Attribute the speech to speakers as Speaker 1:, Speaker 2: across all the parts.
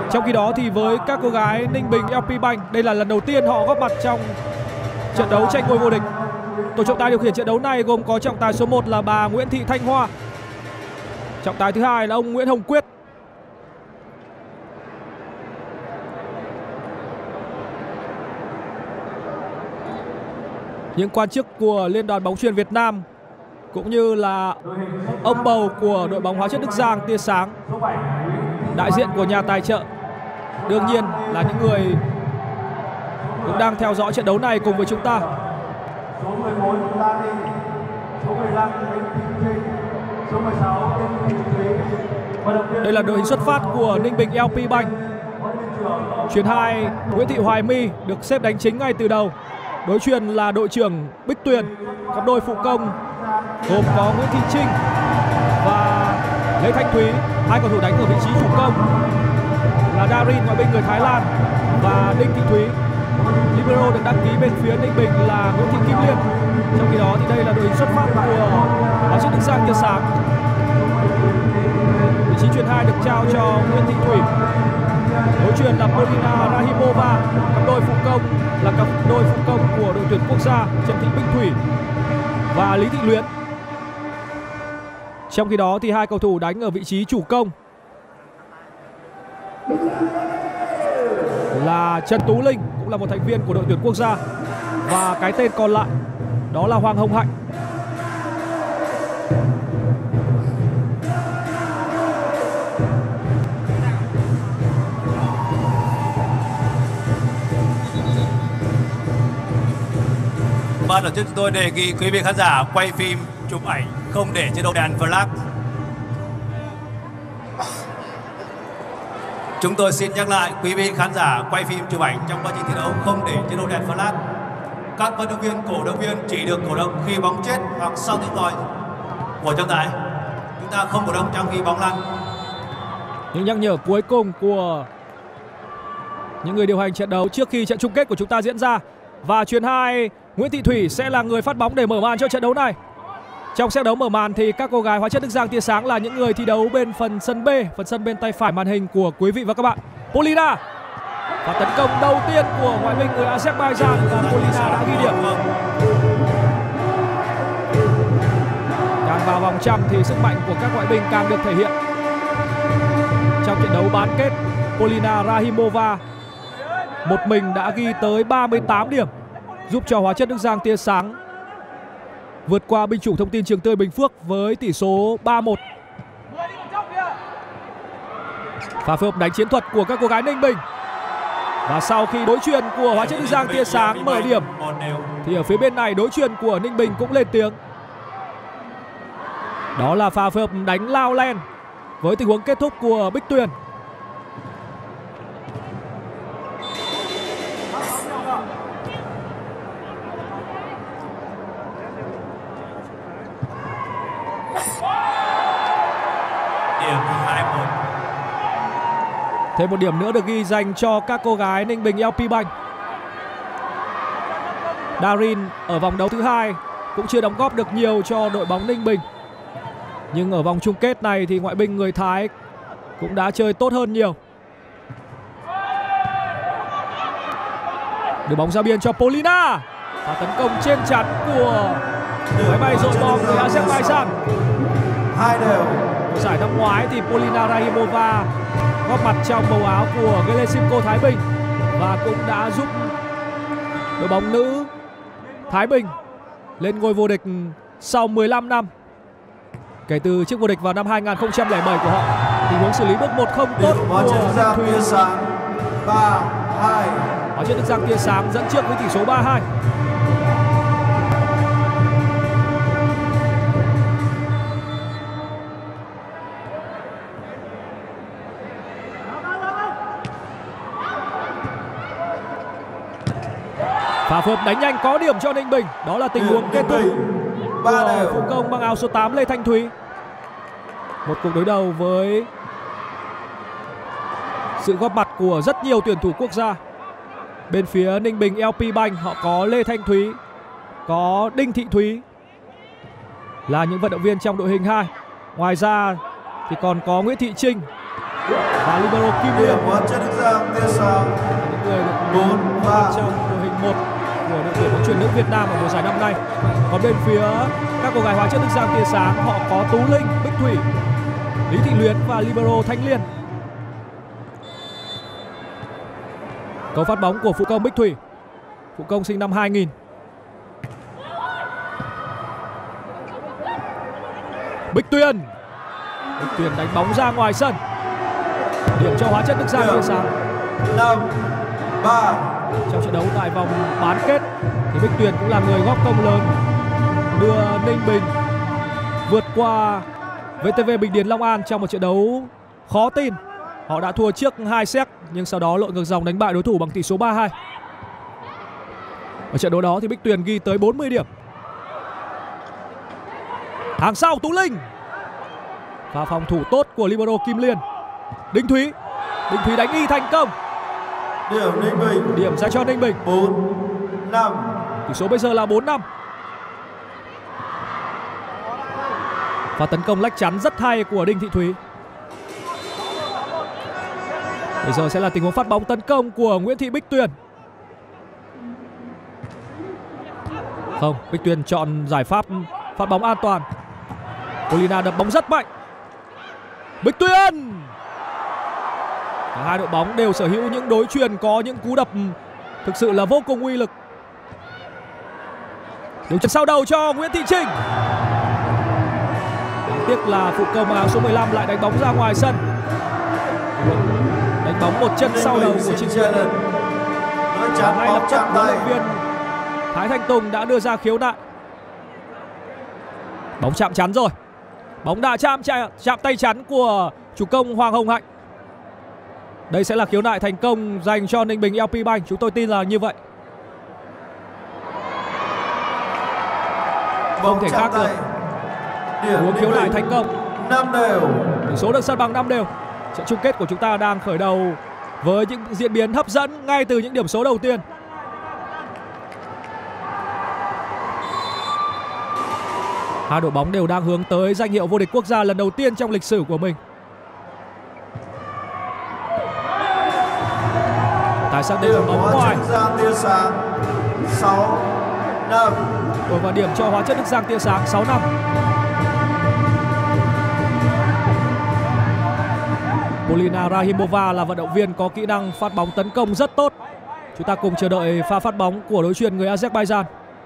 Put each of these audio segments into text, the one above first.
Speaker 1: Trong khi đó thì với các cô gái Ninh Bình LP Bank, đây là lần đầu tiên họ góp mặt trong trận đấu tranh ngôi vô địch. Tổ trọng tài điều khiển trận đấu này gồm có trọng tài số 1 là bà Nguyễn Thị Thanh Hoa, trọng tài thứ hai là ông Nguyễn Hồng Quyết. Những quan chức của Liên đoàn bóng chuyền Việt Nam cũng như là ông bầu của đội bóng Hóa chất Đức Giang tia sáng, đại diện của nhà tài trợ, đương nhiên là những người cũng đang theo dõi trận đấu này cùng với chúng ta.
Speaker 2: Số 14 La Ninh, số 15 Nguyễn Thị Trinh, số 16 Đinh Thị Thúy.
Speaker 1: Đây là đội hình xuất phát của Ninh Bình LP Bank. Chuyền 2 Nguyễn Thị Hoài My được xếp đánh chính ngay từ đầu. Đối chuyền là đội trưởng Bích Tuyền. Cặp đôi phụ công gồm có Nguyễn Thị Trinh và Lê Thanh Thúy. Hai cầu thủ đánh ở vị trí chủ công là Darin, ngoại binh người Thái Lan, và Đinh Thị Thúy. Libero được đăng ký bên phía Ninh Bình là Nguyễn Thị Kim Liên. Trong khi đó thì đây là đội hình xuất phát của Hóa chất Đức Giang tia sáng. Vị trí chuyền 2 được trao cho Nguyễn Thị Thủy. Đối chuyền là Polina Rahimova. Cặp đôi phụ công là cặp đôi phụ công của đội tuyển quốc gia Trần Thị Bích Thủy và Lý Thị Luyến. Trong khi đó thì hai cầu thủ đánh ở vị trí chủ công là Trần Tú Linh, cũng là một thành viên của đội tuyển quốc gia, và cái tên còn lại đó là Hoàng Hồng Hạnh.
Speaker 3: Ban tổ chức chúng tôi đề nghị quý vị khán giả quay phim chụp ảnh không để chế độ đèn flash. Chúng tôi xin nhắc lại, quý vị khán giả quay phim chụp ảnh trong quá trình thi đấu không để chế độ đèn flash. Các vận động viên, cổ động viên chỉ được cổ động khi bóng chết hoặc sau tiếng còi của trọng tài. Chúng ta không cổ động trong khi bóng lăn.
Speaker 1: Những nhắc nhở cuối cùng của những người điều hành trận đấu trước khi trận chung kết của chúng ta diễn ra. Và chuyền 2 Nguyễn Thị Thủy sẽ là người phát bóng để mở màn cho trận đấu này. Trong set đấu mở màn thì các cô gái Hóa chất Đức Giang tia sáng là những người thi đấu bên phần sân B, phần sân bên tay phải màn hình của quý vị và các bạn. Polina, và tấn công đầu tiên của ngoại binh người Azerbaijan, và Polina đã ghi điểm. Càng vào vòng trong thì sức mạnh của các ngoại binh càng được thể hiện. Trong trận đấu bán kết, Polina Rahimova một mình đã ghi tới 38 điểm, giúp cho Hóa chất Đức Giang tia sáng vượt qua binh chủng Thông tin Trường Tươi Bình Phước với tỷ số 3-1. Pha phối hợp đánh chiến thuật của các cô gái Ninh Bình. Và sau khi đối chuyền của Hóa chất Đức Giang tia sáng mở điểm thì ở phía bên này đối chuyền của Ninh Bình cũng lên tiếng. Đó là pha phối hợp đánh lao len với tình huống kết thúc của Bích Tuyền. Thêm một điểm nữa được ghi dành cho các cô gái Ninh Bình LP Bank. Darin ở vòng đấu thứ hai cũng chưa đóng góp được nhiều cho đội bóng Ninh Bình, nhưng ở vòng chung kết này thì ngoại binh người Thái cũng đã chơi tốt hơn nhiều. Đưa bóng ra biên cho Polina, và tấn công trên chắn của máy bay dội bom của Azerbaijan.
Speaker 2: 2-2.
Speaker 1: Giải năm ngoái thì Polina Rahimova góp mặt trong màu áo của Gelesimco Thái Bình và cũng đã giúp đội bóng nữ Thái Bình lên ngôi vô địch sau 15 năm kể từ chiếc vô địch vào năm 2007 của họ. Tình huống xử lý bước 1 không tốt của Thanh Thùy.
Speaker 2: 3-2.
Speaker 1: Hóa chất Đức Giang tia sáng dẫn trước với tỷ số 3-2. Pha phối hợp đánh nhanh có điểm cho Ninh Bình. Đó là tình huống kết thúc của phụ công mang áo số 8 Lê Thanh Thúy. Một cuộc đối đầu với sự góp mặt của rất nhiều tuyển thủ quốc gia. Bên phía Ninh Bình LP Bank họ có Lê Thanh Thúy, có Đinh Thị Thúy là những vận động viên trong đội hình 2. Ngoài ra thì còn có Nguyễn Thị Trinh, và libero Kim
Speaker 2: Điểm
Speaker 1: Liên,
Speaker 2: hóa chất Đức Giang tia sáng.
Speaker 1: những người được
Speaker 2: 4-3
Speaker 1: trong đội hình 1 của đội tuyển bóng chuyền nữ Việt Nam ở mùa giải năm nay. Còn bên phía các cô gái hóa chất Đức Giang tia sáng, họ có Tú Linh, Bích Thủy, Lý Thị Luyến và libero Thanh Liên. Cầu phát bóng của phụ công Bích Thủy. Phụ công sinh năm 2000. Bích Tuyền đánh bóng ra ngoài sân. Điểm cho hóa chất Đức Giang tia sáng.
Speaker 2: 5-3.
Speaker 1: Trong trận đấu tại vòng bán kết thì Bích Tuyền cũng là người góp công lớn đưa Ninh Bình vượt qua VTV Bình Điền Long An trong một trận đấu khó tin. Họ đã thua trước 2 set nhưng sau đó lội ngược dòng đánh bại đối thủ bằng tỷ số 3-2. Ở trận đấu đó thì Bích Tuyền ghi tới 40 điểm. Hàng sau Tú Linh và phòng thủ tốt của libero Kim Liên. Đinh Thúy đánh y thành công.
Speaker 2: Điểm Ninh Bình.
Speaker 1: Điểm ra cho Ninh Bình.
Speaker 2: 4-5.
Speaker 1: Tỷ số bây giờ là 4-5. Và tấn công lách chắn rất hay của Đinh Thị Thúy. Bây giờ sẽ là tình huống phát bóng tấn công của Nguyễn Thị Bích Tuyền. Không, Bích Tuyền chọn giải pháp phát bóng an toàn. Polina đập bóng rất mạnh. Bích Tuyền. Cả hai đội bóng đều sở hữu những đối chuyền có những cú đập thực sự là vô cùng uy lực. Điều chuyền sau đầu cho Nguyễn Thị Trinh. Đáng tiếc là phụ công áo số 15 lại đánh bóng ra ngoài sân. Đánh bóng một chân sau đầu của Trinh. Ngay lập tức huấn luyện viên Thái Thanh Tùng đã đưa ra khiếu nại. Bóng chạm chắn rồi. Bóng đã chạm tay chắn của chủ công Hoàng Hồng Hạnh. Đây sẽ là khiếu nại thành công dành cho Ninh Bình LP Bank. Chúng tôi tin là như vậy. Không thể khác được. Cuộc khiếu nại thành công.
Speaker 2: 5 đều.
Speaker 1: Tỷ số được sân bằng 5 đều. Trận chung kết của chúng ta đang khởi đầu với những diễn biến hấp dẫn ngay từ những điểm số đầu tiên. Hai đội bóng đều đang hướng tới danh hiệu vô địch quốc gia lần đầu tiên trong lịch sử của mình. Tài xác định bóng ngoài. Và điểm cho hóa chất Đức Giang tia sáng 6-5. Polina Rahimova là vận động viên có kỹ năng phát bóng tấn công rất tốt. Chúng ta cùng chờ đợi pha phát bóng của đối chuyền người Azerbaijan.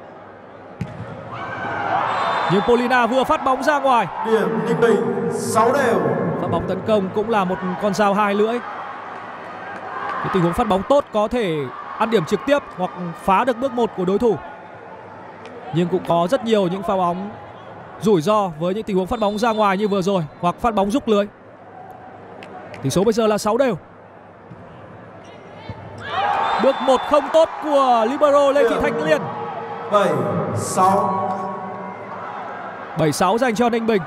Speaker 1: Nhưng Polina vừa phát bóng ra ngoài.
Speaker 2: Điểm Ninh Bình 6 đều.
Speaker 1: Phát bóng tấn công cũng là một con dao hai lưỡi. Cái tình huống phát bóng tốt có thể ăn điểm trực tiếp hoặc phá được bước 1 của đối thủ. Nhưng cũng có rất nhiều những pha bóng rủi ro với những tình huống phát bóng ra ngoài như vừa rồi hoặc phát bóng rúc lưới. Tỷ số bây giờ là 6 đều. Bước 1 không tốt của libero Lê Thị Thanh Liên.
Speaker 2: 7-6.
Speaker 1: 7-6 dành cho Ninh Bình.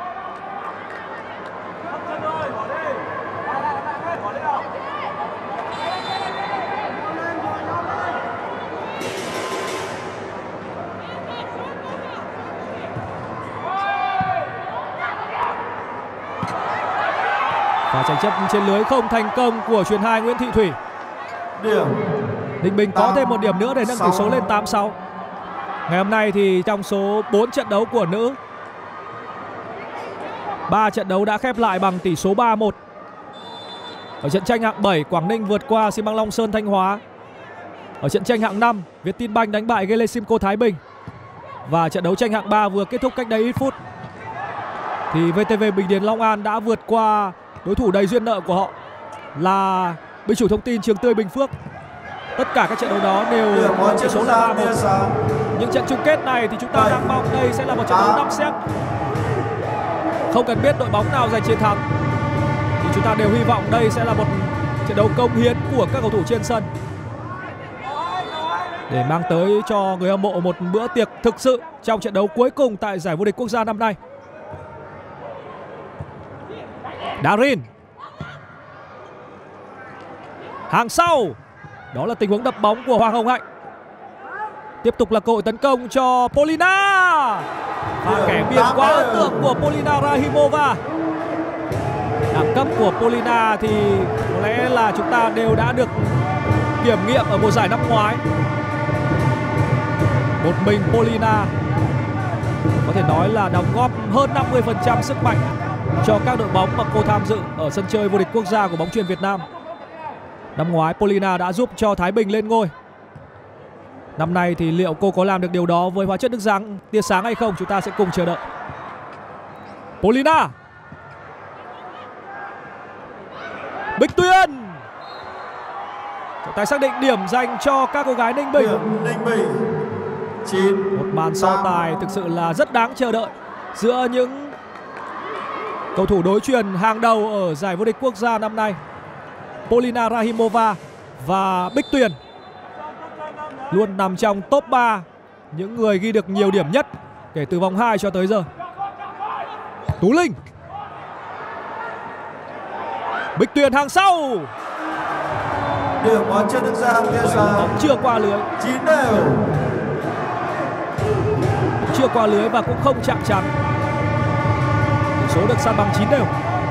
Speaker 1: Và tranh chấp trên lưới không thành công của chuyền 2 Nguyễn Thị Thủy.
Speaker 2: Điểm.
Speaker 1: Ninh Bình có thêm một điểm nữa để nâng tỷ số lên 8-6. Ngày hôm nay thì trong số 4 trận đấu của nữ, 3 trận đấu đã khép lại bằng tỷ số 3-1. Ở trận tranh hạng 7, Quảng Ninh vượt qua Xi Măng Long Sơn Thanh Hóa. Ở trận tranh hạng 5, Vietinbank đánh bại Gelesimco Thái Bình. Và trận đấu tranh hạng 3 vừa kết thúc cách đây ít phút thì VTV Bình Điền Long An đã vượt qua đối thủ đầy duyên nợ của họ là Binh Chủ Thông tin Trường Tươi Bình Phước. Tất cả các trận đấu đó đều tỷ số là 3-1. Những trận chung kết này thì chúng ta đang mong đây sẽ là một trận đấu 5 set. Không cần biết đội bóng nào giành chiến thắng thì chúng ta đều hy vọng đây sẽ là một trận đấu cống hiến của các cầu thủ trên sân để mang tới cho người hâm mộ một bữa tiệc thực sự trong trận đấu cuối cùng tại giải vô địch quốc gia năm nay. Darin. Hàng sau. Đó là tình huống đập bóng của Hoàng Hồng Hạnh. Tiếp tục là cơ hội tấn công cho Polina. Và kẻ biên quá ấn tượng của Polina Rahimova. Đẳng cấp của Polina thì có lẽ là chúng ta đều đã được kiểm nghiệm ở mùa giải năm ngoái. Một mình Polina có thể nói là đóng góp hơn 50% sức mạnh cho các đội bóng mà cô tham dự ở sân chơi vô địch quốc gia của bóng chuyền Việt Nam. Năm ngoái Polina đã giúp cho Thái Bình lên ngôi. Năm nay thì liệu cô có làm được điều đó với hóa chất nước giáng tia sáng hay không, chúng ta sẽ cùng chờ đợi. Polina, Bích Tuyên, trọng tài xác định điểm dành cho các cô gái Ninh Bình.
Speaker 2: Ninh Bình 9.
Speaker 1: Một màn so tài thực sự là rất đáng chờ đợi giữa những cầu thủ đối chuyền hàng đầu ở giải vô địch quốc gia năm nay, Polina Rahimova và Bích Tuyền, luôn nằm trong top 3 những người ghi được nhiều điểm nhất kể từ vòng 2 cho tới giờ. Tú Linh, Bích Tuyền hàng sau,
Speaker 2: Điểm hóa chất nước giáng tia sáng.
Speaker 1: bóng chưa qua lưới,
Speaker 2: 9 đều.
Speaker 1: chưa qua lưới và cũng không chạm trắng. Tỷ số được san bằng 9 đều.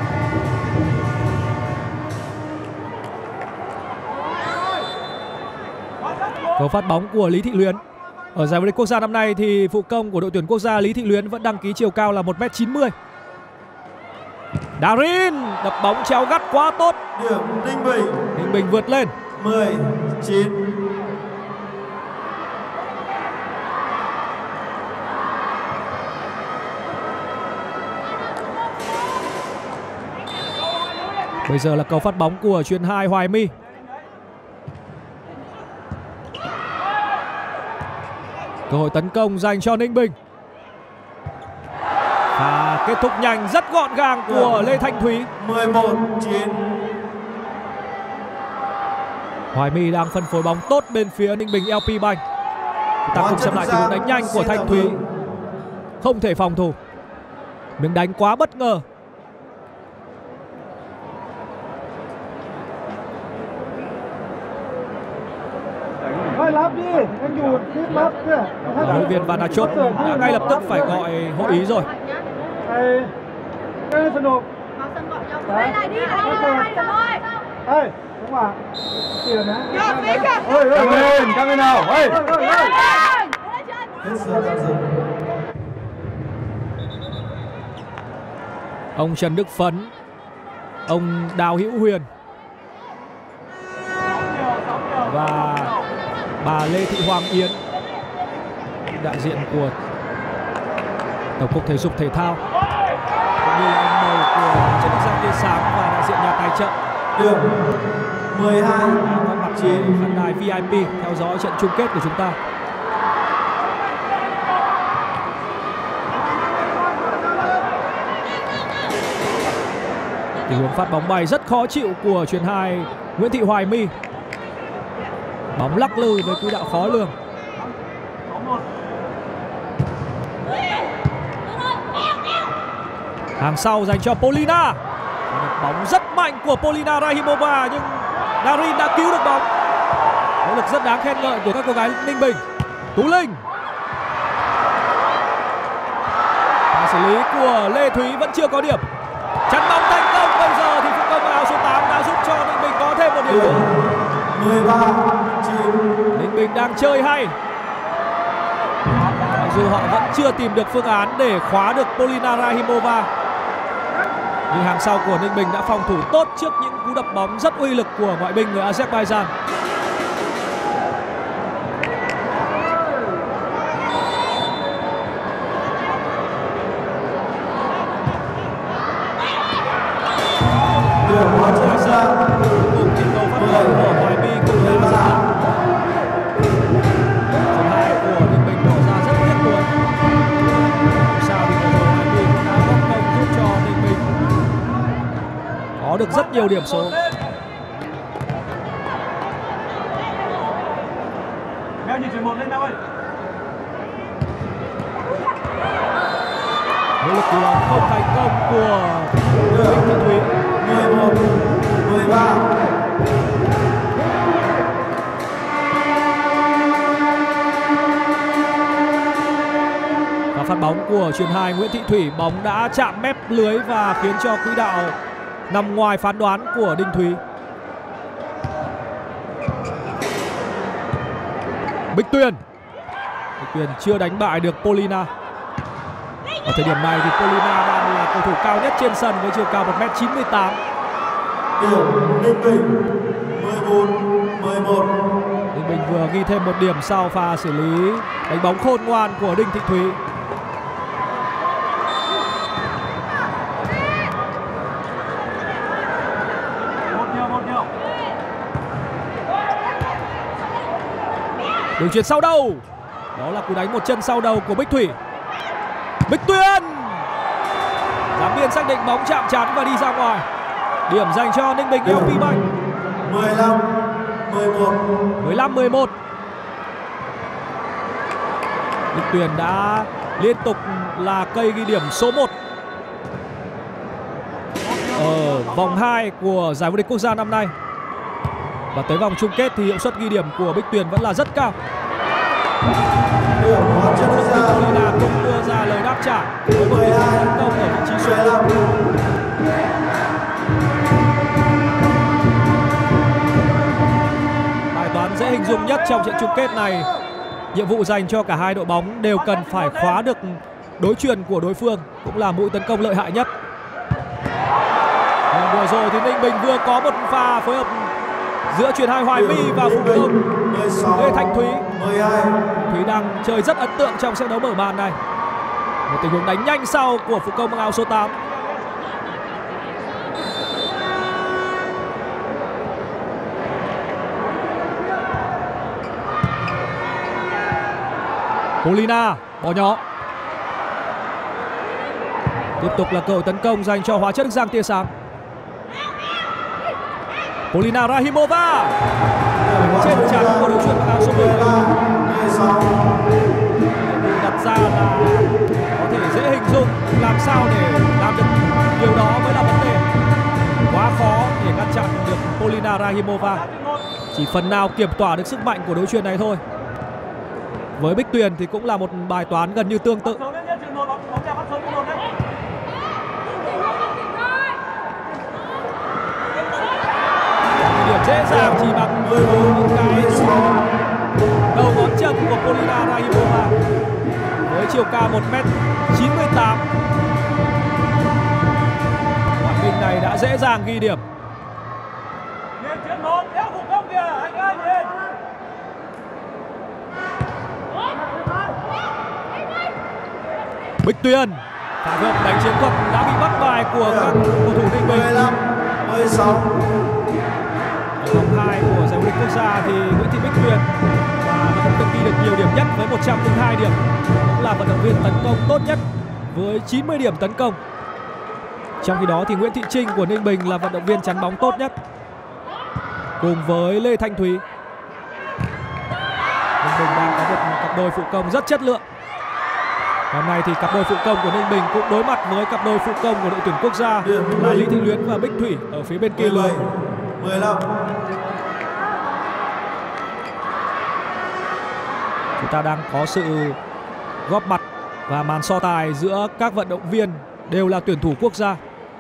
Speaker 1: Cầu phát bóng của Lý Thị Luyến. Ở giải vô địch quốc gia năm nay thì phụ công của đội tuyển quốc gia Lý Thị Luyến vẫn đăng ký chiều cao là 1m90. Darin đập bóng chéo gắt quá tốt.
Speaker 2: Điểm Ninh Bình.
Speaker 1: Ninh Bình vượt lên.
Speaker 2: 10-9.
Speaker 1: Bây giờ là cầu phát bóng của chuyền 2 Hoài My. Cơ hội tấn công dành cho Ninh Bình. Và kết thúc nhanh rất gọn gàng của Lê Thanh Thúy.
Speaker 2: 11-9.
Speaker 1: Hoài My đang phân phối bóng tốt bên phía Ninh Bình LP Bank. Chúng ta cùng xem lại tình huống đánh nhanh của Thanh Thúy. Không thể phòng thủ. Miếng đánh quá bất ngờ.
Speaker 2: Thôi lắp đi, anh dù tiếp lắp kìa.
Speaker 1: Huấn luyện viên Van Der Chốt đã ngay lập tức phải gọi hội ý rồi.
Speaker 2: Cái sân đột.
Speaker 4: Đây này đi, đây thôi.
Speaker 2: Ê, đúng à? Tiền á. Ôi, căng lên nào. Ê.
Speaker 1: Ông Trần Đức Phấn, ông Đào Hữu Huyền và bà Lê Thị Hoàng Yến, đại diện của Tổng cục Thể dục Thể thao, cũng như là ông Mầu của Chất Đức Giang Tia Sáng và đại diện nhà tài trợ
Speaker 2: Điểm 12
Speaker 1: có mặt trên khán đài VIP theo dõi trận chung kết của chúng ta. Tình huống phát bóng bay rất khó chịu của chuyền 2 Nguyễn Thị Hoài My. Bóng lắc lư với quỹ đạo khó lường. Hàng sau dành cho Polina. Bóng rất mạnh của Polina Rahimova nhưng Darin đã cứu được bóng. Nỗ lực rất đáng khen ngợi của các cô gái Ninh Bình. Tú Linh. Và xử lý của Lê Thúy vẫn chưa có điểm. Chắn bóng thành công. Bây giờ thì phụ công áo số 8 đã giúp cho Ninh Bình có thêm một điểm nữa.
Speaker 2: 13-9.
Speaker 1: Ninh Bình đang chơi hay. Mặc dù họ vẫn chưa tìm được phương án để khóa được Polina Rahimova, nhưng hàng sau của Ninh Bình đã phòng thủ tốt trước những cú đập bóng rất uy lực của ngoại binh người Azerbaijan.
Speaker 2: Điểm hóa chất nước giáng.
Speaker 1: Cùng tình cầu phát bóng của Hoài My cùng với trận hai của Ninh Bình tỏ ra rất tiếc nuối. Sao thì vừa rồi Hoài My cũng đã góp công giúp cho Ninh Bình có được rất nhiều điểm số.
Speaker 2: Mèo nhìn chuyển 1 lên nào ơi.
Speaker 1: Nỗ lực cứu bóng không thành công của Bích Thị Thúy.
Speaker 2: 11-13.
Speaker 1: Và phát bóng của chuyền 2 Nguyễn Thị Thủy, bóng đã chạm mép lưới và khiến cho quỹ đạo nằm ngoài phán đoán của Đinh Thúy. Bích Tuyền chưa đánh bại được Polina. Ở thời điểm này thì Polina đang là cầu thủ cao nhất trên sân với chiều cao 1m98.
Speaker 2: Điểm Ninh Bình 11-11.
Speaker 1: Ninh Bình vừa ghi thêm một điểm sau pha xử lý đánh bóng khôn ngoan của Đinh Thị Thúy. Đường chuyền sau đầu. Đó là cú đánh một chân sau đầu của Bích Thủy. Bích Tuyền. Giám biên xác định bóng chạm chắn và đi ra ngoài. Điểm dành cho Ninh Bình LP Bank. 15-11. Bích Tuyền đã liên tục là cây ghi điểm số 1 ở vòng 2 của giải vô địch quốc gia năm nay. Và tới vòng chung kết thì hiệu suất ghi điểm của Bích Tuyền vẫn là rất cao. Polina cũng đưa ra lời đáp trả với một điểm tấn công ở vị trí số 1. Bài toán dễ hình dung nhất trong trận chung kết này. Nhiệm vụ dành cho cả hai đội bóng đều cần phải khóa được đối chuyền của đối phương, cũng là mũi tấn công lợi hại nhất. Vừa rồi thì Ninh Bình vừa có một pha phối hợp giữa chuyền hai Hoài My và phụ công Lê Thanh Thúy. Thúy đang chơi rất ấn tượng trong trận đấu mở màn này. Một tình huống đánh nhanh sau của phụ công mang áo số 8. Polina bỏ nhỏ. Tiếp tục là cơ hội tấn công dành cho Hóa Chất Đức Giang tia sáng. Polina Rahimova trên chắn của đội chuyền mặc áo số 10. Đặt ra là có thể dễ hình dung, làm sao để làm được điều đó mới là vấn đề. Quá khó để ngăn chặn được Polina Rahimova. Chỉ phần nào kiểm tỏa được sức mạnh của đối chuyền này thôi. Với Bích Tuyền thì cũng là một bài toán gần như tương tự. Điểm dễ dàng chỉ bằng những cái đầu ngón chân của Polina Rahimova. Với chiều cao 1m98, ngoại binh này đã dễ dàng ghi điểm. Bích Tuyền phá vợt đánh chiến thuật đã bị bắt bài của các cầu thủ Ninh Bình.
Speaker 2: 15-16.
Speaker 1: Ở vòng 2 của giải vô địch quốc gia thì Nguyễn Thị Bích Tuyền là vận động viên ghi được nhiều điểm nhất với 102 điểm, cũng là vận động viên tấn công tốt nhất với 90 điểm tấn công. Trong khi đó thì Nguyễn Thị Trinh của Ninh Bình là vận động viên chắn bóng tốt nhất, cùng với Lê Thanh Thúy. Ninh Bình đang có một cặp đôi phụ công rất chất lượng. Hôm nay thì cặp đôi phụ công của Ninh Bình cũng đối mặt với cặp đôi phụ công của đội tuyển quốc gia là Lý Thị Luyến và Bích Thủy ở phía bên kia lưới.
Speaker 2: 15.
Speaker 1: Chúng ta đang có sự góp mặt và màn so tài giữa các vận động viên đều là tuyển thủ quốc gia.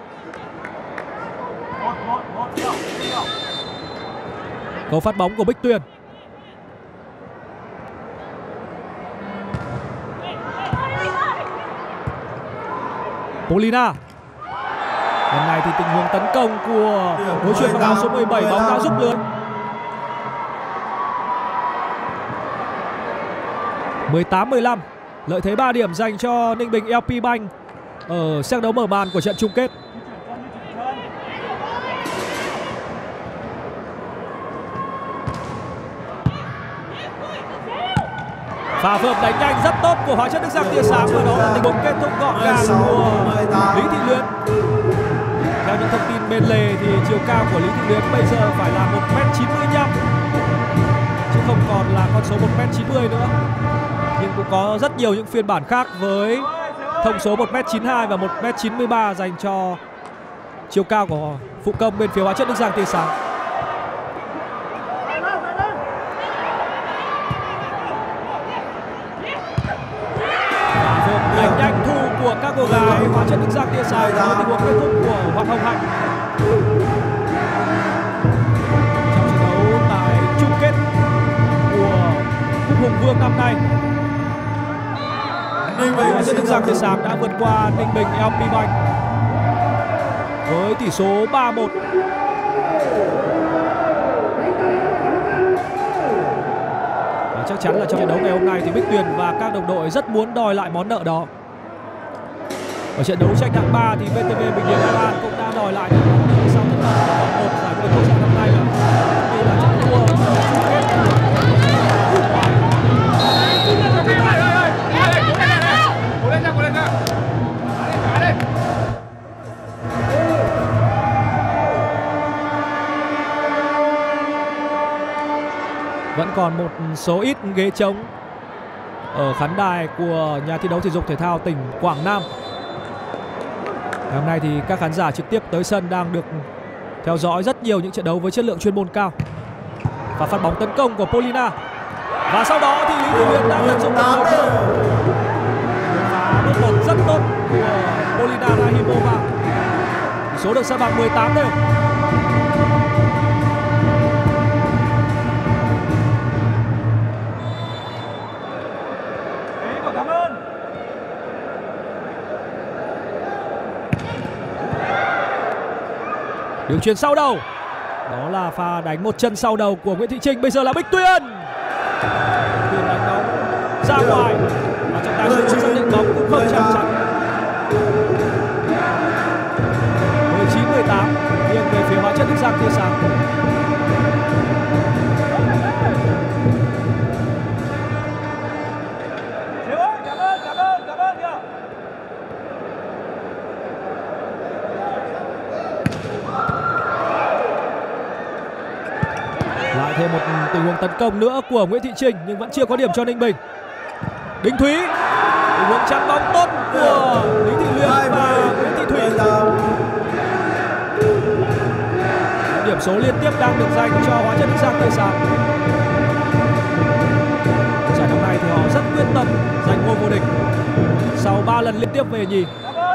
Speaker 1: Cầu phát bóng của Bích Tuyền. Polina. Lần này thì tình huống tấn công của đối chuyền mặc áo số 17 bóng đã giúp lưới. 18-15. Lợi thế 3 điểm dành cho Ninh Bình LP Bank ở trận đấu mở màn của trận chung kết. Pha phối hợp đánh nhanh rất tốt của Hóa Chất Đức Giang tia sáng, và đó là tình huống kết thúc gọn gàng của Lý Thị Luyến. Theo những thông tin bên lề thì chiều cao của Lý Thị Luyến bây giờ phải là 1m95 chứ không còn là con số 1m90 nữa. Nhưng cũng có rất nhiều những phiên bản khác với thông số 1m92 và 1m93 dành cho chiều cao của phụ công bên phía Hóa Chất Đức Giang tia sáng. Đánh nhanh thu của các cô gái Hóa Chất Đức Giang tia sáng, tình huống kết thúc của Hoàng Hồng Hạnh. Trong trận đấu tại chung kết của Cúp Hùng Vương năm nay, Hóa Chất Đức Giang Tia Sáng đã vượt qua Ninh Bình LP Bank với tỷ số 3-1. Và chắc chắn là trong trận đấu ngày hôm nay thì Bích Tuyền và các đồng đội rất muốn đòi lại món nợ đó. Ở trận đấu tranh hạng 3 thì VTV Bình Điền Long An cũng đã đòi lại được món nợ sau thất bại ở vòng 1 giải vô địch quốc gia năm nay là trận thua ở chung kết. Vẫn còn một số ít ghế trống ở khán đài của nhà thi đấu thể dục thể thao tỉnh Quảng Nam. Ngày hôm nay thì các khán giả trực tiếp tới sân đang được theo dõi rất nhiều những trận đấu với chất lượng chuyên môn cao. Và phát bóng tấn công của Polina. Và sau đó thì Lý Thị Huyền đã tận dụng được một cơ. Và bước một rất tốt của Polina Rahimova. Tỷ số được sa bằng 18 đều. Đường chuyền sau đầu. Đó là pha đánh một chân sau đầu của Nguyễn Thị Trinh. Bây giờ là Bích Tuyền. Tuyền đánh bóng ra ngoài. Và trọng tài sẽ xác định bóng cũng không chắc chắn. 19-18 nghiêng về phía Hóa Chất Đức Giang Tia Sáng. Thêm một tình huống tấn công nữa của Nguyễn Thị Trinh nhưng vẫn chưa có điểm cho Ninh Bình. Đinh Thúy, tình huống chắn bóng tốt của Lý Thị Huyền và Nguyễn Thị Thủy. Điểm số liên tiếp đang được dành cho Hóa Chất Đức Giang Tia Sáng. Giải đấu này thì họ rất quyết tâm giành ngôi vô địch sau 3 lần liên tiếp về nhì.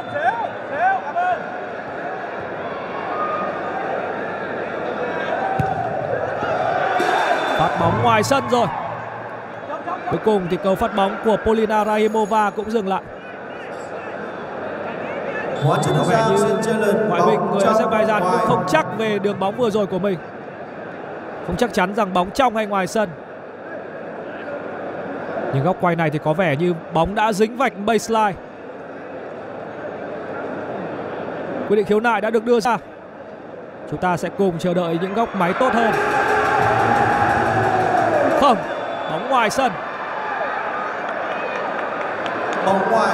Speaker 1: Phát bóng ngoài sân rồi. Cuối cùng thì cầu phát bóng của Polina Rahimova cũng dừng lại. Có vẻ như ngoại binh người Azerbaijan cũng không chắc về đường bóng vừa rồi của mình. Không chắc chắn rằng bóng trong hay ngoài sân. Nhưng góc quay này thì có vẻ như bóng đã dính vạch baseline. Quyết định khiếu nại đã được đưa ra. Chúng ta sẽ cùng chờ đợi những góc máy tốt hơn. Không, bóng ngoài sân.
Speaker 2: Bóng ngoài.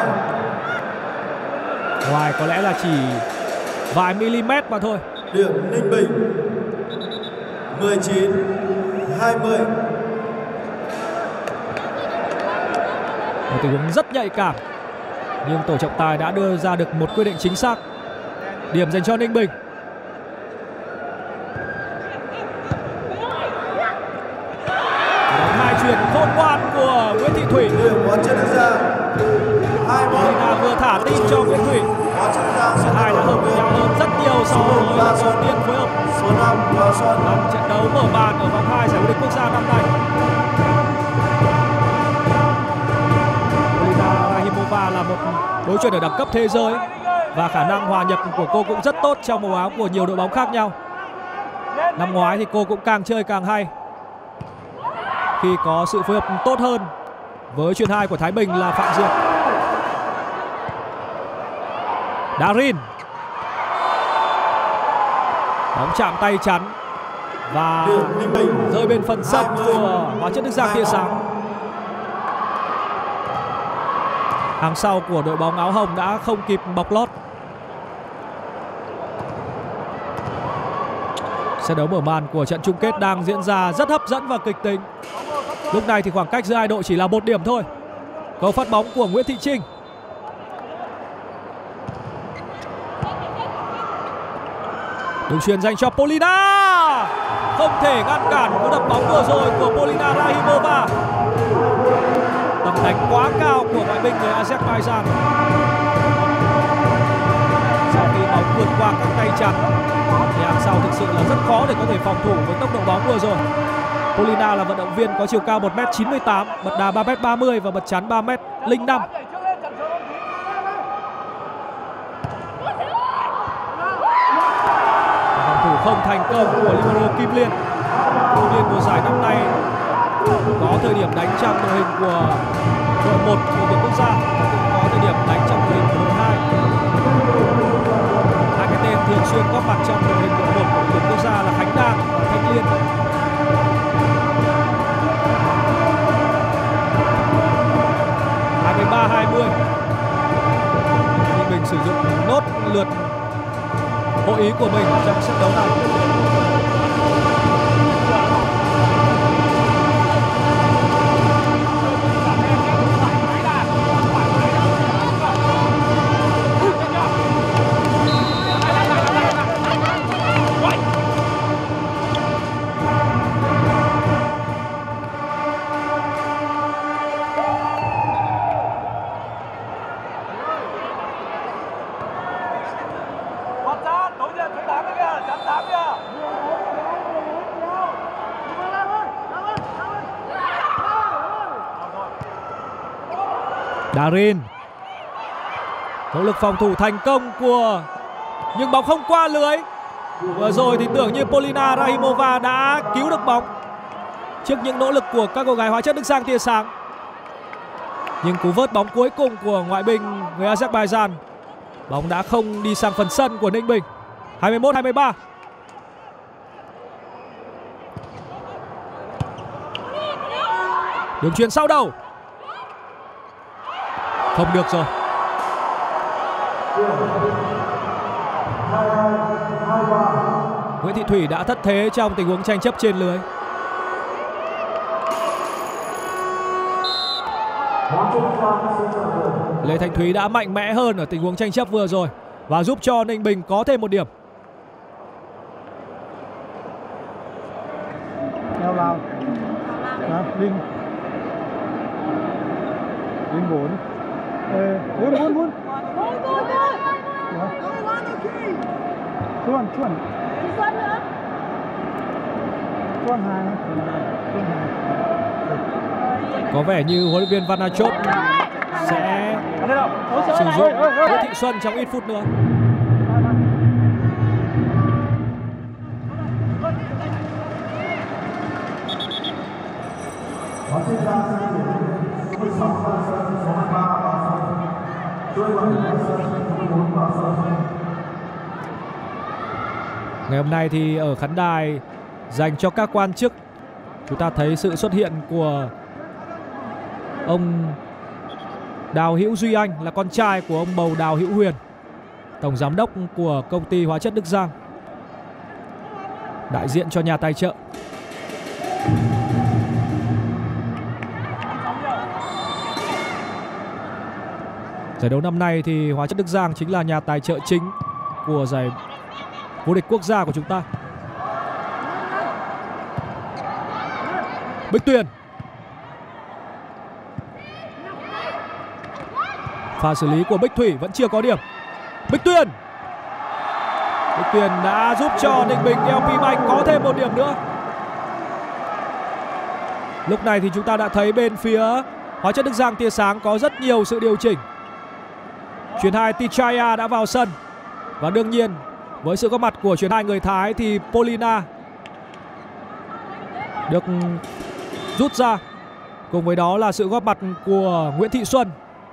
Speaker 1: Ngoài có lẽ là chỉ vài mm mà thôi.
Speaker 2: Điểm Ninh Bình 19-20.
Speaker 1: Một tình huống rất nhạy cảm. Nhưng tổ trọng tài đã đưa ra được một quyết định chính xác. Điểm dành cho Ninh Bình. Chuyền khôn ngoan của Nguyễn Thị Thủy. Polina vừa thả tin cho Nguyễn Thủy. Cả hai đã hợp với nhau hơn rất nhiều so với lần đầu tiên phối hợp trong trận đấu mở màn ở vòng 2 giải vô địch quốc gia năm nay. Polina Rahimova là một đối chuyền ở đẳng cấp thế giới và khả năng hòa nhập của cô cũng rất tốt trong màu áo của nhiều đội bóng khác nhau. Năm ngoái thì cô cũng càng chơi càng hay khi có sự phối hợp tốt hơn với chuyền 2 của Thái Bình là Phạm Diệp. Darin. Bóng chạm tay chắn và rơi bên phần sân của Hóa Chất Đức Giang Tia Sáng. Hàng sau của đội bóng áo hồng đã không kịp bọc lót. Trận đấu mở màn của trận chung kết đang diễn ra rất hấp dẫn và kịch tính. Lúc này thì khoảng cách giữa hai đội chỉ là 1 điểm thôi. Cầu phát bóng của Nguyễn Thị Trinh. Đường chuyền dành cho Polina. Không thể ngăn cản cú đập bóng vừa rồi của Polina Rahimova. Tầm đánh quá cao của ngoại binh người Azerbaijan. Sau khi bóng vượt qua các tay chắn thì hàng sau thực sự là rất khó để có thể phòng thủ với tốc độ bóng vừa rồi. Polina là vận động viên có chiều cao 1m98, bật đá 3m30 và bật chắn 3m05. Phòng thủ không thành công của libero Kim Liên. Kim Liên mùa giải năm nay có thời điểm đánh trong đội hình của đội 1 của tuyển quốc gia và cũng có thời điểm đánh trong đội hình của đội 2. Hai cái tên thường xuyên góp mặt trong đội hình đội 1 của tuyển quốc gia là Khánh Đan và Thanh Liên. Ninh Bình sử dụng nốt lượt hội ý của mình trong trận đấu này. Darin, nỗ lực phòng thủ thành công nhưng bóng không qua lưới. Vừa rồi thì tưởng như Polina Rahimova đã cứu được bóng trước những nỗ lực của các cô gái hóa chất Đức Giang tia sáng. Nhưng cú vớt bóng cuối cùng của ngoại binh người Azerbaijan, bóng đã không đi sang phần sân của Ninh Bình. 21-23. Đường chuyền sau đầu. Không được rồi. Nguyễn Thị Thủy đã thất thế trong tình huống tranh chấp trên lưới. Lê Thanh Thúy đã mạnh mẽ hơn ở tình huống tranh chấp vừa rồi và giúp cho Ninh Bình có thêm một điểm.
Speaker 2: Leo vào. Linh 4. Vun. Chuan.
Speaker 1: Có vẻ như huấn luyện viên Vanachot sẽ sử dụng Nguyễn Thị Xuân trong ít phút nữa. Ngày hôm nay thì ở khán đài dành cho các quan chức, chúng ta thấy sự xuất hiện của ông Đào Hữu Duy Anh, là con trai của ông bầu Đào Hữu Huyền, tổng giám đốc của công ty hóa chất Đức Giang, đại diện cho nhà tài trợ. Giải đấu năm nay thì hóa chất Đức Giang chính là nhà tài trợ chính của giải vô địch quốc gia của chúng ta. Bích Tuyền, pha xử lý của Bích Thủy vẫn chưa có điểm. Bích Tuyền đã giúp cho Ninh Bình LP Bank có thêm một điểm nữa. Lúc này thì chúng ta đã thấy bên phía hóa chất Đức Giang tia sáng có rất nhiều sự điều chỉnh. Chuyền 2 Tichaya đã vào sân và đương nhiên với sự góp mặt của chuyền 2 người Thái thì Polina được rút ra. Cùng với đó là sự góp mặt của Nguyễn Thị Xuân.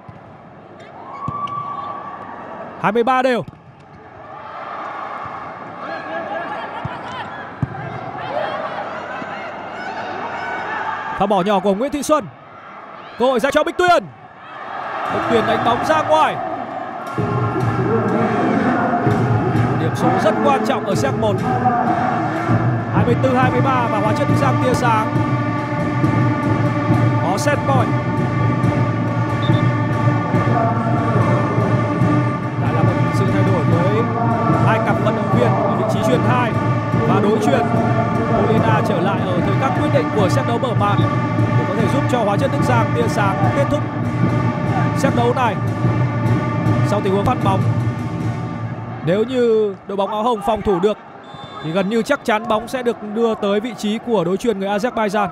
Speaker 1: 23 đều. Pha bỏ nhỏ của Nguyễn Thị Xuân. Cơ hội dành cho Bích Tuyền. Bích Tuyền đánh bóng ra ngoài. Một điểm số rất quan trọng ở set 1. 24-23 và hóa chất Đức Giang tia sáng có set point. Lại là một sự thay đổi với hai cặp vận động viên ở vị trí chuyền 2 và đối chuyền. Polina trở lại ở thời khắc quyết định của set đấu mở màn để có thể giúp cho hóa chất Đức Giang tia sáng kết thúc set đấu này. Sau tình huống phát bóng, Nếu như đội bóng áo hồng phòng thủ được thì gần như chắc chắn bóng sẽ được đưa tới vị trí của đối chuyền người Azerbaijan.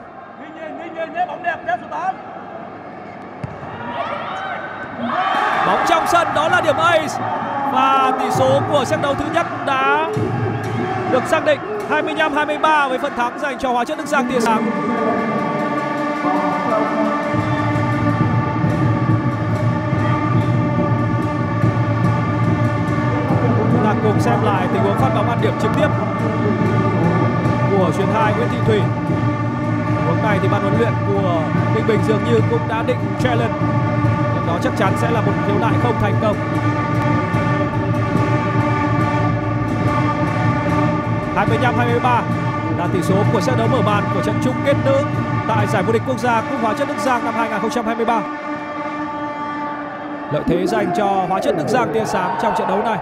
Speaker 1: Bóng trong sân, đó là điểm ace và tỷ số của set đấu thứ nhất đã được xác định 25-23 với phần thắng dành cho Hóa Chất Đức Giang tia sáng. Chúng ta cùng xem lại tình huống phát bóng ăn điểm trực tiếp của chuyền 2 Nguyễn Thị Thủy. Hướng này thì ban huấn luyện của Ninh Bình dường như cũng đã định challenge, nhưng đó chắc chắn sẽ là một khiếu nại không thành công. 25-23 là tỷ số của set đấu mở màn của trận chung kết nữ tại giải vô địch quốc gia Cúp Hóa Chất Đức Giang năm 2023. Lợi thế dành cho Hóa Chất Đức Giang tia sáng trong trận đấu này.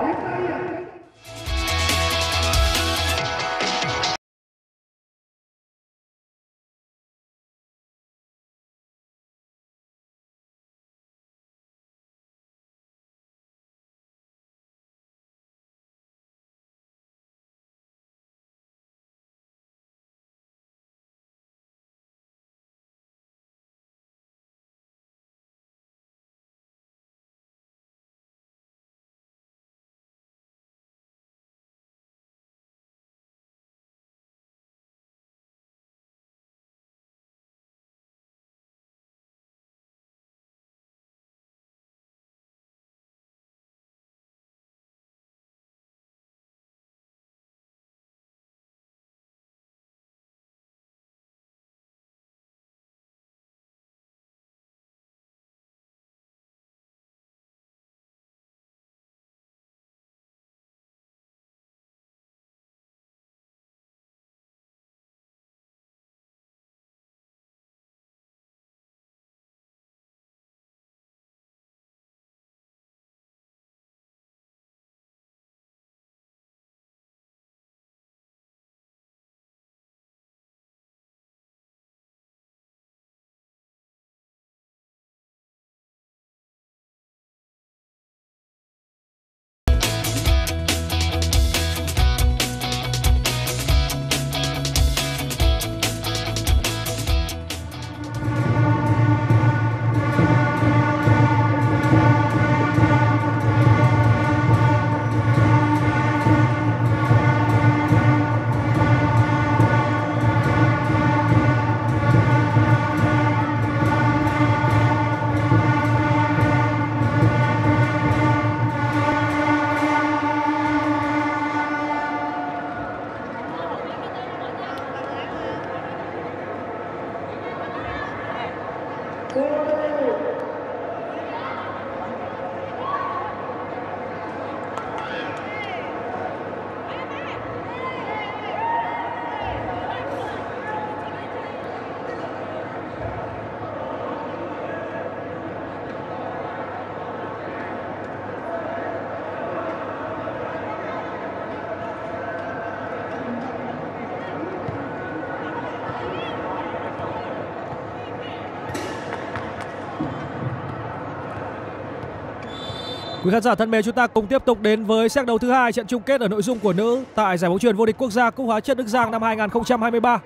Speaker 1: Quý khán giả thân mến, chúng ta cùng tiếp tục đến với set đấu thứ hai, trận chung kết ở nội dung của nữ tại giải bóng chuyền vô địch quốc gia Cúp Hóa Chất Đức Giang năm 2023.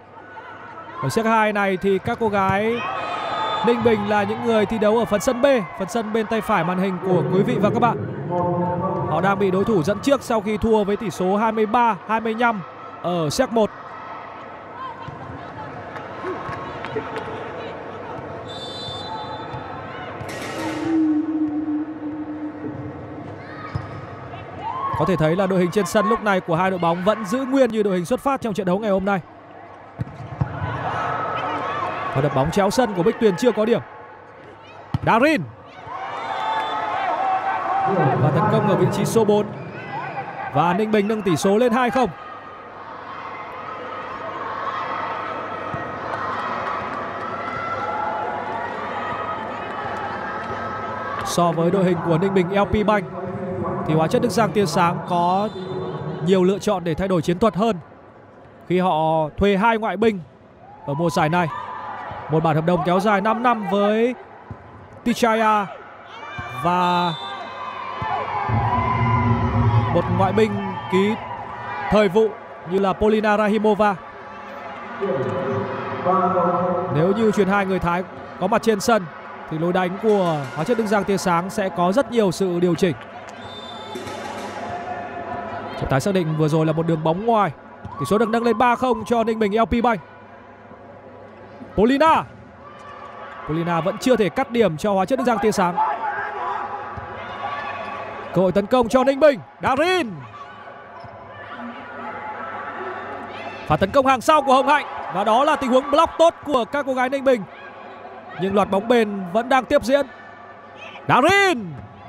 Speaker 1: Ở set 2 này thì các cô gái Ninh Bình là những người thi đấu ở phần sân B, phần sân bên tay phải màn hình của quý vị và các bạn. Họ đang bị đối thủ dẫn trước sau khi thua với tỷ số 23-25 ở set 1. Có thể thấy là đội hình trên sân lúc này của hai đội bóng vẫn giữ nguyên như đội hình xuất phát trong trận đấu ngày hôm nay. Và đập bóng chéo sân của Bích Tuyền chưa có điểm. Darin. Và tấn công ở vị trí số 4. Và Ninh Bình nâng tỷ số lên 2-0. So với đội hình của Ninh Bình LP Bank thì Hóa Chất Đức Giang tia sáng có nhiều lựa chọn để thay đổi chiến thuật hơn khi họ thuê 2 ngoại binh ở mùa giải này. Một bản hợp đồng kéo dài 5 năm với Tichaya và một ngoại binh ký thời vụ như là Polina Rahimova. Nếu như chuyền 2 người Thái có mặt trên sân thì lối đánh của Hóa Chất Đức Giang tia sáng sẽ có rất nhiều sự điều chỉnh. Trọng tài xác định vừa rồi là một đường bóng ngoài. Tỷ số được nâng lên 3-0 cho Ninh Bình LP Bank. Polina vẫn chưa thể cắt điểm cho Hóa Chất Đức Giang tia sáng. Cơ hội tấn công cho Ninh Bình. Darin. Phản tấn công hàng sau của Hồng Hạnh. Và đó là tình huống block tốt của các cô gái Ninh Bình. Nhưng loạt bóng bền vẫn đang tiếp diễn. Darin.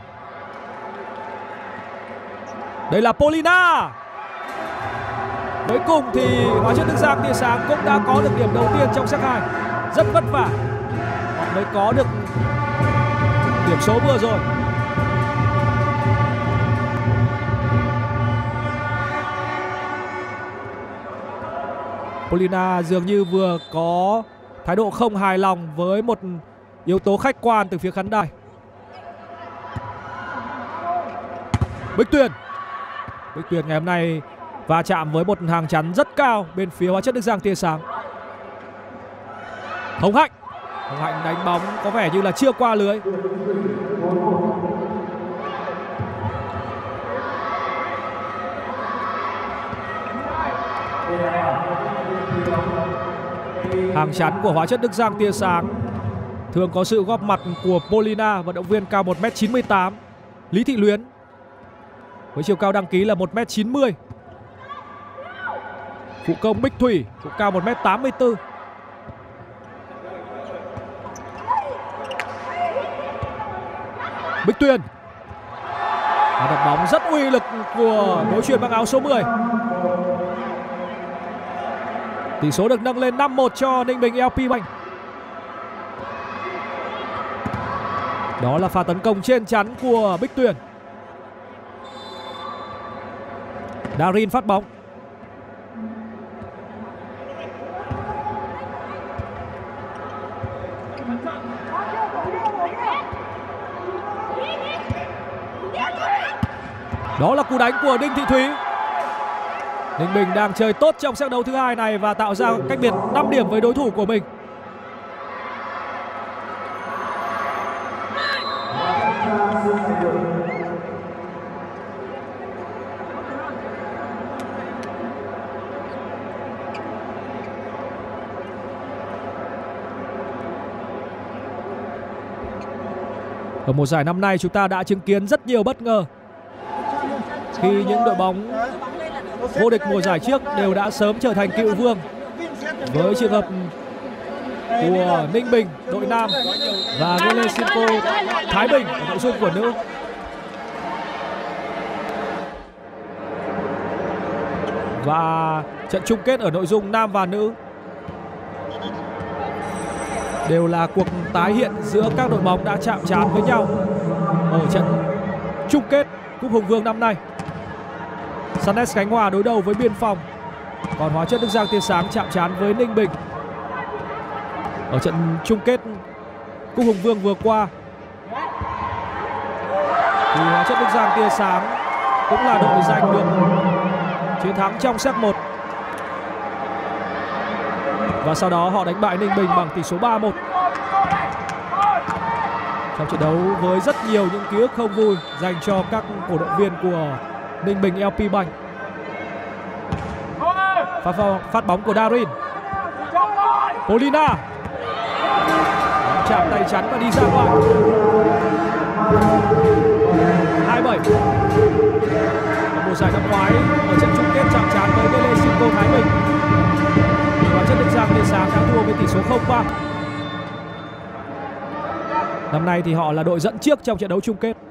Speaker 1: Đây là Polina. Cuối cùng thì Hóa Chất Đức Giang tia sáng cũng đã có được điểm đầu tiên trong set 2. Rất vất vả họ mới có được điểm số vừa rồi. Polina dường như vừa có thái độ không hài lòng với một yếu tố khách quan từ phía khán đài. Bích Tuyền ngày hôm nay va chạm với một hàng chắn rất cao bên phía Hóa Chất Đức Giang tia sáng. Hồng Hạnh đánh bóng có vẻ như là chưa qua lưới. Hàng chắn của Hóa Chất Đức Giang tia sáng thường có sự góp mặt của Polina, vận động viên cao 1m98, Lý Thị Luyến với chiều cao đăng ký là 1m90. Phụ công Bích Thủy cũng cao 1m84. Bích Tuyền. Và đập bóng rất uy lực của đối chuyền mang áo số 10. Tỷ số được nâng lên 5-1 cho Ninh Bình LP Bank. Đó là pha tấn công trên chắn của Bích Tuyền. Darin phát bóng. Đó là cú đánh của Đinh Thị Thúy. Ninh Bình đang chơi tốt trong set đấu thứ 2 này và tạo ra cách biệt 5 điểm với đối thủ của mình. Ở mùa giải năm nay chúng ta đã chứng kiến rất nhiều bất ngờ khi những đội bóng vô địch mùa giải trước đều đã sớm trở thành cựu vương. Với trường hợp của Ninh Bình đội nam và Gelesinco Thái Bình ở nội dung của nữ. Và trận chung kết ở nội dung nam và nữ đều là cuộc tái hiện giữa các đội bóng đã chạm trán với nhau ở trận chung kết Cúp Hùng Vương năm nay. Sunnes Khánh Hòa đối đầu với Biên Phòng, còn Hóa Chất Đức Giang tia sáng chạm trán với Ninh Bình. Ở trận chung kết Cúp Hùng Vương vừa qua thì Hóa Chất Đức Giang tia sáng cũng là đội giành được chiến thắng trong set 1. Và sau đó họ đánh bại Ninh Bình bằng tỷ số 3-1. Trong trận đấu với rất nhiều những ký ức không vui dành cho các cổ động viên của Ninh Bình LP Bank. Phát bóng của Darin. Polina chạm tay chắn và đi ra ngoài. 2-7. Ở mùa giải năm ngoái ở trận chung kết chạm trán với Gelesinco Thái Bình, Hóa Chất Đức Giang tia sáng đã thua với tỷ số 0-3. Năm nay thì họ là đội dẫn trước trong trận đấu chung kết.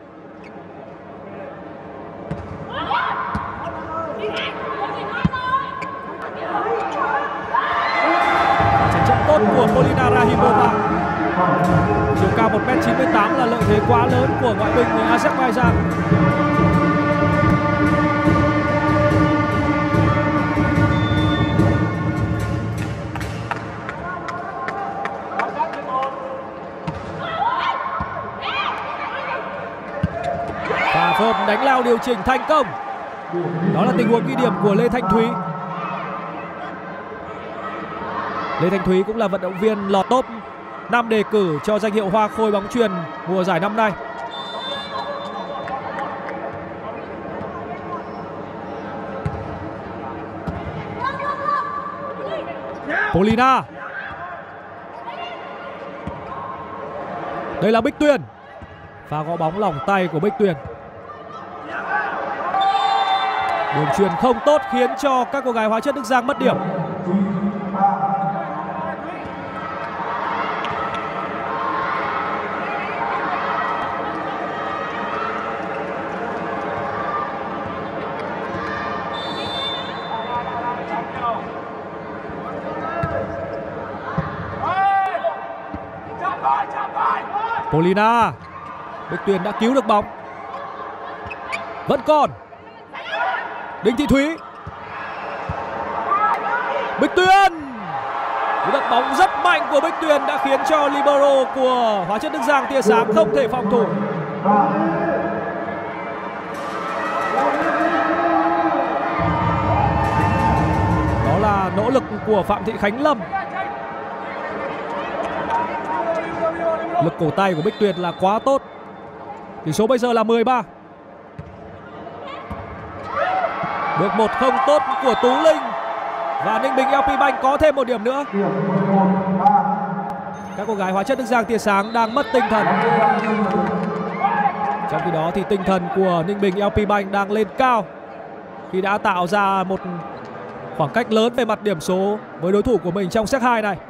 Speaker 1: Trận chấp tốt của Polina Rahimova. Chiều cao 1m98 là lợi thế quá lớn của ngoại binh người Azerbaijan. Và phơm đánh lao điều chỉnh thành công. Đó là tình huống ghi điểm của Lê Thanh Thúy. Lê Thanh Thúy cũng là vận động viên lọt top 5 đề cử cho danh hiệu Hoa Khôi bóng chuyền mùa giải năm nay. Polina. Đây là Bích Tuyền. Pha gõ bóng lỏng tay của Bích Tuyền. Đường chuyền không tốt khiến cho các cô gái Hóa Chất Đức Giang mất điểm. Polina. Bích Tuyền đã cứu được bóng. Vẫn còn Đinh Thị Thúy. Bích Tuyền. Cú đập bóng rất mạnh của Bích Tuyền đã khiến cho libero của Hóa Chất Đức Giang tia sáng không thể phòng thủ. Đó là nỗ lực của Phạm Thị Khánh Lâm. Lực cổ tay của Bích Tuyền là quá tốt. Tỷ số bây giờ là 13. Bước 1 không tốt của Tú Linh. Và Ninh Bình LP Bank có thêm một điểm nữa. Các cô gái Hóa Chất Đức Giang tia sáng đang mất tinh thần. Trong khi đó thì tinh thần của Ninh Bình LP Bank đang lên cao khi đã tạo ra một khoảng cách lớn về mặt điểm số với đối thủ của mình trong set 2 này.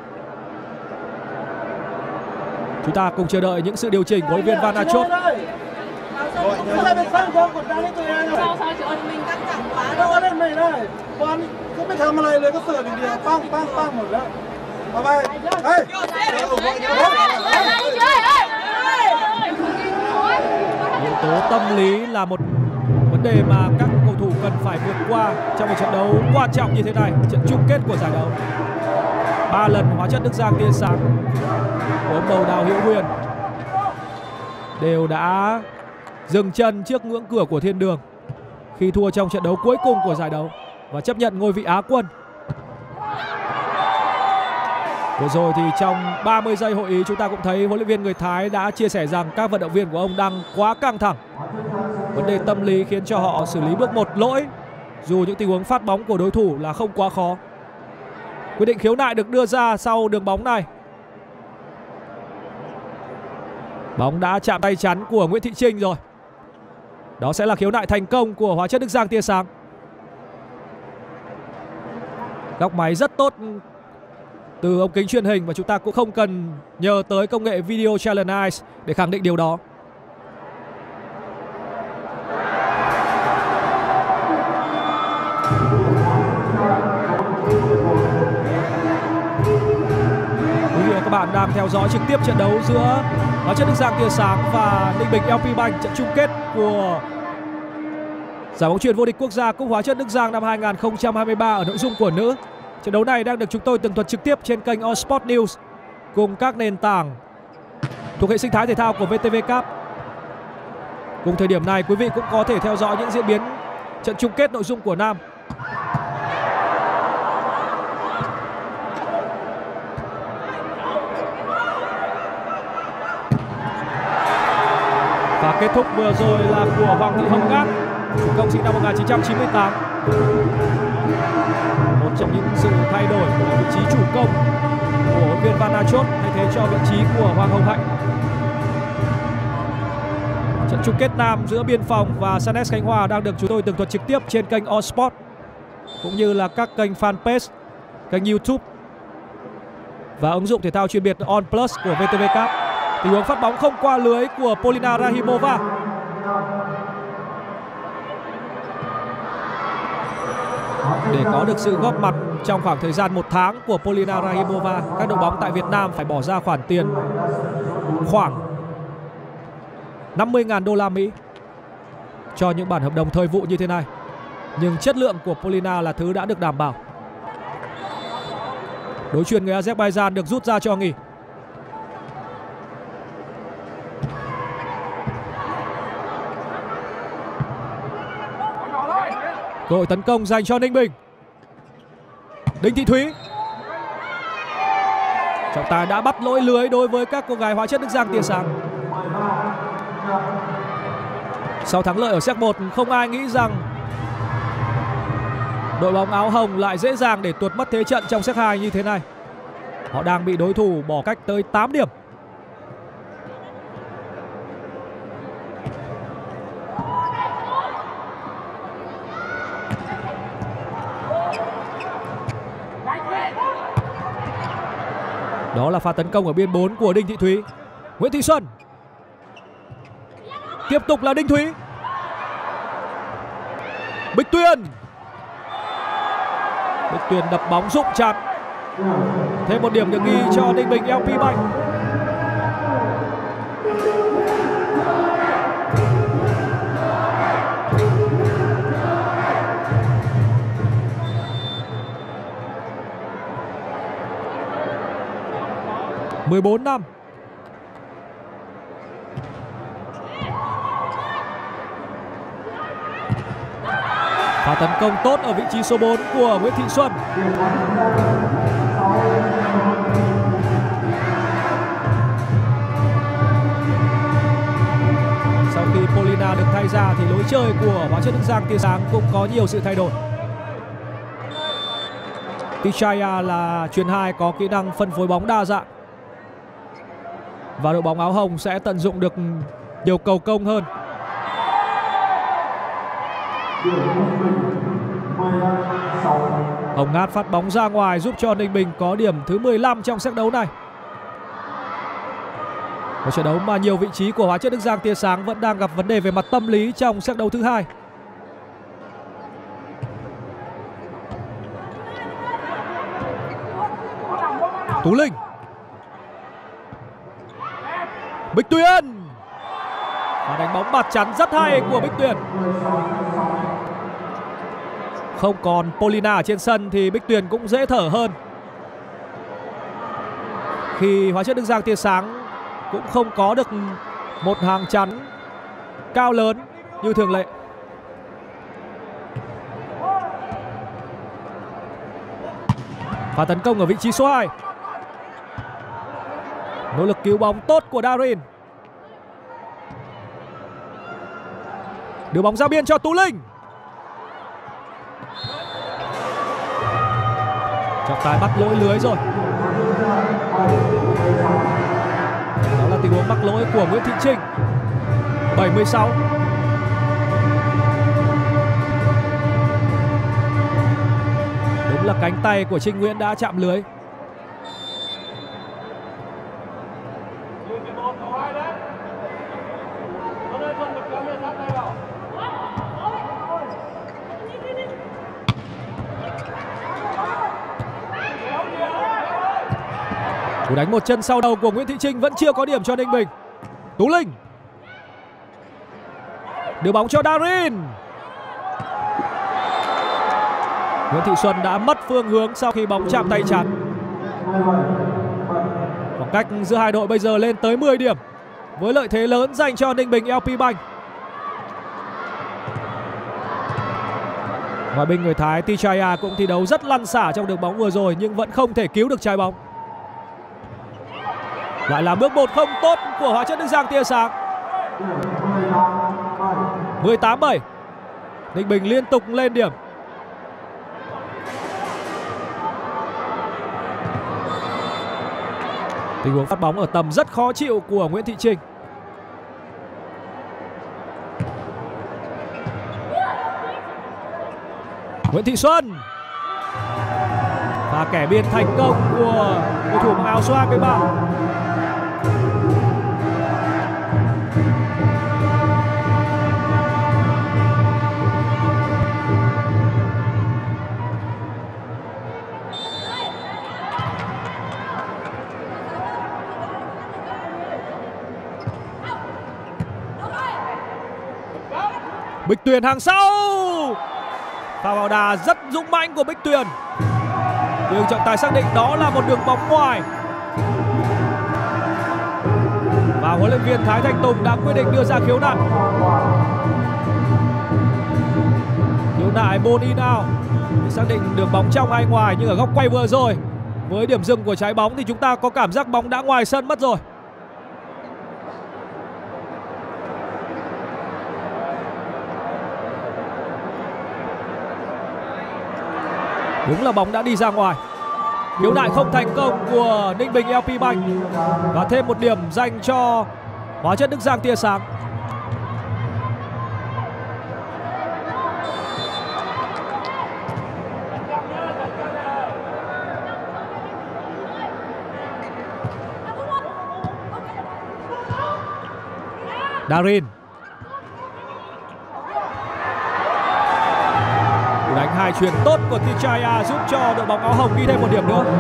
Speaker 1: Chúng ta cùng chờ đợi những sự điều chỉnh của huấn luyện viên Van Achot.
Speaker 4: Sao chị ơi, mình căng thẳng quá
Speaker 2: đâu
Speaker 4: rồi.
Speaker 2: đây mày đây. Con không biếtทำอะไรเลยก็เสิร์ฟอย่างเดียวปั้งปั้งปั้งหมดแล้วเอาไปเฮ้ย
Speaker 1: Yếu tố tâm lý là một vấn đề mà các cầu thủ cần phải vượt qua trong một trận đấu quan trọng như thế này, trận chung kết của giải đấu. 3 lần Hóa Chất Đức Giang tia sáng của ông đầu Đào Hữu Huyền đều đã dừng chân trước ngưỡng cửa của thiên đường khi thua trong trận đấu cuối cùng của giải đấu và chấp nhận ngôi vị Á quân. Vừa rồi thì trong 30 giây hội ý chúng ta cũng thấy huấn luyện viên người Thái đã chia sẻ rằng các vận động viên của ông đang quá căng thẳng. Vấn đề tâm lý khiến cho họ xử lý bước 1 lỗi dù những tình huống phát bóng của đối thủ là không quá khó. Quyết định khiếu nại được đưa ra sau đường bóng này. Bóng đã chạm tay chắn của Nguyễn Thị Trinh rồi. Đó sẽ là khiếu nại thành công của Hóa Chất Đức Giang tia sáng. Góc máy rất tốt từ ống kính truyền hình và chúng ta cũng không cần nhờ tới công nghệ Video Challenge Eyes để khẳng định điều đó. Quý vị và các bạn đang theo dõi trực tiếp trận đấu giữa Hóa Chất Đức Giang tia sáng và Ninh Bình LP Bank, trận chung kết của giải bóng chuyền vô địch quốc gia Cúp Hóa Chất Đức Giang năm 2023 ở nội dung của nữ. Trận đấu này đang được chúng tôi tường thuật trực tiếp trên kênh All Sport News cùng các nền tảng thuộc hệ sinh thái thể thao của VTV Cup. Cùng thời điểm này quý vị cũng có thể theo dõi những diễn biến trận chung kết nội dung của nam. Và kết thúc vừa rồi là của Hoàng Thị Hồng Ngát, chủ công sinh năm 1998. Một trong những sự thay đổi là vị trí chủ công của huấn luyện viên Van Achot thay thế cho vị trí của Hoàng Hồng Hạnh. Trận chung kết nam giữa Biên Phòng và Sanes Khánh Hòa đang được chúng tôi tường thuật trực tiếp trên kênh All Sport cũng như là các kênh fanpage, kênh YouTube và ứng dụng thể thao chuyên biệt On Plus của VTV Cup. Tình huống phát bóng không qua lưới của Polina Rahimova. Để có được sự góp mặt trong khoảng thời gian 1 tháng của Polina Rahimova, các đội bóng tại Việt Nam phải bỏ ra khoản tiền khoảng 50.000 đô la Mỹ cho những bản hợp đồng thời vụ như thế này. Nhưng chất lượng của Polina là thứ đã được đảm bảo. Đối chuyền người Azerbaijan được rút ra cho nghỉ. Cơ hội tấn công dành cho Ninh Bình. Đinh Thị Thúy. Trọng tài đã bắt lỗi lưới đối với các cô gái Hóa chất Đức Giang tia sáng. Sau thắng lợi ở set 1, không ai nghĩ rằng đội bóng áo hồng lại dễ dàng để tuột mất thế trận trong set 2 như thế này. Họ đang bị đối thủ bỏ cách tới 8 điểm. Đó là pha tấn công ở biên 4 của Đinh Thị Thúy. Nguyễn Thị Xuân. Tiếp tục là Đinh Thúy. Bích Tuyền. Bích Tuyền đập bóng rụng chặn. Thêm một điểm được ghi cho Ninh Bình LP Bank. (14 năm). Pha tấn công tốt ở vị trí số 4 của Nguyễn Thị Xuân. Sau khi Polina được thay ra thì lối chơi của Hóa chất Đức Giang tia sáng cũng có nhiều sự thay đổi. Tichaya là chuyền 2 có kỹ năng phân phối bóng đa dạng. Và đội bóng áo hồng sẽ tận dụng được nhiều cầu công hơn. Hồng Ngát phát bóng ra ngoài giúp cho Ninh Bình có điểm thứ 15 trong set đấu này. Một trận đấu mà nhiều vị trí của Hóa chất Đức Giang tia sáng vẫn đang gặp vấn đề về mặt tâm lý trong set đấu thứ 2. Tú Linh. Bích Tuyền. Và đánh bóng mặt chắn rất hay của Bích Tuyền. Không còn Polina ở trên sân thì Bích Tuyền cũng dễ thở hơn. Khi Hóa chất Đức Giang tia sáng cũng không có được một hàng chắn cao lớn như thường lệ. Và tấn công ở vị trí số 2. Nỗ lực cứu bóng tốt của Darin. Đưa bóng ra biên cho Tú Linh. Trọng tài bắt lỗi lưới rồi. Đó là tình huống mắc lỗi của Nguyễn Thị Trinh. 76. Đúng là cánh tay của Trinh Nguyễn đã chạm lưới. Cú đánh một chân sau đầu của Nguyễn Thị Trinh vẫn chưa có điểm cho Ninh Bình. Tú Linh. Đưa bóng cho Darin. Nguyễn Thị Xuân đã mất phương hướng sau khi bóng chạm tay chắn. Khoảng cách giữa hai đội bây giờ lên tới 10 điểm, với lợi thế lớn dành cho Ninh Bình LP Bank. Ngoại binh người Thái Tichaya cũng thi đấu rất lăn xả trong đường bóng vừa rồi nhưng vẫn không thể cứu được trái bóng. Lại là bước 1 không tốt của Hóa chất Đức Giang tia sáng. 18-7. Ninh Bình liên tục lên điểm. Tình huống phát bóng ở tầm rất khó chịu của Nguyễn Thị Trinh. Nguyễn Thị Xuân. Và kẻ biên thành công của cầu thủ mặc áo số 23. Bích Tuyền hàng sau. Pha vào đà rất dũng mãnh của Bích Tuyền. Nhưng trọng tài xác định đó là một đường bóng ngoài. Và huấn luyện viên Thái Thanh Tùng đã quyết định đưa ra khiếu nại. Khiếu lại ball in out để xác định đường bóng trong hay ngoài, nhưng ở góc quay vừa rồi với điểm dừng của trái bóng thì chúng ta có cảm giác bóng đã ngoài sân mất rồi. Đúng là bóng đã đi ra ngoài. Khiếu nại không thành công của Ninh Bình LP Bank và thêm một điểm dành cho Hóa chất Đức Giang tia sáng. Darin đánh hai chuyền tốt của Tichaya giúp cho đội bóng áo hồng ghi thêm một điểm nữa.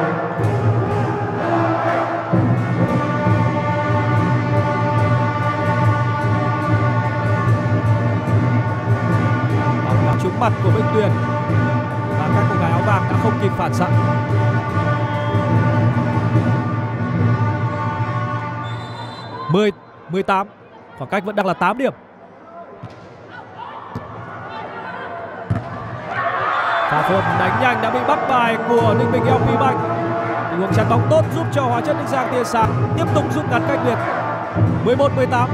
Speaker 1: Bóng đã trúng mặt của Bích Tuyền và các cô gái áo vàng đã không kịp phản xạ. Mười 18, khoảng cách vẫn đang là 8 điểm. Pha phồn đánh nhanh đã bị bắt bài của Ninh Bình LP Bank. Tình huống chắn bóng tốt giúp cho Hóa chất Đức Giang tia sáng tiếp tục rút ngắn cách biệt. 11-18.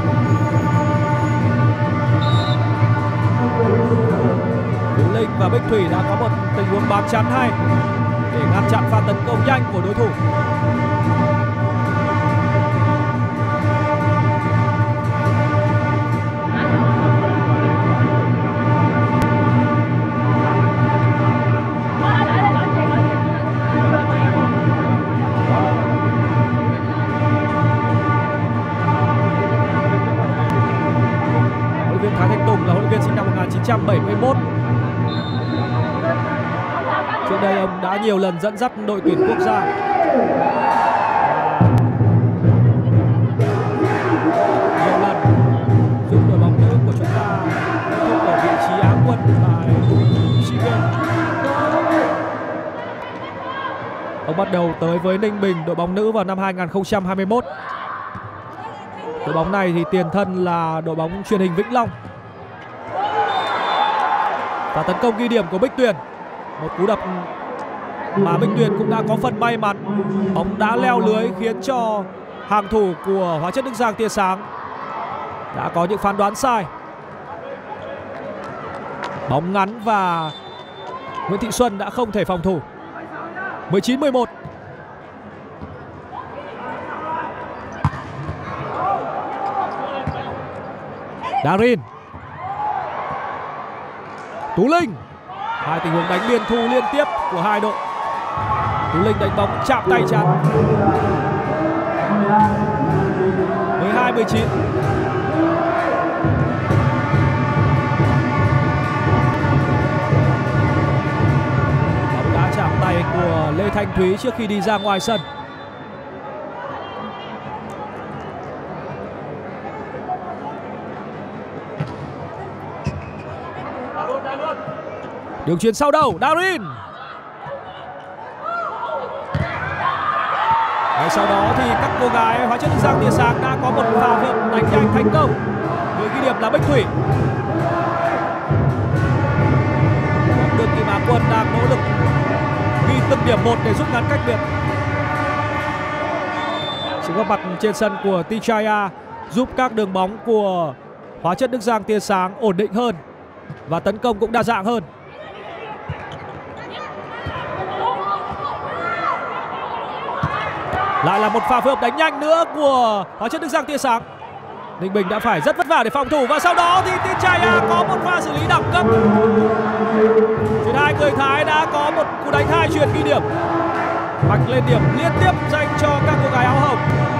Speaker 1: Tú Linh và Bích Thủy đã có một tình huống bám chắn hay để ngăn chặn pha tấn công nhanh của đối thủ. Thái Thanh Tùng là huấn luyện viên sinh năm 1971. Trước đây ông đã nhiều lần dẫn dắt đội tuyển quốc gia. Nhiều lần giúp đội bóng nữ của chúng ta kết thúc ở vị trí Á quân tại SEA Games. Ông bắt đầu tới với Ninh Bình đội bóng nữ vào năm 2021. Đội bóng này thì tiền thân là đội bóng Truyền hình Vĩnh Long. Và tấn công ghi điểm của Bích Tuyền, một cú đập mà Bích Tuyền cũng đã có phần may mắn. Bóng đã leo lưới khiến cho hàng thủ của Hóa chất Đức Giang tia sáng đã có những phán đoán sai. Bóng ngắn và Nguyễn Thị Xuân đã không thể phòng thủ. 19-11. Darin, Tú Linh, hai tình huống đánh liên thu liên tiếp của hai đội. Tú Linh đánh bóng chạm tay chắn. 12-19. Bóng đã chạm tay của Lê Thanh Thúy trước khi đi ra ngoài sân. Đường chuyền sau đầu, Darin. Và sau đó thì các cô gái Hóa chất Đức Giang tia sáng đã có một pha vượt đánh nhanh thành công. Người ghi điểm là Bích Thủy. Đường kim Á quân đang nỗ lực ghi từng điểm một để rút ngắn cách biệt. Sự góp mặt trên sân của Tichaya giúp các đường bóng của Hóa chất Đức Giang tia sáng ổn định hơn và tấn công cũng đa dạng hơn. Lại là một pha phối hợp đánh nhanh nữa của Hóa chất Đức Giang tia sáng. Ninh Bình đã phải rất vất vả để phòng thủ và sau đó thì Tichaya có một pha xử lý đẳng cấp. Chuyền hai người Thái đã có một cú đánh hai chuyền ghi điểm. Bạch lên điểm liên tiếp dành cho các cô gái áo hồng.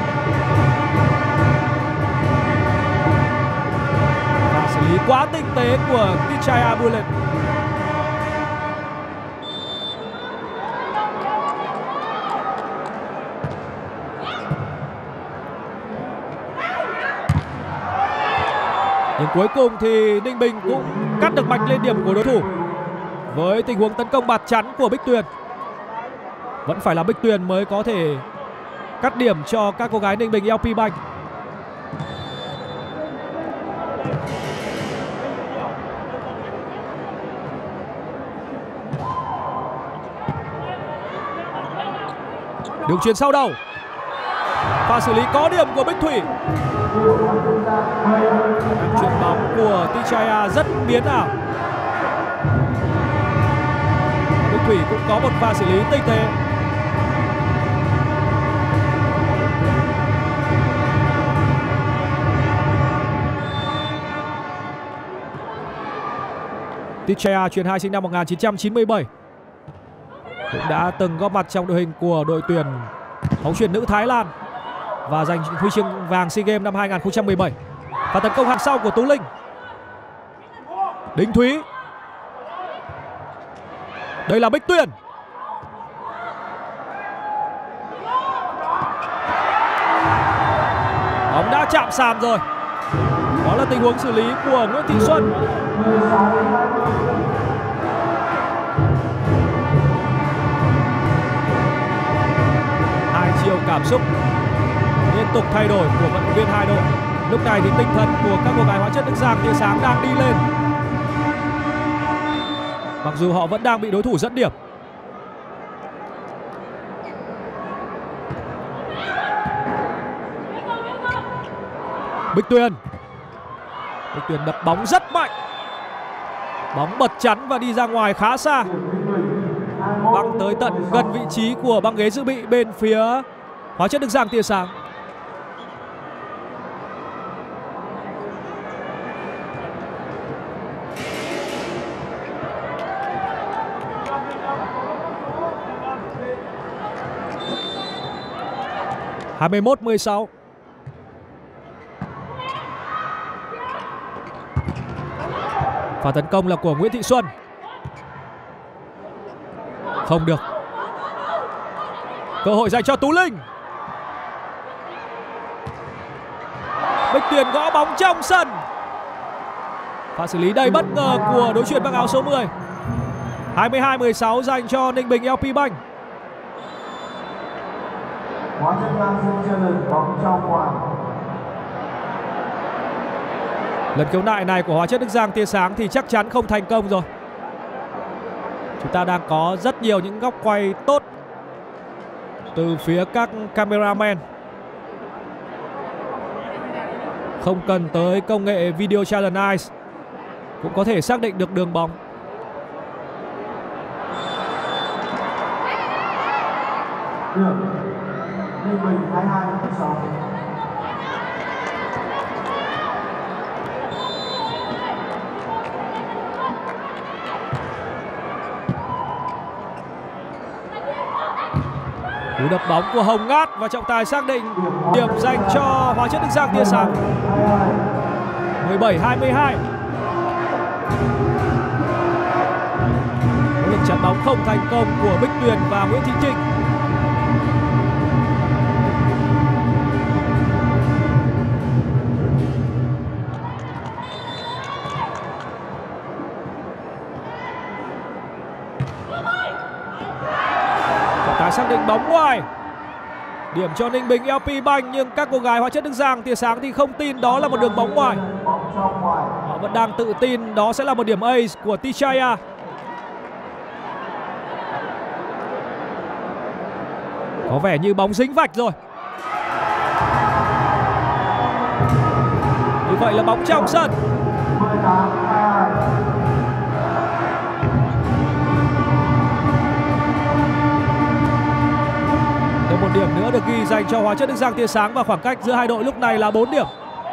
Speaker 1: Pha xử lý quá tinh tế của Tichaya Bullet. Nhưng cuối cùng thì Ninh Bình cũng cắt được mạch lên điểm của đối thủ với tình huống tấn công bạt chắn của Bích Tuyền. Vẫn phải là Bích Tuyền mới có thể cắt điểm cho các cô gái Ninh Bình LP Bank. Đường chuyền sau đầu. Pha xử lý có điểm của Bích Thủy. Chuyền bóng của Tichaya rất biến ảo. Bích Thủy cũng có một pha xử lý tinh tế. Tichaya chuyền 2 sinh năm 1997. Cũng đã từng góp mặt trong đội hình của đội tuyển bóng chuyền nữ Thái Lan và giành huy chương vàng SEA Games năm 2017. Và tấn công hàng sau của Tú Linh. Đinh Thúy. Đây là Bích Tuyền. Bóng đã chạm sàn rồi. Đó là tình huống xử lý của Nguyễn Thị Xuân. Hai chiều cảm xúc liên tục thay đổi của vận động viên hai đội. Lúc này thì tinh thần của các cô gái hóa chất Đức Giang tia sáng đang đi lên, mặc dù họ vẫn đang bị đối thủ dẫn điểm. Bích Tuyền. Bích Tuyền đập bóng rất mạnh. Bóng bật chắn và đi ra ngoài khá xa, văng tới tận gần vị trí của băng ghế dự bị bên phía hóa chất Đức Giang tia sáng. – 21-16. Pha tấn công là của Nguyễn Thị Xuân. Không được. Cơ hội dành cho Tú Linh. Bích Tuyền gõ bóng trong sân. Pha xử lý đầy bất ngờ của đối chuyền mang áo số 10. 22-16 dành cho Ninh Bình LP Bank.
Speaker 2: Hóa chất Giang dừng chân bóng trong ngoài.
Speaker 1: Lần khiếu nại này của hóa chất Đức Giang tia sáng thì chắc chắn không thành công rồi. Chúng ta đang có rất nhiều những góc quay tốt từ phía các cameraman. Không cần tới công nghệ Video Challenge Eyes cũng có thể xác định được đường bóng.
Speaker 2: Ninh Bình 22-16.
Speaker 1: Cú đập bóng của Hồng Ngát và trọng tài xác định điểm dành cho hóa chất Đức Giang tia sáng. 17-22. Nỗ lực chắn bóng không thành công của Bích Tuyền và Nguyễn Thị Trinh. Xác định bóng ngoài. Điểm cho Ninh Bình LP Bank, nhưng các cô gái hóa chất Đức Giang tia sáng thì không tin đó là một đường bóng ngoài. Họ vẫn đang tự tin đó sẽ là một điểm ace của Tichaya. Có vẻ như bóng dính vạch rồi. Như vậy là bóng trong sân. Một điểm nữa được ghi dành cho hóa chất Đức Giang tia sáng và khoảng cách giữa hai đội lúc này là 4 điểm.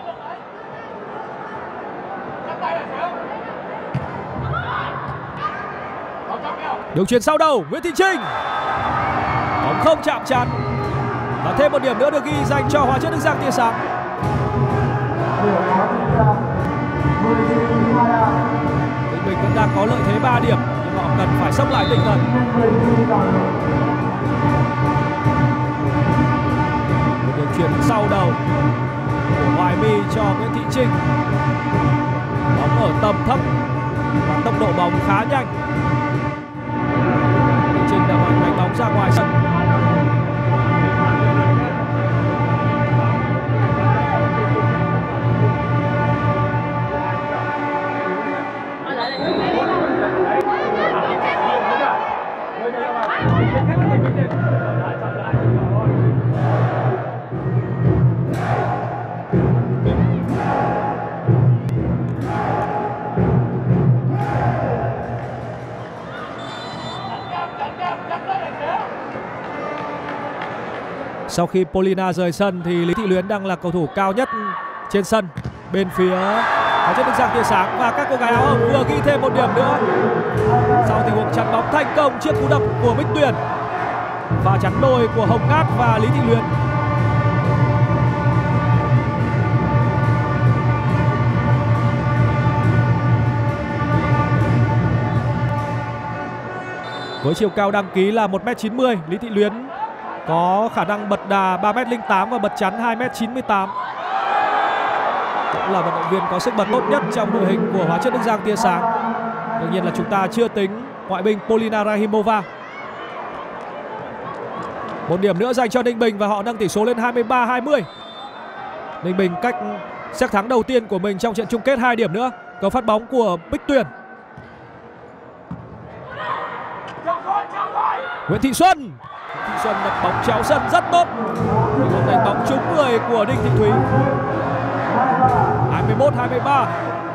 Speaker 1: Đường chuyền sau đầu, Nguyễn Thị Trinh. Bóng không chạm trán. Và thêm một điểm nữa được ghi dành cho hóa chất Đức Giang tia sáng. Mình vẫn đang có lợi thế 3 điểm, nhưng họ cần phải xốc lại tinh thần. Đường chuyền sau đầu của Hoài My cho Nguyễn Thị Trinh. Bóng ở tầm thấp và tốc độ bóng khá nhanh. Nguyễn Thị Trinh đã hoàn thành bóng ra ngoài sân. Sau khi Polina rời sân thì Lý Thị Luyến đang là cầu thủ cao nhất trên sân. Bên phía Hóa Chất Đức Giang tia sáng và các cô gái áo hồng vừa ghi thêm một điểm nữa. Sau tình huống chắn bóng thành công trước cú đập của Bích Tuyền và chắn đôi của Hồng Ngát và Lý Thị Luyến. Với chiều cao đăng ký là 1m90, Lý Thị Luyến có khả năng bật đà 3m08 và bật chắn 2m98. Cũng là vận động viên có sức bật tốt nhất trong đội hình của Hóa Chất Đức Giang tia sáng. Đương nhiên là chúng ta chưa tính ngoại binh Polina Rahimova. Một điểm nữa dành cho Ninh Bình và họ nâng tỷ số lên 23-20. Ninh Bình cách set thắng đầu tiên của mình trong trận chung kết 2 điểm nữa. Cầu phát bóng của Bích Tuyền. Nguyễn Thị Xuân. Nguyễn Thị Xuân đập bóng chéo sân rất tốt. Tình huống đánh bóng trúng người của Đinh Thị Thúy. 21-23.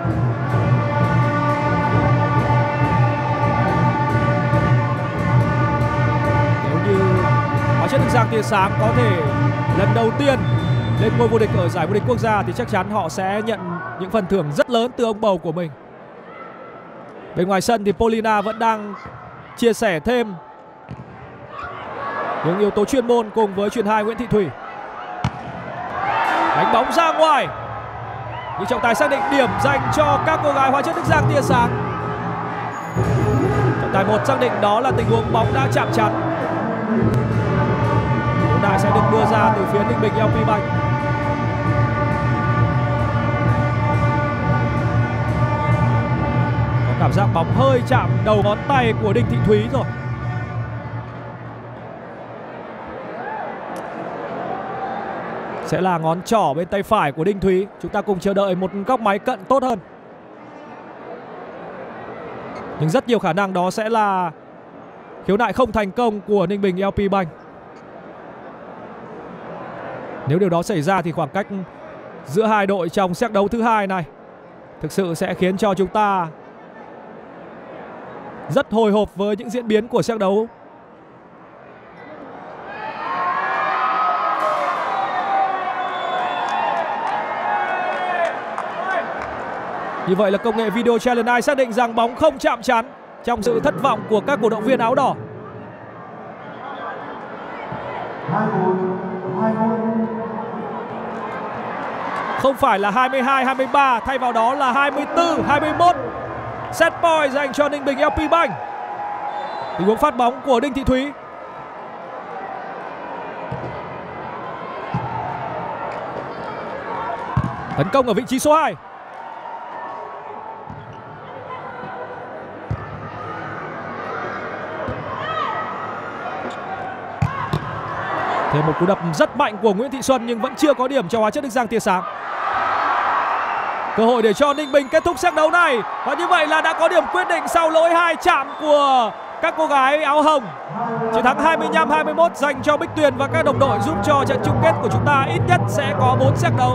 Speaker 1: Nếu như Hóa Chất Đức Giang tia sáng có thể lần đầu tiên lên ngôi vô địch ở giải vô địch quốc gia thì chắc chắn họ sẽ nhận những phần thưởng rất lớn từ ông bầu của mình. Bên ngoài sân thì Polina vẫn đang chia sẻ thêm những yếu tố chuyên môn cùng với chuyền 2 Nguyễn Thị Thủy. Đánh bóng ra ngoài. Nhưng trọng tài xác định điểm dành cho các cô gái Hóa Chất Đức Giang tia sáng. Trọng tài 1 xác định đó là tình huống bóng đã chạm chắn. Đấu đài sẽ được đưa ra từ phía Ninh Bình LP Bank. Có cảm giác bóng hơi chạm đầu ngón tay của Đinh Thị Thúy rồi. Sẽ là ngón trỏ bên tay phải của Đinh Thúy. Chúng ta cùng chờ đợi một góc máy cận tốt hơn. Nhưng rất nhiều khả năng đó sẽ là khiếu nại không thành công của Ninh Bình LP Bank. Nếu điều đó xảy ra thì khoảng cách giữa hai đội trong set đấu thứ 2 này thực sự sẽ khiến cho chúng ta rất hồi hộp với những diễn biến của set đấu. Như vậy là công nghệ video challenge eye xác định rằng bóng không chạm trán trong sự thất vọng của các cổ động viên áo đỏ. Không phải là 22-23, thay vào đó là 24-21. Set point dành cho Ninh Bình LP Bank. Tình huống phát bóng của Đinh Thị Thúy. Tấn công ở vị trí số 2. Thêm một cú đập rất mạnh của Nguyễn Thị Xuân nhưng vẫn chưa có điểm cho Hóa Chất Đức Giang tia sáng. Cơ hội để cho Ninh Bình kết thúc set đấu này. Và như vậy là đã có điểm quyết định sau lỗi 2 chạm của các cô gái áo hồng. Chiến thắng 25-21 dành cho Bích Tuyền và các đồng đội giúp cho trận chung kết của chúng ta ít nhất sẽ có 4 set đấu.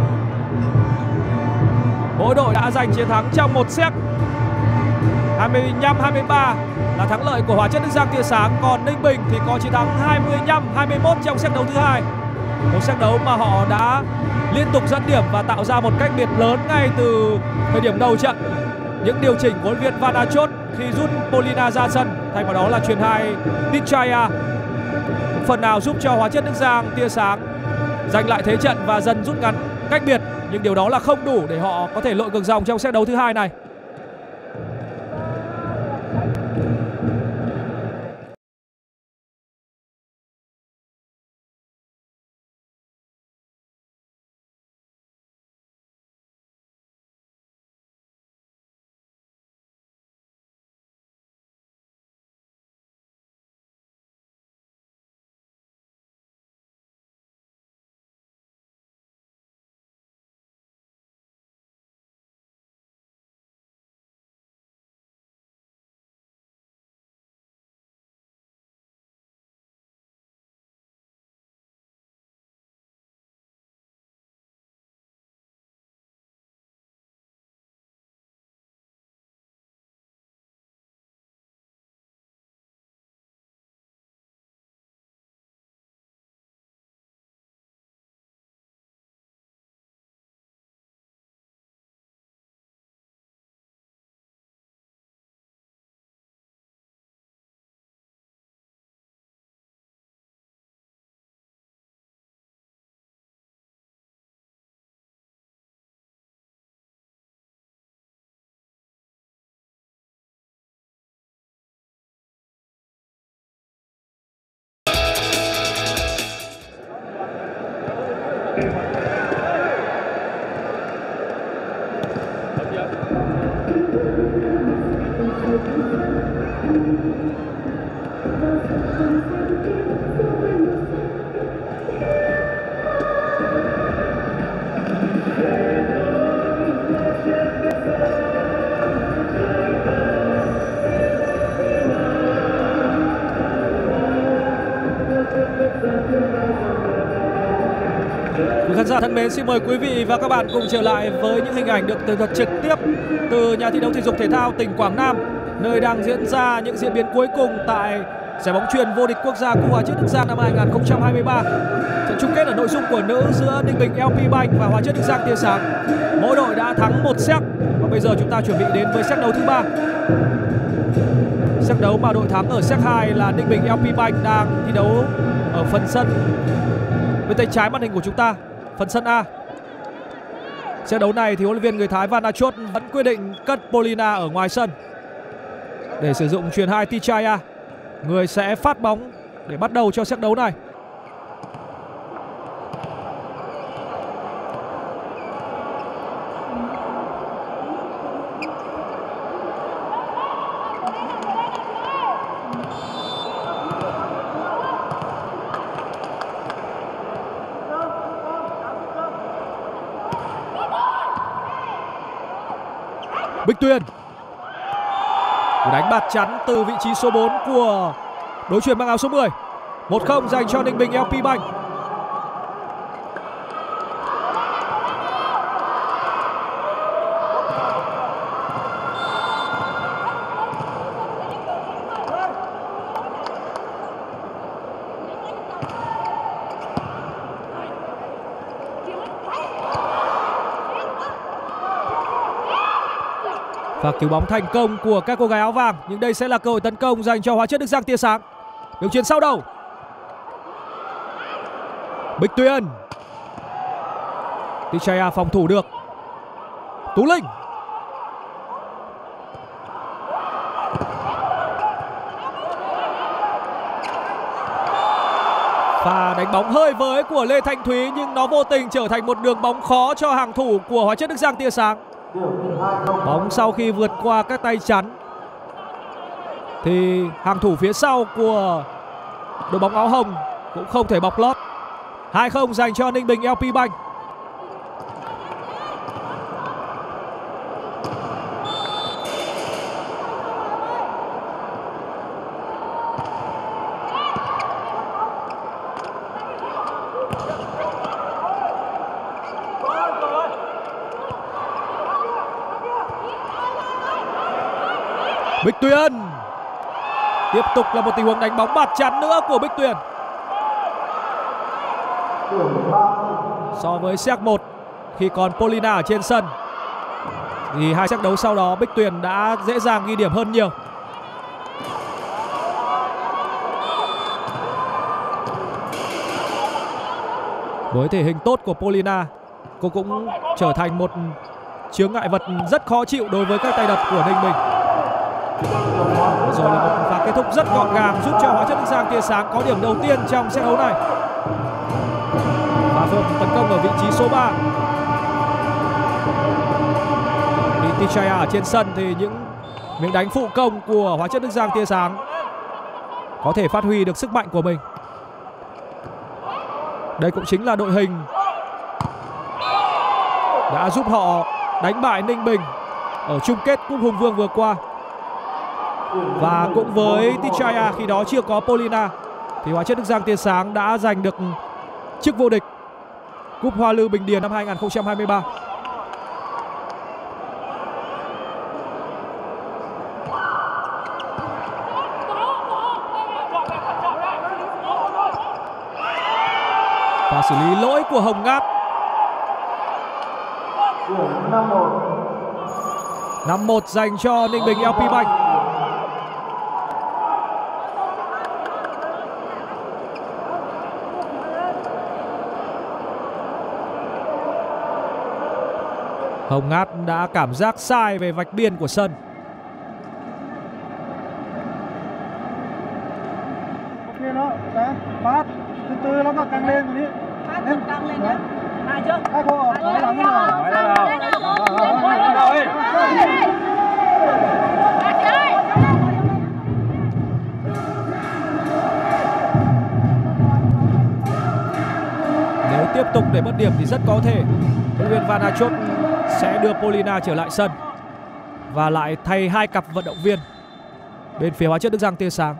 Speaker 1: Mỗi đội đã giành chiến thắng trong một set. 25-23 là thắng lợi của Hóa Chất Đức Giang tia sáng. Còn Ninh Bình thì có chiến thắng 25-21 trong set đấu thứ 2. Một set đấu mà họ đã liên tục dẫn điểm và tạo ra một cách biệt lớn ngay từ thời điểm đầu trận. Những điều chỉnh của huấn luyện viên Van Achot khi rút Polina ra sân, thay vào đó là chuyền 2 Tichaya, phần nào giúp cho Hóa Chất Đức Giang tia sáng giành lại thế trận và dần rút ngắn cách biệt. Nhưng điều đó là không đủ để họ có thể lội ngược dòng trong set đấu thứ 2 này. Quý khán giả thân mến, xin mời quý vị và các bạn cùng trở lại với những hình ảnh được tường thuật trực tiếp từ nhà thi đấu thể dục thể thao tỉnh Quảng Nam, nơi đang diễn ra những diễn biến cuối cùng tại giải bóng chuyền vô địch quốc gia của Hóa chất Đức Giang năm 2023. Trận chung kết ở nội dung của nữ giữa Ninh Bình LP Bank và Hóa chất Đức Giang Tia Sáng. Mỗi đội đã thắng một set và bây giờ chúng ta chuẩn bị đến với set đấu thứ 3. Set đấu mà đội thắng ở set 2 là Ninh Bình LP Bank đang thi đấu ở phần sân bên tay trái màn hình của chúng ta, phần sân A. Trận đấu này thì huấn luyện viên người Thái Van Achot vẫn quyết định cất Polina ở ngoài sân để sử dụng chuyền 2 Tichaya, người sẽ phát bóng để bắt đầu cho set đấu này. Bích Tuyền đánh bạt chắn từ vị trí số 4 của đối chuyền mang áo số 10. 1-0 dành cho Ninh Bình LP Bank. Và cứu bóng thành công của các cô gái áo vàng, nhưng đây sẽ là cơ hội tấn công dành cho Hóa chất Đức Giang Tia Sáng. Đường chuyền sau đầu. Bích Tuyền. Tichaya phòng thủ được. Tú Linh. Và đánh bóng hơi với của Lê Thanh Thúy, nhưng nó vô tình trở thành một đường bóng khó cho hàng thủ của Hóa chất Đức Giang Tia Sáng. Bóng sau khi vượt qua các tay chắn thì hàng thủ phía sau của đội bóng áo hồng cũng không thể bọc lót. 2-0 dành cho Ninh Bình LP Bank. Bích Tuyền. Tiếp tục là một tình huống đánh bóng bạt chắn nữa của Bích Tuyền. So với set 1 khi còn Polina ở trên sân thì hai set đấu sau đó Bích Tuyền đã dễ dàng ghi điểm hơn nhiều. Với thể hình tốt của Polina, cô cũng trở thành một chướng ngại vật rất khó chịu đối với các tay đập của Ninh Bình. Rồi là một pha kết thúc rất gọn gàng giúp cho Hóa chất Đức Giang Tia Sáng có điểm đầu tiên trong set đấu này. Và phượng tấn công ở vị trí số 3. Khi Tichaya ở trên sân thì những miếng đánh phụ công của Hóa chất Đức Giang Tia Sáng có thể phát huy được sức mạnh của mình. Đây cũng chính là đội hình đã giúp họ đánh bại Ninh Bình ở chung kết Cúp Hùng Vương vừa qua. Và cũng với Tichaya khi đó chưa có Polina thì Hóa chất Đức Giang Tia Sáng đã giành được chức vô địch Cúp Hoa Lư Bình Điền năm 2023. Và xử lý lỗi của Hồng Ngát. 5-1 dành cho Ninh Bình LP Bank. Hồng Ngát đã cảm giác sai về vạch biên của sân.
Speaker 2: Ok đó, phát từ từ nó căng lên đi.
Speaker 4: Phát căng lên nhé.
Speaker 1: Nếu tiếp tục để mất điểm thì rất có thể huấn luyện viên Van Aanholt sẽ đưa Polina trở lại sân và lại thay 2 cặp vận động viên bên phía Hóa chất Đức Giang tia sáng.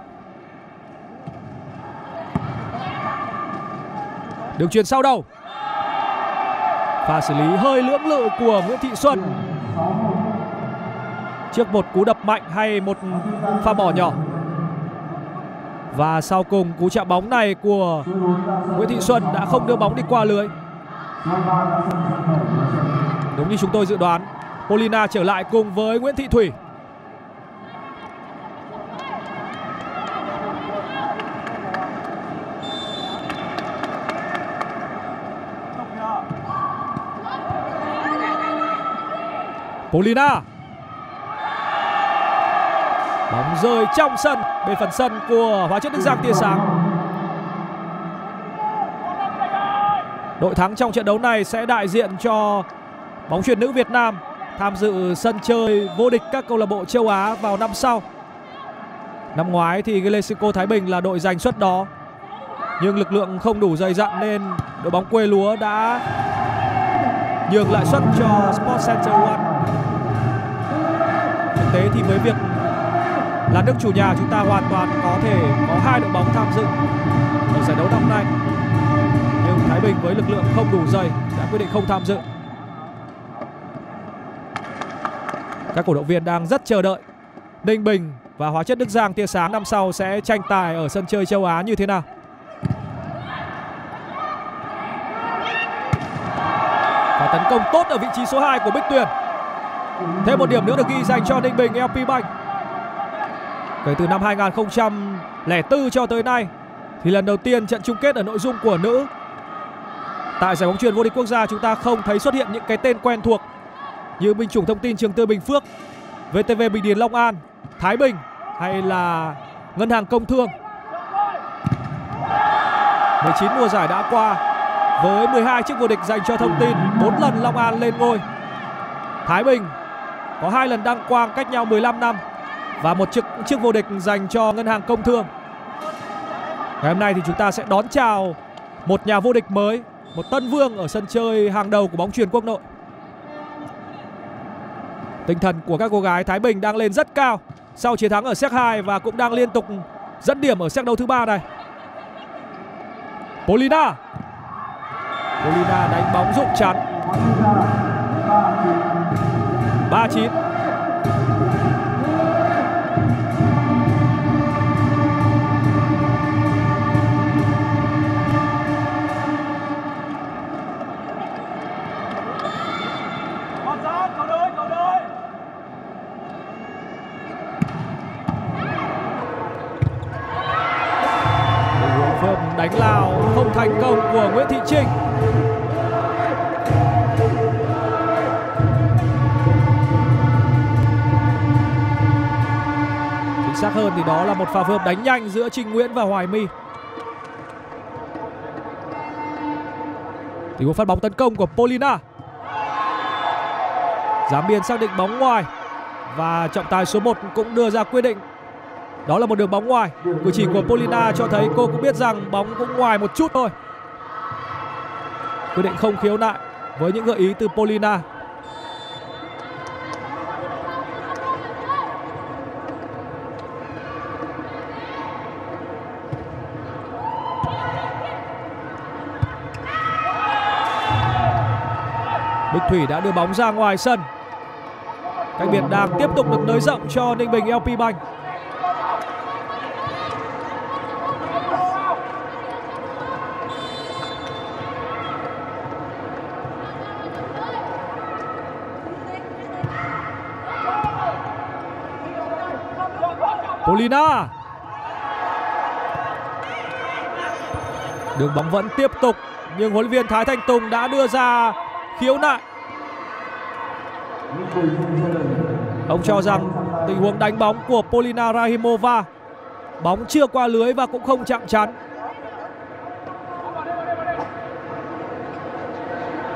Speaker 1: Đường chuyền sau đầu, pha xử lý hơi lưỡng lự của Nguyễn Thị Xuân trước một cú đập mạnh hay một pha bỏ nhỏ. Và sau cùng cú chạm bóng này của Nguyễn Thị Xuân đã không đưa bóng đi qua lưới. Đúng như chúng tôi dự đoán, Polina trở lại cùng với Nguyễn Thị Thủy. Polina, bóng rơi trong sân bên phần sân của Hóa chất Đức Giang tia sáng. Đội thắng trong trận đấu này sẽ đại diện cho bóng chuyền nữ Việt Nam tham dự sân chơi vô địch các câu lạc bộ châu Á vào năm sau. Năm ngoái thì Glesinco Thái Bình là đội giành suất đó, nhưng lực lượng không đủ dày dặn nên đội bóng quê lúa đã nhường lại suất cho Sport Center One. Thực tế thì với việc là nước chủ nhà, chúng ta hoàn toàn có thể có 2 đội bóng tham dự ở giải đấu năm nay, nhưng Thái Bình với lực lượng không đủ dày đã quyết định không tham dự. Các cổ động viên đang rất chờ đợi Ninh Bình và Hóa chất Đức Giang tia sáng năm sau sẽ tranh tài ở sân chơi châu Á như thế nào. Và tấn công tốt ở vị trí số 2 của Bích Tuyền. Thêm một điểm nữa được ghi dành cho Ninh Bình LP Bank. Kể từ năm 2004 cho tới nay thì lần đầu tiên trận chung kết ở nội dung của nữ tại giải bóng chuyền vô địch quốc gia chúng ta không thấy xuất hiện những cái tên quen thuộc như Binh chủng thông tin Trường Tươi Bình Phước, VTV Bình Điền Long An, Thái Bình hay là Ngân hàng Công Thương. 19 mùa giải đã qua với 12 chiếc vô địch dành cho thông tin, 4 lần Long An lên ngôi. Thái Bình có 2 lần đăng quang cách nhau 15 năm và một chiếc vô địch dành cho Ngân hàng Công Thương. Ngày hôm nay thì chúng ta sẽ đón chào một nhà vô địch mới, một tân vương ở sân chơi hàng đầu của bóng chuyền quốc nội. Tinh thần của các cô gái Thái Bình đang lên rất cao sau chiến thắng ở set 2 và cũng đang liên tục dẫn điểm ở set đấu thứ 3 này. Polina đánh bóng rụng chắn. 3-9. Đánh lao không thành công của Nguyễn Thị Trinh. Chính xác hơn thì đó là một pha phối hợp đánh nhanh giữa Trinh Nguyễn và Hoài My. Thì một phát bóng tấn công của Polina. Giám biên xác định bóng ngoài và trọng tài số 1 cũng đưa ra quyết định đó là một đường bóng ngoài. Cử chỉ của Polina cho thấy cô cũng biết rằng bóng cũng ngoài một chút thôi. Quyết định không khiếu nại với những gợi ý từ Polina. Bích Thủy đã đưa bóng ra ngoài sân. Cách biệt đang tiếp tục được nới rộng cho Ninh Bình LP Bank. Polina. Đường bóng vẫn tiếp tục nhưng huấn luyện viên Thái Thanh Tùng đã đưa ra khiếu nại. Ông cho rằng tình huống đánh bóng của Polina Rahimova, bóng chưa qua lưới và cũng không chạm chắn.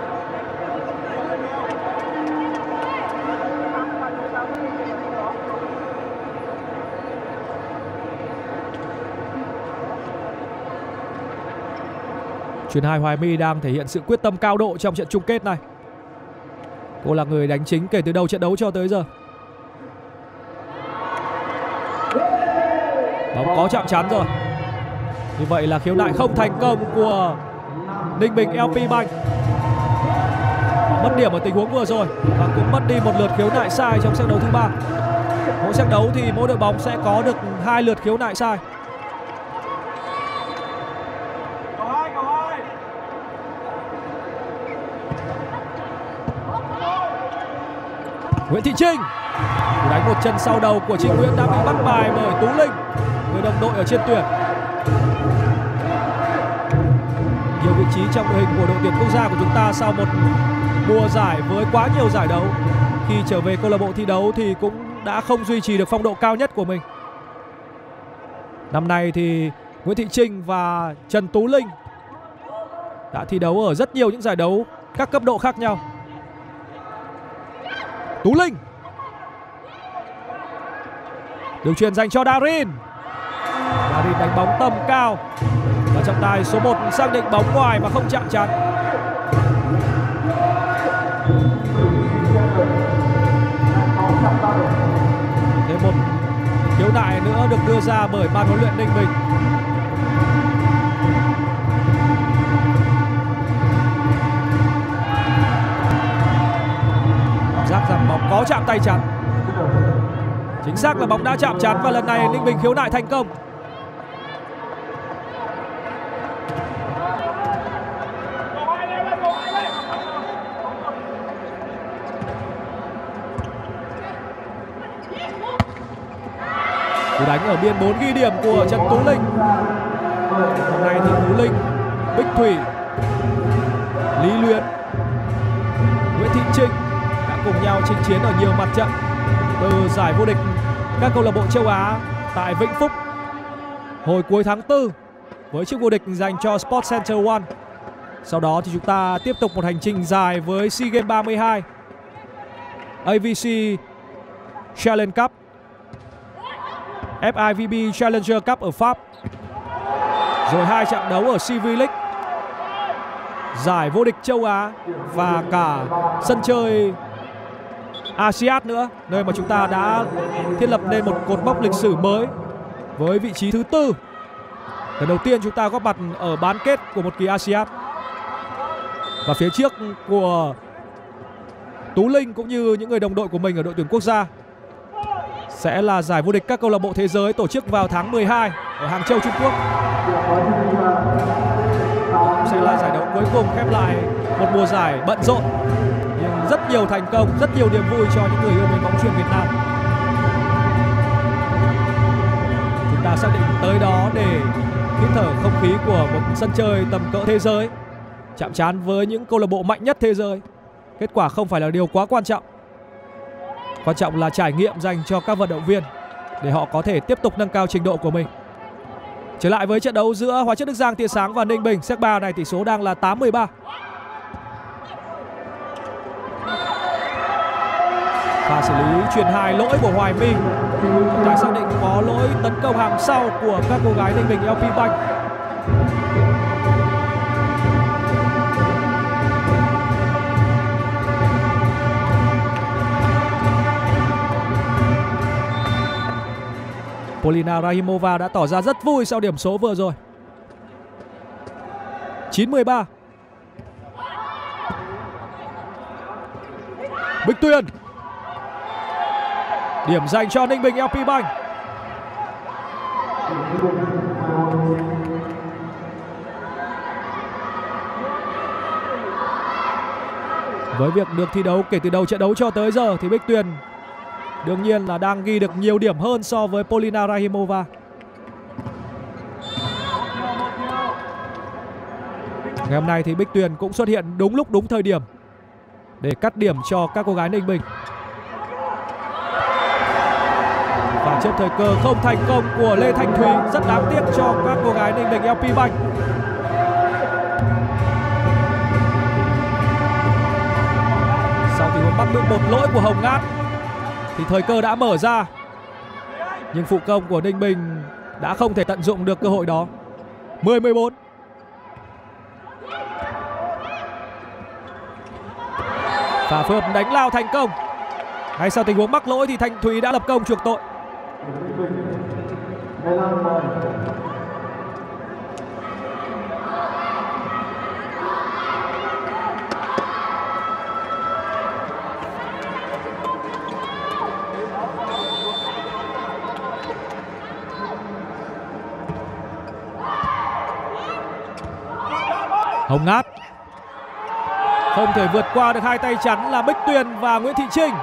Speaker 1: Chuyền 2 Hoài My đang thể hiện sự quyết tâm cao độ trong trận chung kết này. Cô là người đánh chính kể từ đầu trận đấu cho tới giờ. Bóng có chạm trán rồi. Như vậy là khiếu nại không thành công của Ninh Bình LP Bank. Mất điểm ở tình huống vừa rồi và cũng mất đi một lượt khiếu nại sai trong set đấu thứ 3. Mỗi set đấu thì mỗi đội bóng sẽ có được 2 lượt khiếu nại sai. Nguyễn Thị Trinh đánh một chân sau đầu của chị Nguyễn đã bị bắt bài bởi Tú Linh, người đồng đội ở trên tuyển. Nhiều vị trí trong đội hình của đội tuyển quốc gia của chúng ta sau một mùa giải với quá nhiều giải đấu, khi trở về câu lạc bộ thi đấu thì cũng đã không duy trì được phong độ cao nhất của mình. Năm nay thì Nguyễn Thị Trinh và Trần Tú Linh đã thi đấu ở rất nhiều những giải đấu các cấp độ khác nhau. Tú Linh, đường chuyền dành cho Darin. Darin đánh bóng tầm cao và trọng tài số 1 xác định bóng ngoài mà không chạm trán. Thêm một khiếu nại nữa được đưa ra bởi ban huấn luyện Ninh Bình. Cảm giác rằng bóng có chạm tay chắn. Chính xác là bóng đã chạm chắn và lần này Ninh Bình khiếu nại thành công. Cú đánh ở biên 4 ghi điểm của Trần Tú Linh. Hôm nay thì Tú Linh, Bích Thủy, Lý Luyến, Nguyễn Thị Trinh đã cùng nhau chinh chiến ở nhiều mặt trận, từ giải vô địch các câu lạc bộ châu Á tại Vĩnh Phúc hồi cuối tháng 4 với chức vô địch dành cho Sport Center One. Sau đó thì chúng ta tiếp tục một hành trình dài với SEA Games 32, AVC Challenge Cup, FIVB Challenger Cup ở Pháp, rồi 2 trận đấu ở CV League, giải vô địch châu Á và cả sân chơi ASEAN nữa, nơi mà chúng ta đã thiết lập nên một cột mốc lịch sử mới với vị trí thứ 4. Lần đầu tiên chúng ta góp mặt ở bán kết của một kỳ ASEAN. Và phía trước của Tú Linh cũng như những người đồng đội của mình ở đội tuyển quốc gia sẽ là giải vô địch các câu lạc bộ thế giới tổ chức vào tháng 12 ở Hàng Châu, Trung Quốc. Sẽ là giải đấu cuối cùng khép lại một mùa giải bận rộn nhưng rất nhiều thành công, rất nhiều niềm vui cho những người yêu mến bóng chuyền Việt Nam. Chúng ta xác định tới đó để hít thở không khí của một sân chơi tầm cỡ thế giới, chạm trán với những câu lạc bộ mạnh nhất thế giới. Kết quả không phải là điều quá quan trọng. Quan trọng là trải nghiệm dành cho các vận động viên để họ có thể tiếp tục nâng cao trình độ của mình. Trở lại với trận đấu giữa Hóa chất Đức Giang Tia Sáng và Ninh Bình, set 3 này tỷ số đang là 8-13. Pha xử lý chuyền 2 lỗi của Hoài My. Chúng ta xác định có lỗi tấn công hàng sau của các cô gái Ninh Bình LP Bank. Polina Rahimova đã tỏ ra rất vui sau điểm số vừa rồi. 9-13. Bích Tuyền. Điểm dành cho Ninh Bình LP Bank. Với việc được thi đấu kể từ đầu trận đấu cho tới giờ thì Bích Tuyền đương nhiên là đang ghi được nhiều điểm hơn so với Polina Rahimova. Ngày hôm nay thì Bích Tuyền cũng xuất hiện đúng lúc đúng thời điểm để cắt điểm cho các cô gái Ninh Bình. Và chớp thời cơ không thành công của Lê Thanh Thúy, rất đáng tiếc cho các cô gái Ninh Bình LP Bank. Sau tình huống bắt được một lỗi của Hồng Ngát thì thời cơ đã mở ra, nhưng phụ công của Ninh Bình đã không thể tận dụng được cơ hội đó. 10-14. Và phối hợp đánh lao thành công. Ngay sau tình huống mắc lỗi thì Thanh Thúy đã lập công chuộc tội. Hồng Ngát không thể vượt qua được hai tay chắn là Bích Tuyền và Nguyễn Thị Trinh.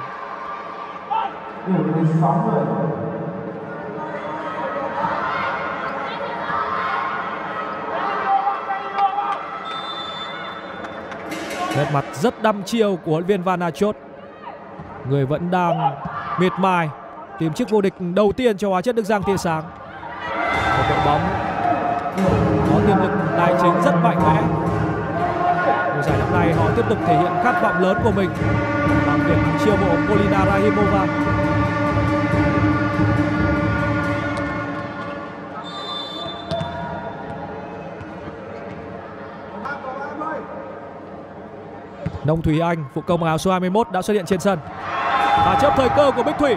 Speaker 1: Nét mặt rất đăm chiêu của huấn luyện viên Van Aanchoot, người vẫn đang miệt mài tìm chức vô địch đầu tiên cho Hóa chất Đức Giang tia sáng. Một đội bóng có tiềm lực tài chính rất mạnh mẽ. Mùa giải năm nay họ tiếp tục thể hiện khát vọng lớn của mình bằng việc chiêu mộ Polina Rahimova. Nông Thúy Anh, phụ công áo số 21 đã xuất hiện trên sân và chớp thời cơ của Bích Thủy.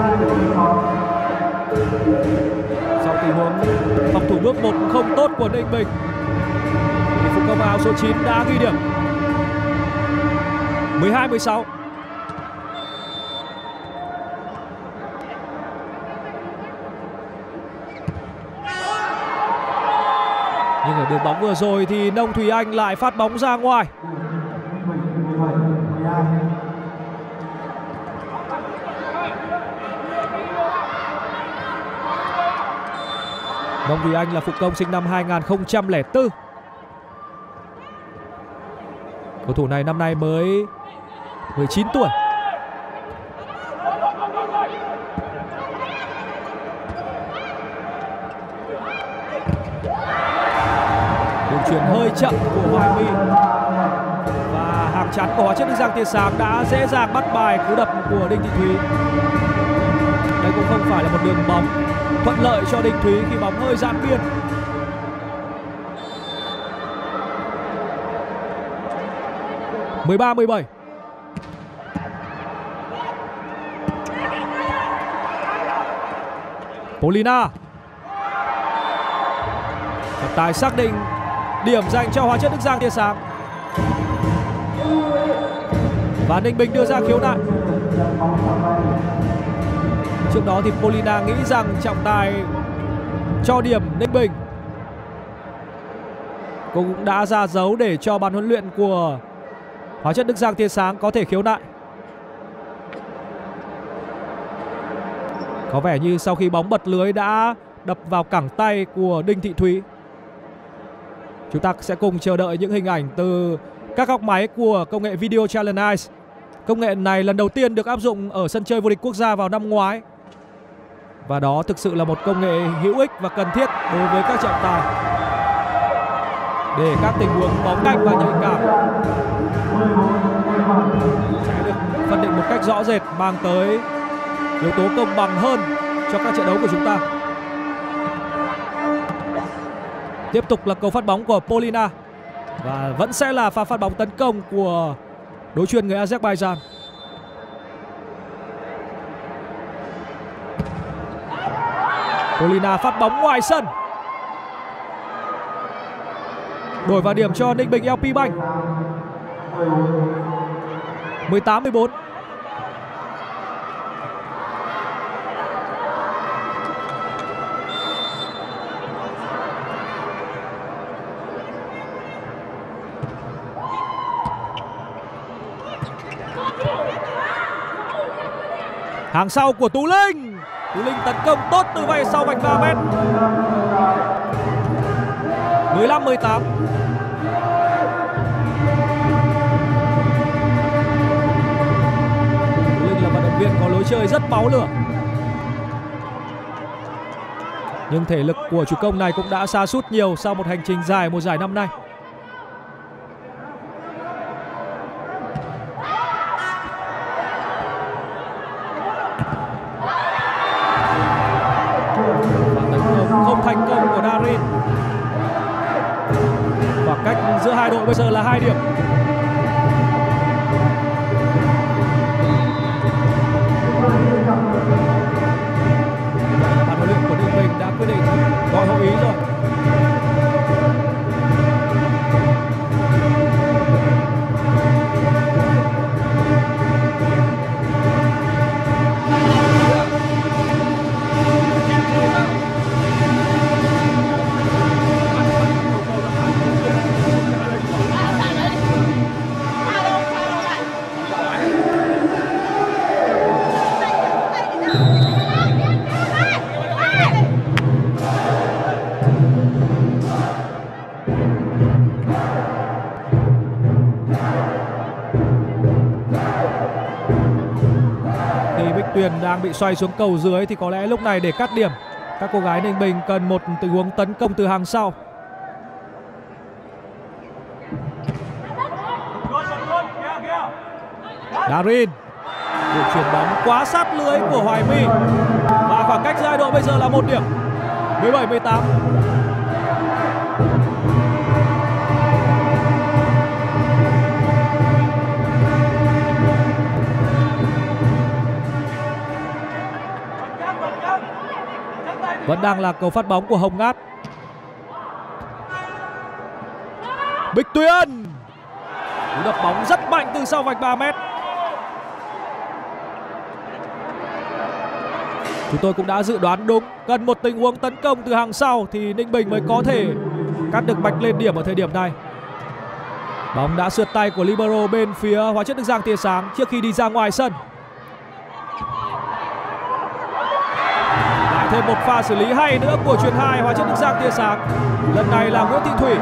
Speaker 1: Sau tình huống phòng thủ bước 1 không tốt của Ninh Bình thì phụ công áo số 9 đã ghi điểm. 12-16. Nhưng ở đường bóng vừa rồi thì Nông Thúy Anh lại phát bóng ra ngoài. Nông Thúy Anh là phụ công sinh năm 2004. Cầu thủ này năm nay mới 19 tuổi. Đường chuyền hơi chậm của Hoài My và hàng chắn của Hóa chất Đức Giang tia sáng đã dễ dàng bắt bài cú đập của Đinh Thị Thúy. Đây cũng không phải là một đường bóng thuận lợi cho Đinh Thúy khi bóng hơi giãn biên. (13-17). Polina trọng tài xác định điểm dành cho Hóa chất Đức Giang tia sáng và Ninh Bình đưa ra khiếu nại. Trước đó thì Polina nghĩ rằng trọng tài cho điểm Ninh Bình, cũng đã ra dấu để cho ban huấn luyện của Hóa chất Đức Giang tia sáng có thể khiếu nại. Có vẻ như sau khi bóng bật lưới đã đập vào cẳng tay của Đinh Thị Thúy. Chúng ta sẽ cùng chờ đợi những hình ảnh từ các góc máy của công nghệ Video Challenge Eyes. Công nghệ này lần đầu tiên được áp dụng ở sân chơi vô địch quốc gia vào năm ngoái. Và đó thực sự là một công nghệ hữu ích và cần thiết đối với các trọng tài để các tình huống bóng nhanh và nhạy cảm sẽ được phân định một cách rõ rệt, mang tới yếu tố công bằng hơn cho các trận đấu của chúng ta. Tiếp tục là cầu phát bóng của Polina và vẫn sẽ là pha phát bóng tấn công của đối chuyền người Azerbaijan. Polina phát bóng ngoài sân, đổi vào điểm cho Ninh Bình LP Bank. 18-14. Hàng sau của Tú Linh. Tú Linh tấn công tốt từ vây sau vạch 3 mét. 15-18. Tú Linh là vận động viên có lối chơi rất máu lửa, nhưng thể lực của chủ công này cũng đã sa sút nhiều sau một hành trình dài mùa giải năm nay. Và tấn công không thành công của Darin. Và Khoảng cách giữa hai đội bây giờ là 2 điểm. Ban huấn luyện của Ninh Bình đã quyết định gọi hội ý rồi. Tuyền đang bị xoay xuống cầu dưới thì có lẽ lúc này để cắt điểm, các cô gái Ninh Bình cần một tình huống tấn công từ hàng sau. Darin, vụ chuyển bóng quá sát lưới của Hoài My và khoảng cách giữa hai đội bây giờ là 1 điểm, 17-18. Vẫn đang là cầu phát bóng của Hồng Ngát. Bích Tuyền, cú đập bóng rất mạnh từ sau vạch 3 mét. Chúng tôi cũng đã dự đoán đúng, cần một tình huống tấn công từ hàng sau thì Ninh Bình mới có thể cắt được mạch lên điểm ở thời điểm này. Bóng đã sượt tay của libero bên phía Hóa Chất Đức Giang tia sáng trước khi đi ra ngoài sân. Thêm một pha xử lý hay nữa của chuyền 2 Hóa Chất Đức Giang tia sáng. Lần này là Nguyễn Thị Thủy.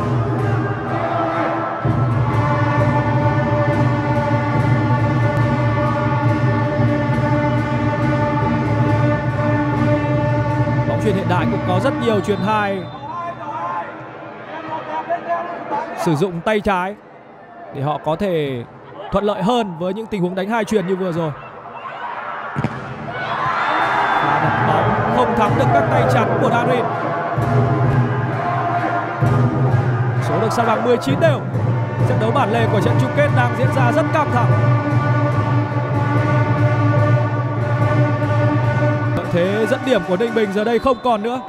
Speaker 1: Bóng chuyền hiện đại cũng có rất nhiều chuyền 2 sử dụng tay trái để họ có thể thuận lợi hơn với những tình huống đánh 2 chuyền như vừa rồi. Bóng không thắng được các tay chắn của Darin. Số được san bằng 19 đều. Trận đấu bản lề của trận chung kết đang diễn ra rất căng thẳng. Lợi thế dẫn điểm của Ninh Bình giờ đây không còn nữa.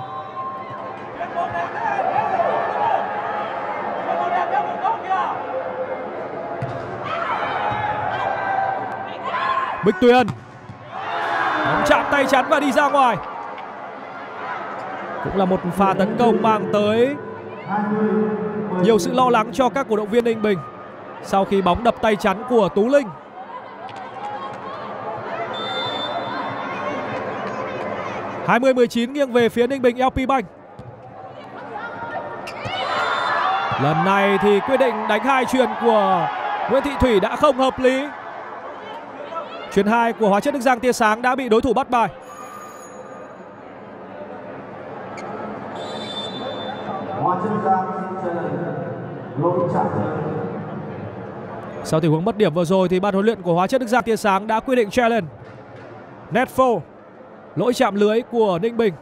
Speaker 1: Bích Tuyền, bóng chạm tay chắn và đi ra ngoài. Cũng là một pha tấn công mang tới nhiều sự lo lắng cho các cổ động viên Ninh Bình sau khi bóng đập tay chắn của Tú Linh. (20-19) nghiêng về phía Ninh Bình LP Bank. Lần này thì quyết định đánh 2 chuyền của Nguyễn Thị Thủy đã không hợp lý. Chuyền 2 của Hóa Chất Đức Giang tia sáng đã bị đối thủ bắt bài. Sau tình huống mất điểm vừa rồi thì ban huấn luyện của Hóa Chất Đức Giang tia sáng đã quyết định challenge. Net foul, lỗi chạm lưới của Ninh Bình.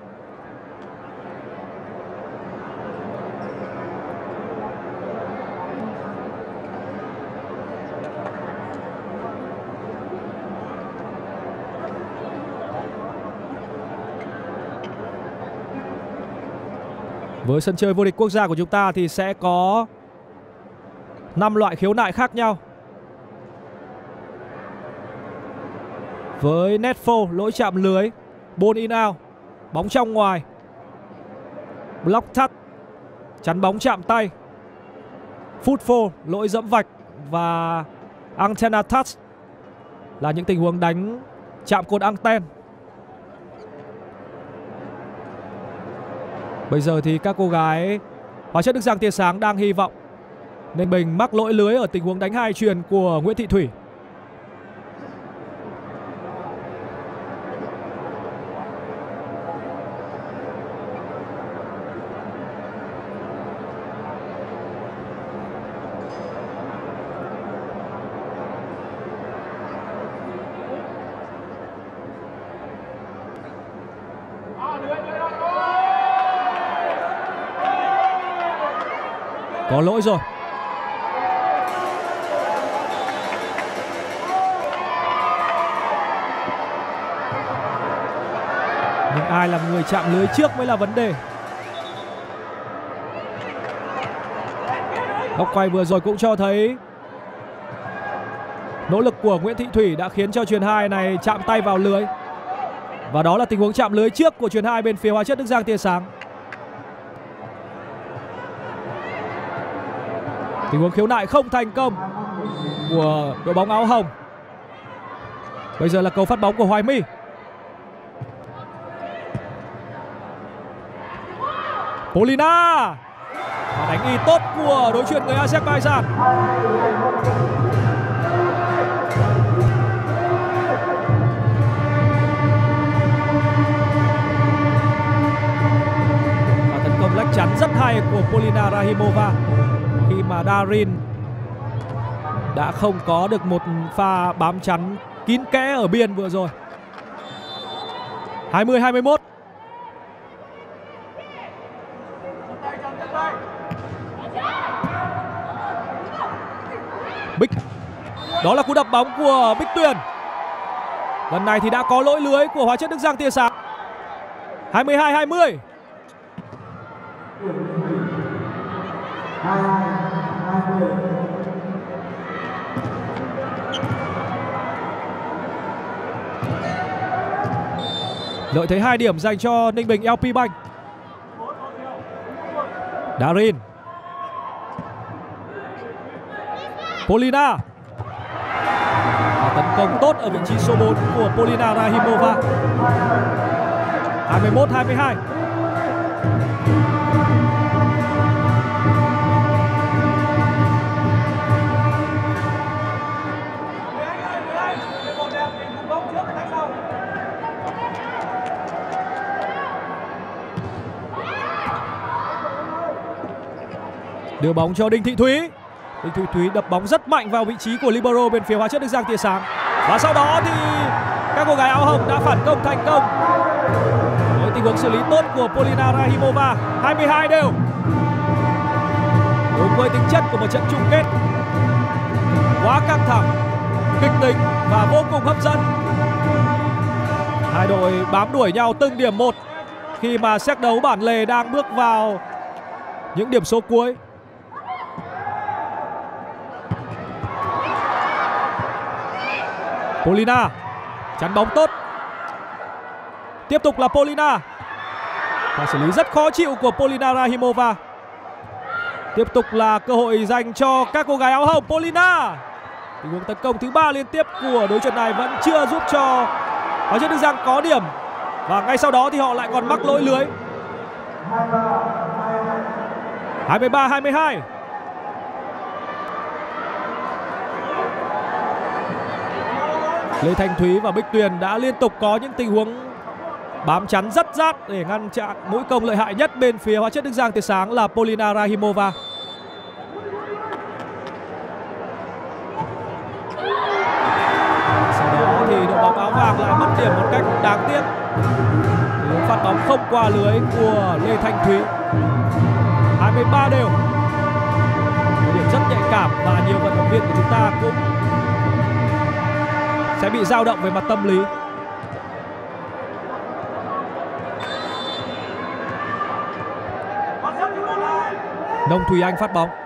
Speaker 1: Với sân chơi vô địch quốc gia của chúng ta thì sẽ có 5 loại khiếu nại khác nhau. Với net foul, lỗi chạm lưới, ball in out, bóng trong ngoài, block touch, chắn bóng chạm tay, foot foul, lỗi dẫm vạch và antenna touch là những tình huống đánh chạm cột anten. Bây giờ thì các cô gái Hóa Chất Đức Giang tia sáng đang hy vọng Ninh Bình mắc lỗi lưới ở tình huống đánh 2 chuyền của Nguyễn Thị Thủy. Có lỗi rồi. Nhưng ai là người chạm lưới trước mới là vấn đề. Góc quay vừa rồi cũng cho thấy nỗ lực của Nguyễn Thị Thủy đã khiến cho chuyền 2 này chạm tay vào lưới. Và đó là tình huống chạm lưới trước của chuyền 2 bên phía Hóa Chất Đức Giang tia sáng. Tình huống khiếu nại không thành công của đội bóng áo hồng. Bây giờ là cầu phát bóng của Hoài My. Polina. Và đánh y tốt của đối chuyền người Azerbaijan. Và tấn công lách chắn rất hay của Polina Rahimova khi mà Darin đã không có được một pha bám chắn kín kẽ ở biên vừa rồi. 20-21. Bích. Đó là cú đập bóng của Bích Tuyền. Lần này thì đã có lỗi lưới của Hóa Chất Đức Giang tia sáng. 22-20. Lợi thế 2 điểm dành cho Ninh Bình LP Bank. Darin. Polina. Và tấn công tốt ở vị trí số 4 của Polina Rahimova. 21-22. Đưa bóng cho Đinh Thị Thúy. Đinh Thị Thúy đập bóng rất mạnh vào vị trí của libero bên phía Hóa Chất Đức Giang tia sáng. Và sau đó thì các cô gái áo hồng đã phản công thành công với tình huống xử lý tốt của Polina Rahimova. 22 đều. Đối với tính chất của một trận chung kết quá căng thẳng, kịch tính và vô cùng hấp dẫn. Hai đội bám đuổi nhau từng điểm một khi mà séc đấu bản lề đang bước vào những điểm số cuối. Polina chắn bóng tốt. Tiếp tục là Polina. Và xử lý rất khó chịu của Polina Rahimova. Tiếp tục là cơ hội dành cho các cô gái áo hồng. Polina. Tình huống tấn công thứ 3 liên tiếp của đối trận này vẫn chưa giúp cho Hóa Chất Đức Giang có điểm. Và ngay sau đó thì họ lại còn mắc lỗi lưới. 23-22. Lê Thanh Thúy và Bích Tuyền đã liên tục có những tình huống bám chắn rất rát để ngăn chặn mũi công lợi hại nhất bên phía Hóa Chất Đức Giang tia sáng là Polina Rahimova. Sau đó thì đội bóng áo vàng lại mất điểm một cách đáng tiếc. Tình huống phạt bóng không qua lưới của Lê Thanh Thúy. 23 đều. Một điểm rất nhạy cảm và nhiều vận động viên của chúng ta cũng sẽ bị dao động về mặt tâm lý. Nông Thùy Anh phát bóng.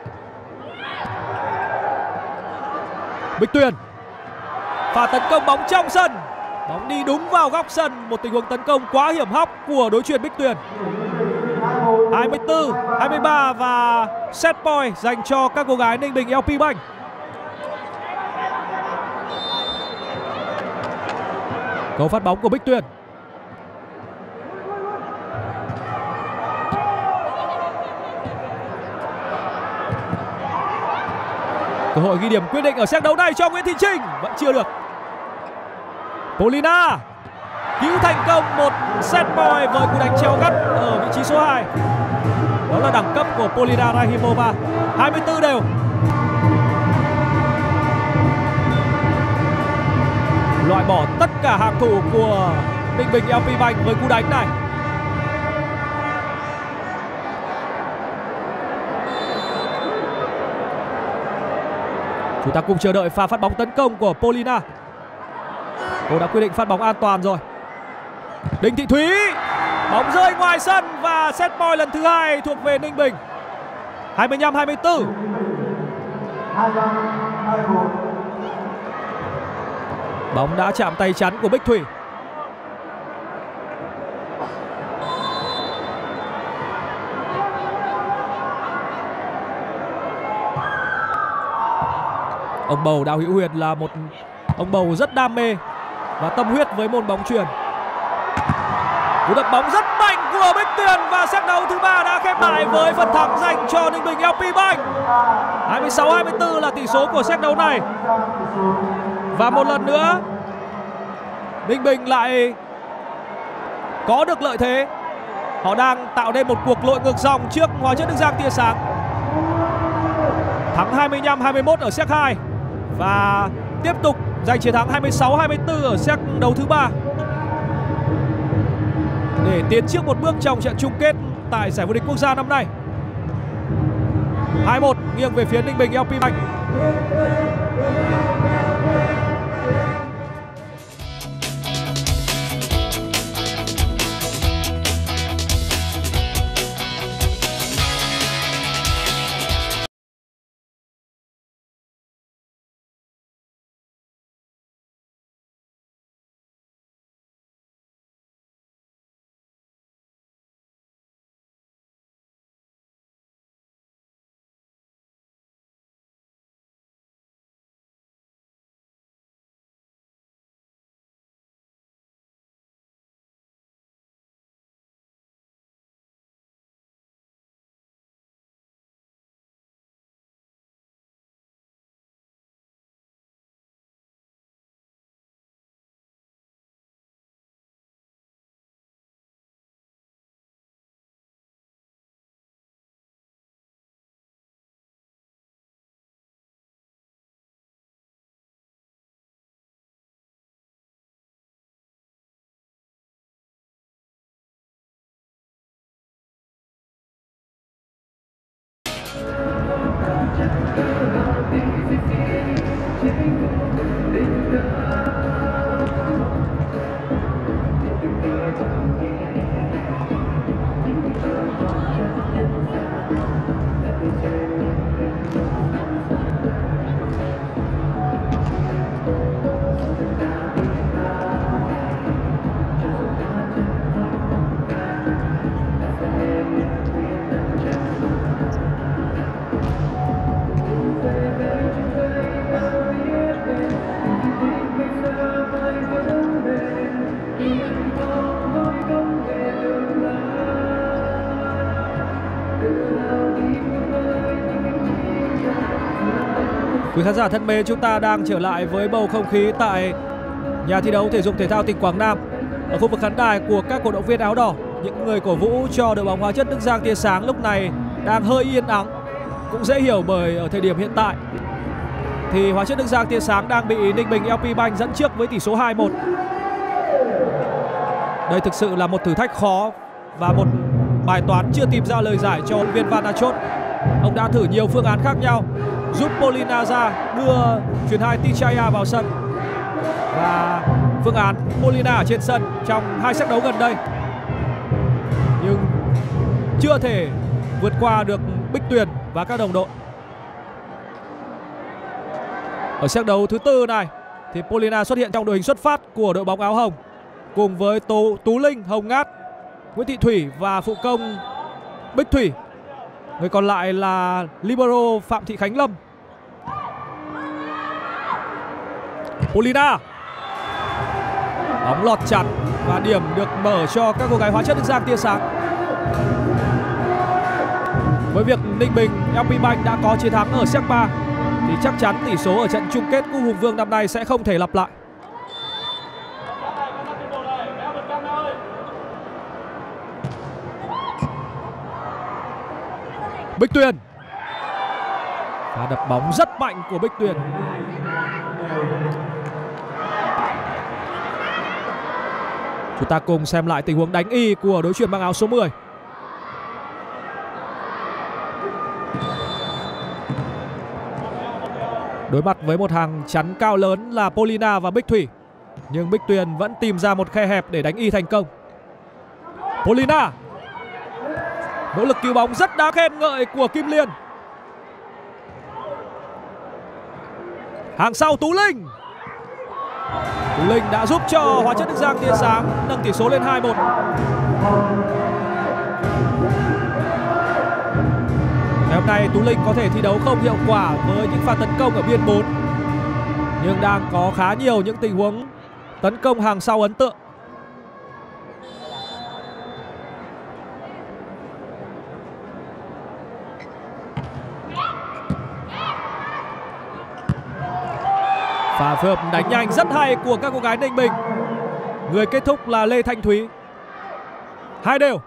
Speaker 1: Bích Tuyền. Pha tấn công bóng trong sân. Bóng đi đúng vào góc sân. Một tình huống tấn công quá hiểm hóc của đối chuyền Bích Tuyền. 24-23 và set point dành cho các cô gái Ninh Bình LP Bank. Cầu phát bóng của Bích Tuyền. Cơ hội ghi điểm quyết định ở set đấu này cho Nguyễn Thị Trinh vẫn chưa được. Polina cứu thành công một set point với cú đánh treo gắt ở vị trí số 2. Đó là đẳng cấp của Polina Rahimova. 24 đều. Loại bỏ tất cả hàng thủ của Ninh Bình LP Bank với cú đánh này. Chúng ta cùng chờ đợi pha phát bóng tấn công của Polina. Cô đã quyết định phát bóng an toàn rồi. Đinh Thị Thúy, bóng rơi ngoài sân và set point lần thứ 2 thuộc về Ninh Bình. 25-24. Bóng đã chạm tay chắn của Bích Thủy. Ông Bầu Đào Hữu Huyền là một ông Bầu rất đam mê và tâm huyết với môn bóng chuyền. Cú đập bóng rất mạnh của Bích Tuyền và set đấu thứ 3 đã khép lại với phần thắng dành cho Ninh Bình LP Bank. 26-24 là tỷ số của set đấu này. Và một lần nữa Ninh Bình lại có được lợi thế. Họ đang tạo nên một cuộc lội ngược dòng trước Hóa Chất Đức Giang tia sáng. Thắng 25-21 ở set 2 và tiếp tục giành chiến thắng 26-24 ở set đấu thứ 3 để tiến trước một bước trong trận chung kết tại giải vô địch quốc gia năm nay. 2-1 nghiêng về phía Ninh Bình LP Bank. Quý khán giả thân mến, chúng ta đang trở lại với bầu không khí tại nhà thi đấu thể dục thể thao tỉnh Quảng Nam. Ở khu vực khán đài của các cổ động viên áo đỏ, những người cổ vũ cho đội bóng Hóa Chất Đức Giang tia sáng lúc này đang hơi yên ắng. Cũng dễ hiểu bởi ở thời điểm hiện tại thì Hóa Chất Đức Giang tia sáng đang bị Ninh Bình LP Bank dẫn trước với tỷ số 2-1. Đây thực sự là một thử thách khó và một bài toán chưa tìm ra lời giải cho huấn luyện viên Van Aanchoot. Ông đã thử nhiều phương án khác nhau, giúp Polina ra, đưa chuyền 2 Tichaya vào sân và phương án Polina ở trên sân trong 2 set đấu gần đây, nhưng chưa thể vượt qua được Bích Tuyền và các đồng đội. Ở set đấu thứ 4 này thì Polina xuất hiện trong đội hình xuất phát của đội bóng áo hồng cùng với Tú Linh, Hồng Ngát, Nguyễn Thị Thủy và phụ công Bích Thủy. Người còn lại là libero Phạm Thị Khánh Lâm. Polina, bóng lọt chắn và điểm được mở cho các cô gái Hóa Chất Đức Giang tia sáng. Với việc Ninh Bình LP Bank đã có chiến thắng ở set 3 thì chắc chắn tỷ số ở trận chung kết Cúp Hùng Vương năm nay sẽ không thể lặp lại. Bích Tuyền, và đập bóng rất mạnh của Bích Tuyền. Chúng ta cùng xem lại tình huống đánh y của đối chuyền mang áo số 10. Đối mặt với một hàng chắn cao lớn là Polina và Bích Thủy, nhưng Bích Tuyền vẫn tìm ra một khe hẹp để đánh y thành công. Polina, nỗ lực cứu bóng rất đáng khen ngợi của Kim Liên. Hàng sau Tú Linh. Tú Linh đã giúp cho Hóa chất Đức Giang tia sáng nâng tỷ số lên 2-1. Ngày hôm nay Tú Linh có thể thi đấu không hiệu quả với những pha tấn công ở biên 4, nhưng đang có khá nhiều những tình huống tấn công hàng sau ấn tượng. Pha phối hợp đánh nhanh rất hay của các cô gái Ninh Bình. Người kết thúc là Lê Thanh Thúy. 2 đều.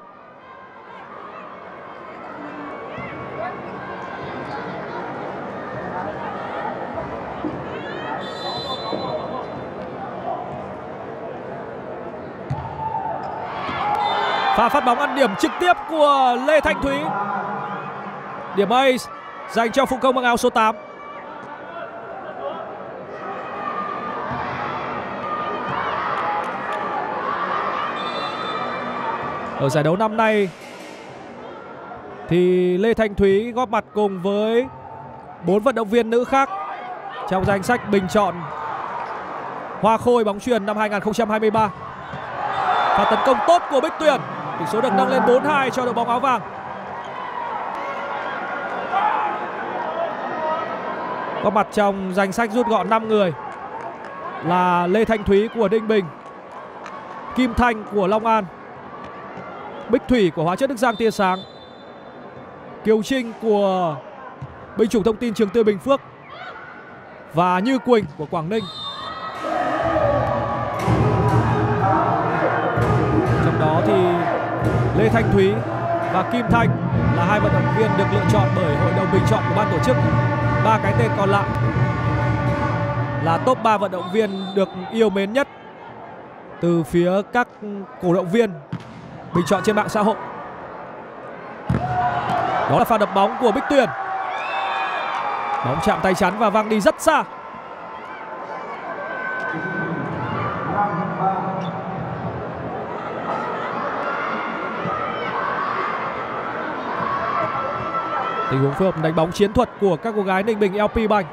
Speaker 1: Pha phát bóng ăn điểm trực tiếp của Lê Thanh Thúy. Điểm ace dành cho phụ công mặc áo số 8. Ở giải đấu năm nay thì Lê Thanh Thúy góp mặt cùng với 4 vận động viên nữ khác trong danh sách bình chọn Hoa Khôi bóng chuyền năm 2023. Pha tấn công tốt của Bích Tuyền, tỷ số được nâng lên 4-2 cho đội bóng áo vàng. Góp mặt trong danh sách rút gọn 5 người là Lê Thanh Thúy của Ninh Bình, Kim Thanh của Long An, Bích Thủy của Hóa chất Đức Giang tia sáng, Kiều Trinh của binh chủng thông tin Trường Tư Bình Phước và Như Quỳnh của Quảng Ninh. Trong đó thì Lê Thanh Thúy và Kim Thanh là 2 vận động viên được lựa chọn bởi hội đồng bình chọn của ban tổ chức. 3 cái tên còn lại là top 3 vận động viên được yêu mến nhất từ phía các cổ động viên bình chọn trên mạng xã hội. Đó là pha đập bóng của Bích Tuyền. Bóng chạm tay chắn và văng đi rất xa. Tình huống phối hợp đánh bóng chiến thuật của các cô gái Ninh Bình LP Bank.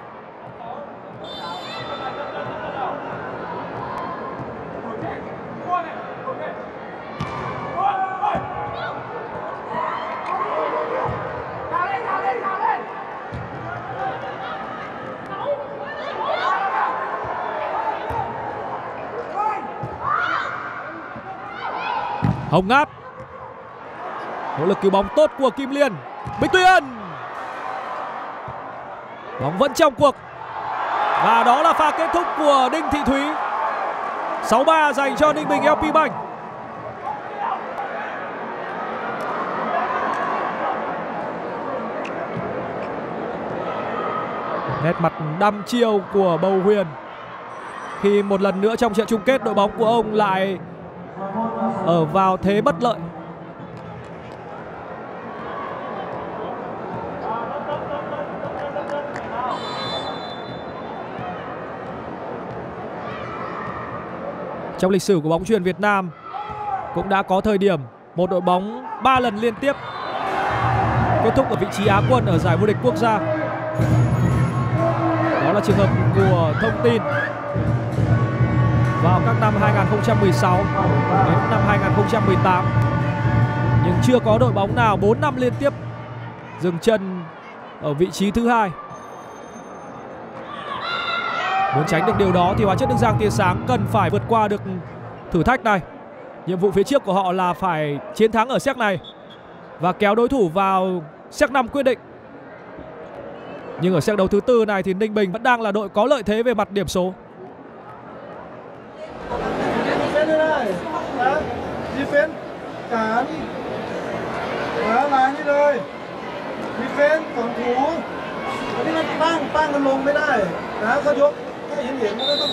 Speaker 1: Hồng Ngát, nỗ lực cứu bóng tốt của Kim Liên. Bích Tuyền, bóng vẫn trong cuộc và đó là pha kết thúc của Đinh Thị Thúy. 6-3 dành cho Ninh Bình LP Bank. Nét mặt đăm chiêu của Bầu Huyền khi một lần nữa trong trận chung kết đội bóng của ông lại ở vào thế bất lợi. Trong lịch sử của bóng chuyền Việt Nam cũng đã có thời điểm một đội bóng 3 lần liên tiếp kết thúc ở vị trí Á quân ở giải vô địch quốc gia. Đó là trường hợp của Thông tin vào các năm 2016 đến năm 2018. Nhưng chưa có đội bóng nào 4 năm liên tiếp dừng chân ở vị trí thứ 2. Muốn tránh được điều đó thì Hóa chất Đức Giang tia sáng cần phải vượt qua được thử thách này. Nhiệm vụ phía trước của họ là phải chiến thắng ở set này và kéo đối thủ vào set 5 quyết định. Nhưng ở set đấu thứ 4 này thì Ninh Bình vẫn đang là đội có lợi thế về mặt điểm số.
Speaker 2: Defense cảnล้างนี่เลย Defense ของถูนี่มันตั้งกันลงไม่ได้นะเขายกถ้าเห็นมันก็ต้อง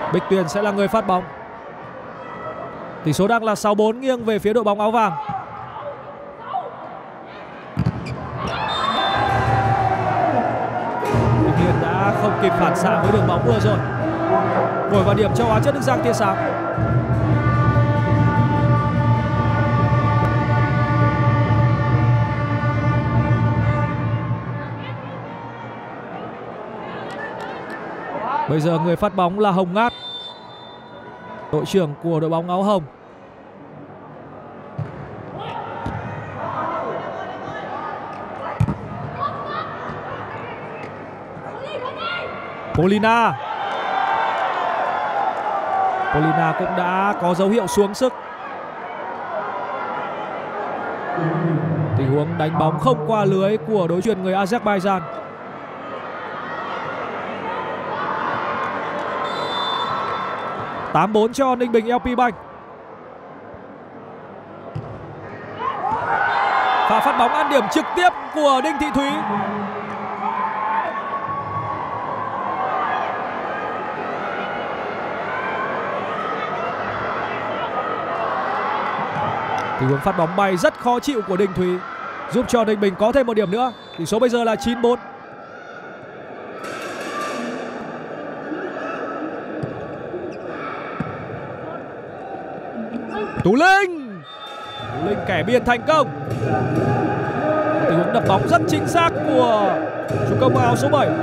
Speaker 1: Bích Tuyền sẽ là người phát bóng. Tỷ số đang là 6-4 nghiêng về phía đội bóng áo vàng. Tuy nhiên đã không kịp phản xạ với đường bóng vừa rồi. Đổi vào điểm cho Hóa Chất Đức Giang tia sáng. Bây giờ người phát bóng là Hồng Ngát, đội trưởng của đội bóng áo hồng. Polina cũng đã có dấu hiệu xuống sức. Tình huống đánh bóng không qua lưới của đối chuyền người Azerbaijan. Tám 4 cho Ninh Bình LP Bank. Pha phát bóng ăn điểm trực tiếp của Đinh Thị Thúy. Tình huống phát bóng bay rất khó chịu của Đinh Thúy, giúp cho Ninh Bình có thêm một điểm nữa. Tỷ số bây giờ là 9-4. Tú Linh kẻ biên thành công. Tình huống đập bóng rất chính xác của trung công áo số 7.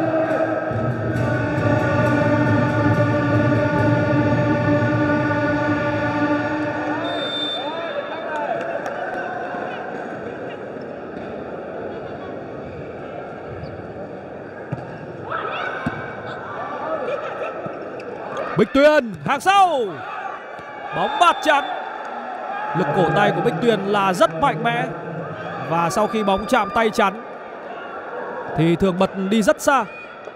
Speaker 1: Bích Tuyền hàng sau, bóng bạt chắn. Lực cổ tay của Bích Tuyền là rất mạnh mẽ, và sau khi bóng chạm tay chắn thì thường bật đi rất xa.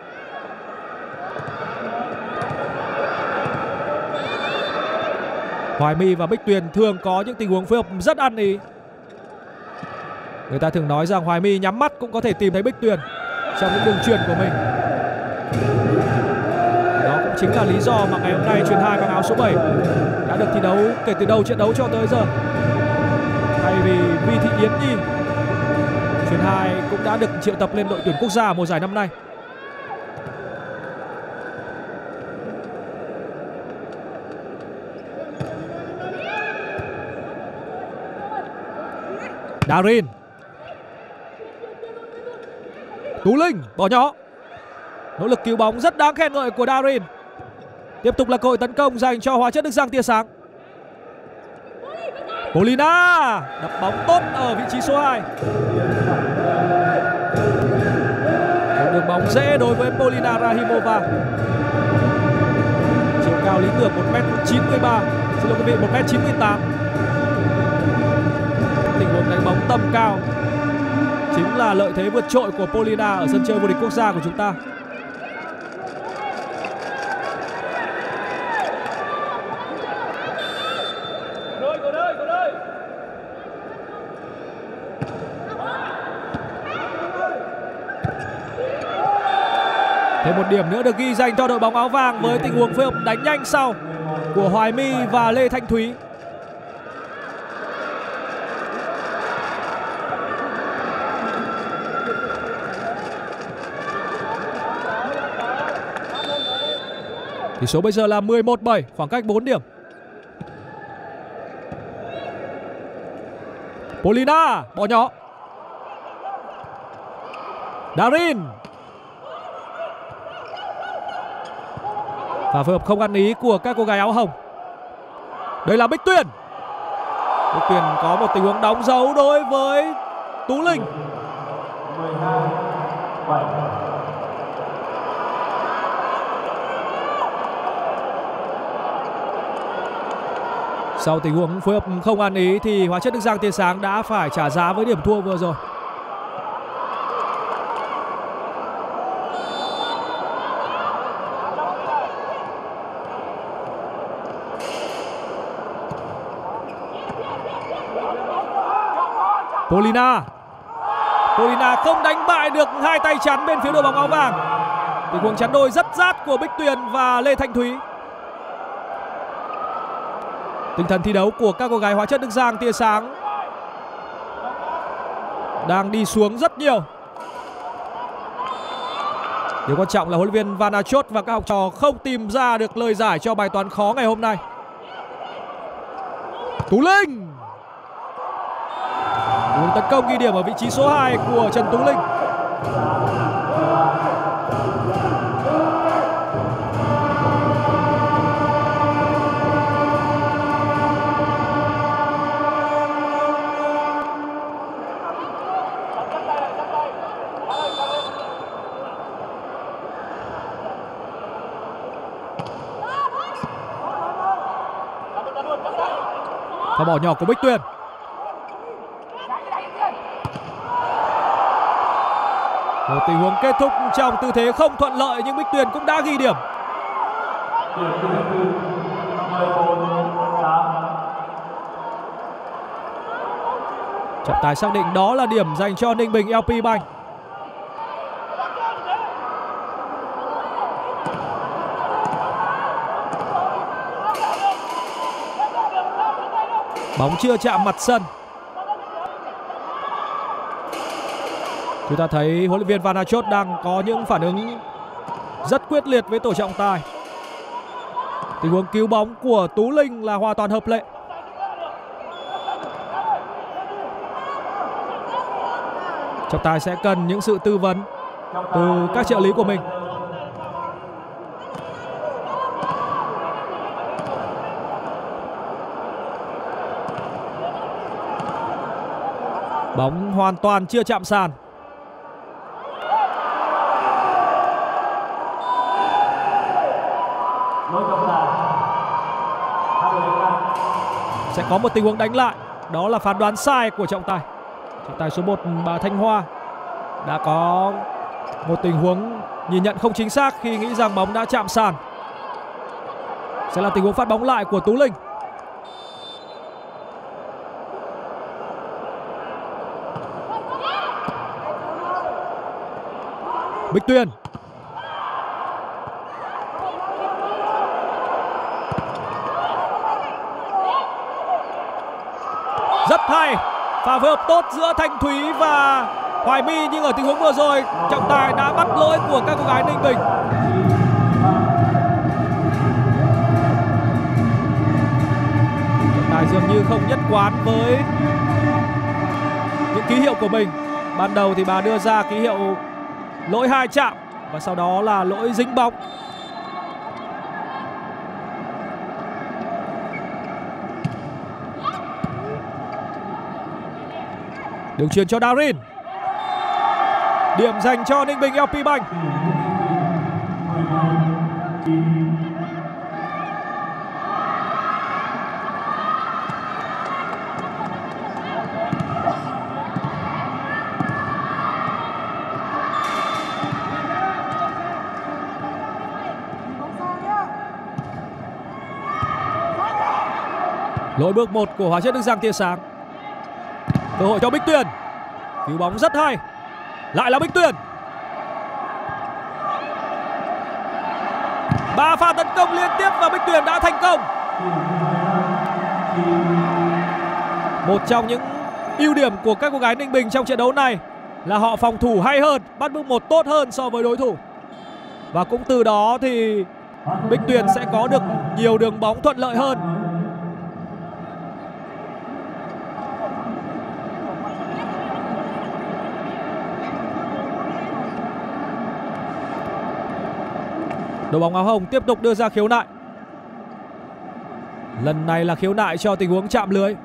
Speaker 1: Hoài My và Bích Tuyền thường có những tình huống phối hợp rất ăn ý. Người ta thường nói rằng Hoài My nhắm mắt cũng có thể tìm thấy Bích Tuyền trong những đường chuyền của mình. Đó cũng chính là lý do mà ngày hôm nay chuyền 2 mang áo số 7 đã được thi đấu kể từ đầu trận đấu cho tới giờ. Thay vì Vi Thị Yến Nhi, chuyền 2 cũng đã được triệu tập lên đội tuyển quốc gia mùa giải năm nay. Darin, Tú Linh bỏ nhỏ. Nỗ lực cứu bóng rất đáng khen ngợi của Darin. Tiếp tục là cơ hội tấn công dành cho Hóa Chất Đức Giang tia sáng. Polina đập bóng tốt ở vị trí số 2. Một đường bóng dễ đối với Polina Rahimova. Chiều cao lý tưởng 1m93, xin lỗi quý vị, 1m98. Tình huống đánh bóng tầm cao chính là lợi thế vượt trội của Polina ở sân chơi vô địch quốc gia của chúng ta. Thêm một điểm nữa được ghi dành cho đội bóng áo vàng với tình huống phối hợp đánh nhanh sau của Hoài My và Lê Thanh Thúy. Tỷ số bây giờ là 11-7, khoảng cách 4 điểm. Polina bỏ nhỏ. Darin. Và phối hợp không ăn ý của các cô gái áo hồng. Đây là Bích Tuyền. Bích Tuyền có một tình huống đóng dấu đối với Tú Linh.
Speaker 2: 12-7.
Speaker 1: Sau tình huống phối hợp không ăn ý thì Hóa Chất Đức Giang tia sáng đã phải trả giá với điểm thua vừa rồi. Polina không đánh bại được hai tay chắn bên phía đội bóng áo vàng. Tình huống chắn đôi rất rát của Bích Tuyền và Lê Thanh Thúy. Tinh thần thi đấu của các cô gái Hóa chất Đức Giang tia sáng đang đi xuống rất nhiều. Điều quan trọng là huấn luyện viên Vanachot và các học trò không tìm ra được lời giải cho bài toán khó ngày hôm nay. Tú Linh, hướng tấn công ghi điểm ở vị trí số 2 của Trần Tú Linh. Pha bỏ nhỏ của Bích Tuyền. Một tình huống kết thúc trong tư thế không thuận lợi nhưng Bích Tuyền cũng đã ghi điểm. Trọng tài xác định đó là điểm dành cho Ninh Bình LP Bank. Bóng chưa chạm mặt sân. Chúng ta thấy huấn luyện viên Vanachot đang có những phản ứng rất quyết liệt với tổ trọng tài. Tình huống cứu bóng của Tú Linh là hoàn toàn hợp lệ. Trọng tài sẽ cần những sự tư vấn từ các trợ lý của mình. Bóng hoàn toàn chưa chạm sàn. Sẽ có một tình huống đánh lại. Đó là phán đoán sai của trọng tài. Trọng tài số 1 bà Thanh Hoa đã có một tình huống nhìn nhận không chính xác khi nghĩ rằng bóng đã chạm sàn. Sẽ là tình huống phát bóng lại của Tú Linh. Bích Tuyền. Rất hay. Pha phối hợp tốt giữa Thanh Thúy và Hoài My, nhưng ở tình huống vừa rồi trọng tài đã bắt lỗi của các cô gái Ninh Bình. Trọng tài dường như không nhất quán với những ký hiệu của mình. Ban đầu thì bà đưa ra ký hiệu lỗi 2 chạm và sau đó là lỗi dính bóng. Đường chuyền cho Darin. Điểm dành cho Ninh Bình LP Bank. Lỗi bước 1 của Hóa chất Đức Giang tia sáng. Cơ hội cho Bích Tuyền. Cứu bóng rất hay. Lại là Bích Tuyền. 3 pha tấn công liên tiếp và Bích Tuyền đã thành công. Một trong những ưu điểm của các cô gái Ninh Bình trong trận đấu này là họ phòng thủ hay hơn, bắt bước 1 tốt hơn so với đối thủ. Và cũng từ đó thì Bích Tuyền sẽ có được nhiều đường bóng thuận lợi hơn. Đội bóng áo hồng tiếp tục đưa ra khiếu nại. Lần này là khiếu nại cho tình huống chạm lưới.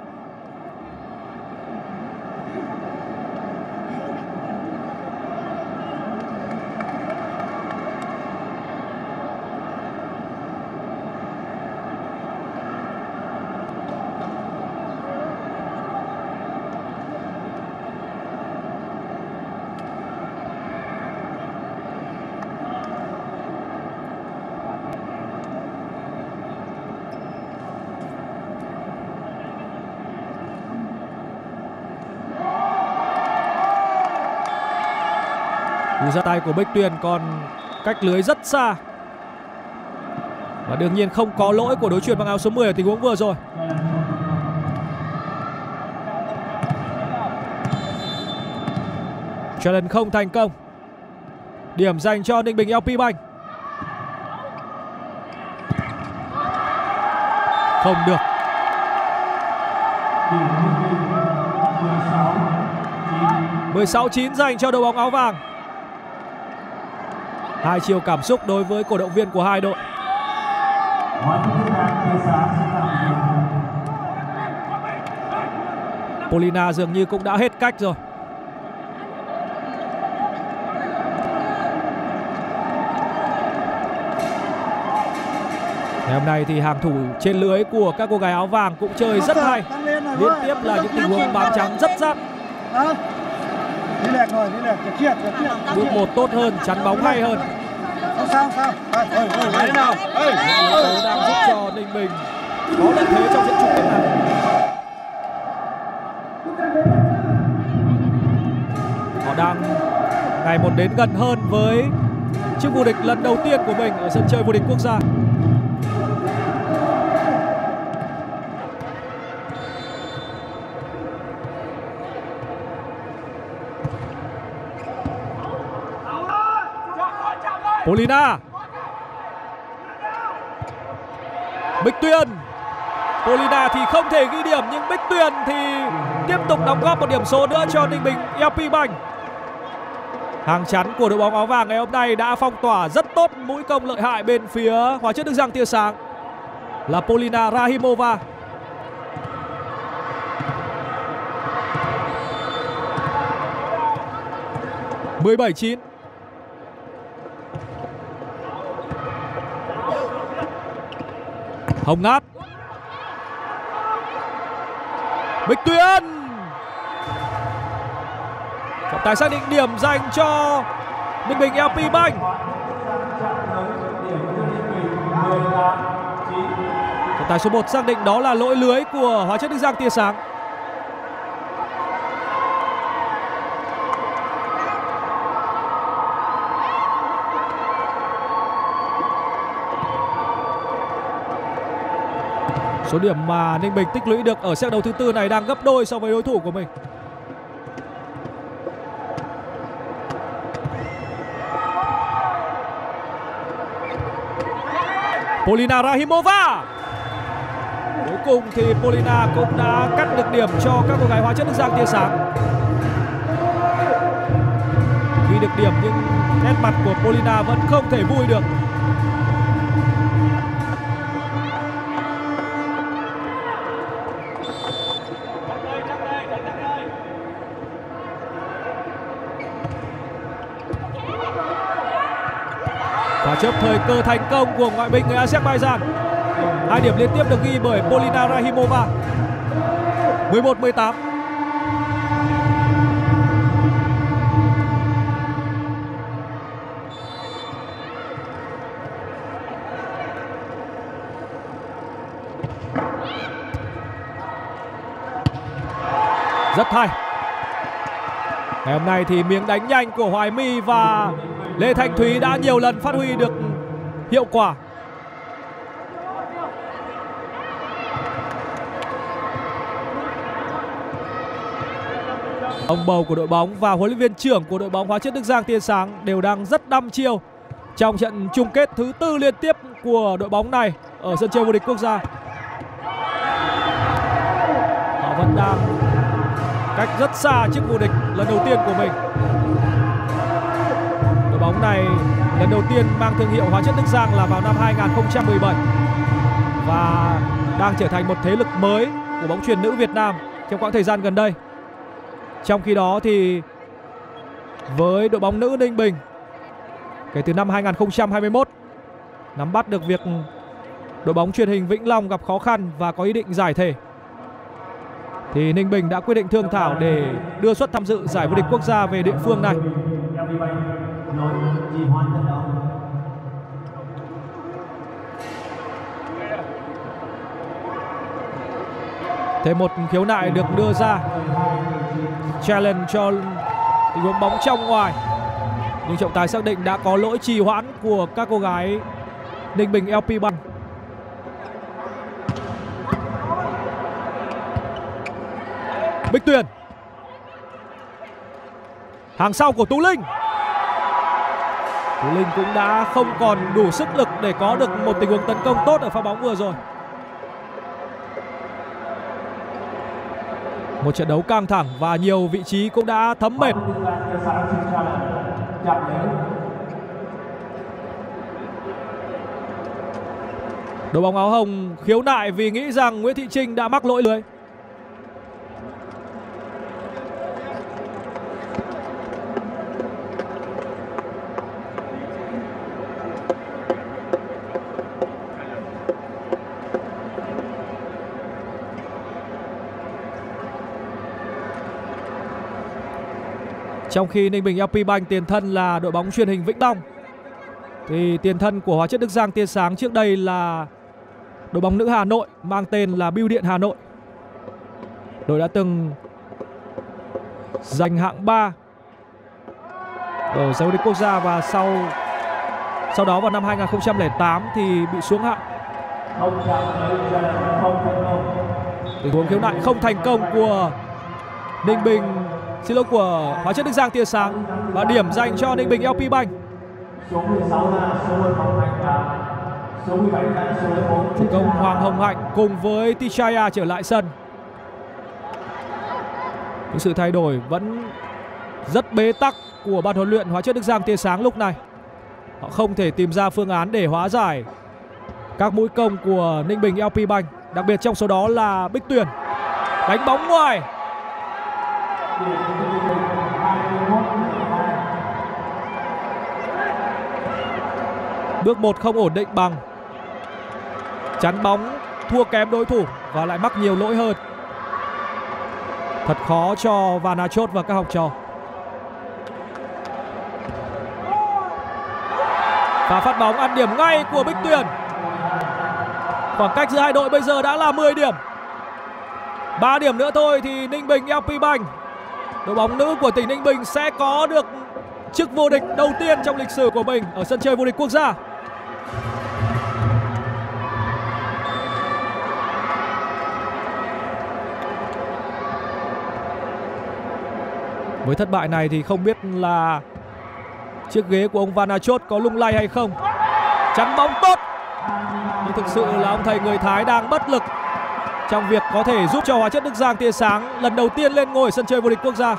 Speaker 1: Cú ra tay của Bích Tuyền còn cách lưới rất xa. Và đương nhiên không có lỗi của đối chuyền mang áo số 10 ở tình huống vừa rồi. Challenge không thành công. Điểm dành cho Ninh Bình LP Bank. Không được. 16-9 dành cho đội bóng áo vàng. Hai chiều cảm xúc đối với cổ động viên của hai đội. Polina dường như cũng đã hết cách rồi. Ngày hôm nay thì hàng thủ trên lưới của các cô gái áo vàng cũng chơi rất hay. Liên tiếp là những tình huống bám trắng rất dắt. Bước một tốt hơn, chắn bóng hay hơn. Đang giúp cho Ninh Bình có lợi thế trong trận chung kết này. Họ đang ngày một đến gần hơn với chức vô địch lần đầu tiên của mình ở sân chơi vô địch quốc gia. Polina, Bích Tuyền. Polina thì không thể ghi điểm, nhưng Bích Tuyền thì tiếp tục đóng góp một điểm số nữa cho Ninh Bình LP Bank. Hàng chắn của đội bóng áo vàng ngày hôm nay đã phong tỏa rất tốt mũi công lợi hại bên phía Hóa Chất Đức Giang tia sáng là Polina Rahimova. Mười 17-9. Hồng Ngát, Bích Tuyền. Trọng tài xác định điểm dành cho Ninh Bình LP Bank. Trọng tài số 1 xác định đó là lỗi lưới của Hóa Chất Đức Giang tia sáng. Số điểm mà Ninh Bình tích lũy được ở set đấu thứ tư này đang gấp đôi so với đối thủ của mình. Polina Rahimova. Cuối cùng thì Polina cũng đã cắt được điểm cho các cô gái Hóa Chất Đức Giang tia sáng. Ghi được điểm nhưng nét mặt của Polina vẫn không thể vui được. Và chớp thời cơ thành công của ngoại binh người Azerbaijan. 2 điểm liên tiếp được ghi bởi Polina Rahimova. 11-18. Rất hay. Ngày hôm nay thì miếng đánh nhanh của Hoài My và Lê Thanh Thúy đã nhiều lần phát huy được hiệu quả. Ông bầu của đội bóng và huấn luyện viên trưởng của đội bóng Hóa Chất Đức Giang tia sáng đều đang rất đăm chiêu trong trận chung kết thứ tư liên tiếp của đội bóng này ở sân chơi vô địch quốc gia. Họ vẫn đang cách rất xa chức vô địch lần đầu tiên của mình. Đội bóng này lần đầu tiên mang thương hiệu Hóa Chất Đức Giang là vào năm 2017 và đang trở thành một thế lực mới của bóng chuyền nữ Việt Nam trong quãng thời gian gần đây. Trong khi đó thì với đội bóng nữ Ninh Bình kể từ năm 2021 nắm bắt được việc đội bóng truyền hình Vĩnh Long gặp khó khăn và có ý định giải thể, thì Ninh Bình đã quyết định thương thảo để đưa suất tham dự giải vô địch quốc gia về địa phương này. Thêm một khiếu nại được đưa ra, challenge cho tình huống bóng trong ngoài, nhưng trọng tài xác định đã có lỗi trì hoãn của các cô gái Ninh Bình LP Bank. Bích Tuyền, Hàng sau của Tú Linh. Tú Linh cũng đã không còn đủ sức lực để có được một tình huống tấn công tốt ở pha bóng vừa rồi. Một trận đấu căng thẳng và nhiều vị trí cũng đã thấm mệt. Đội bóng áo hồng khiếu nại vì nghĩ rằng Nguyễn Thị Trinh đã mắc lỗi lưới. Trong khi Ninh Bình LP Bank tiền thân là đội bóng truyền hình Vĩnh Long, thì tiền thân của Hóa chất Đức Giang tia sáng trước đây là đội bóng nữ Hà Nội mang tên là Bưu điện Hà Nội. Đội đã từng giành hạng 3 ở giải vô địch quốc gia và sau đó vào năm 2008 thì bị xuống hạng. Tình huống khiếu nại không thành công của Ninh Bình, của Hóa chất Đức Giang tia sáng, và điểm dành cho Ninh Bình LP Bank. Chủ công Hoàng Hồng Hạnh cùng với Tichaya trở lại sân. Những sự thay đổi vẫn rất bế tắc của ban huấn luyện Hóa chất Đức Giang tia sáng lúc này. Họ không thể tìm ra phương án để hóa giải các mũi công của Ninh Bình LP Bank, đặc biệt trong số đó là Bích Tuyền. Đánh bóng ngoài. Bước 1 không ổn định bằng. Chắn bóng thua kém đối thủ và lại mắc nhiều lỗi hơn. Thật khó cho Vanachot và các học trò. Và phát bóng ăn điểm ngay của Bích Tuyền. Khoảng cách giữa hai đội bây giờ đã là 10 điểm. 3 điểm nữa thôi thì Ninh Bình LP Bank, đội bóng nữ của tỉnh Ninh Bình, sẽ có được chức vô địch đầu tiên trong lịch sử của mình ở sân chơi vô địch quốc gia. Với thất bại này thì không biết là chiếc ghế của ông Vanachot có lung lay hay không. Chắn bóng tốt, nhưng thực sự là ông thầy người Thái đang bất lực trong việc có thể giúp cho Hóa chất Đức Giang tia sáng lần đầu tiên lên ngôi sân chơi vô địch quốc gia.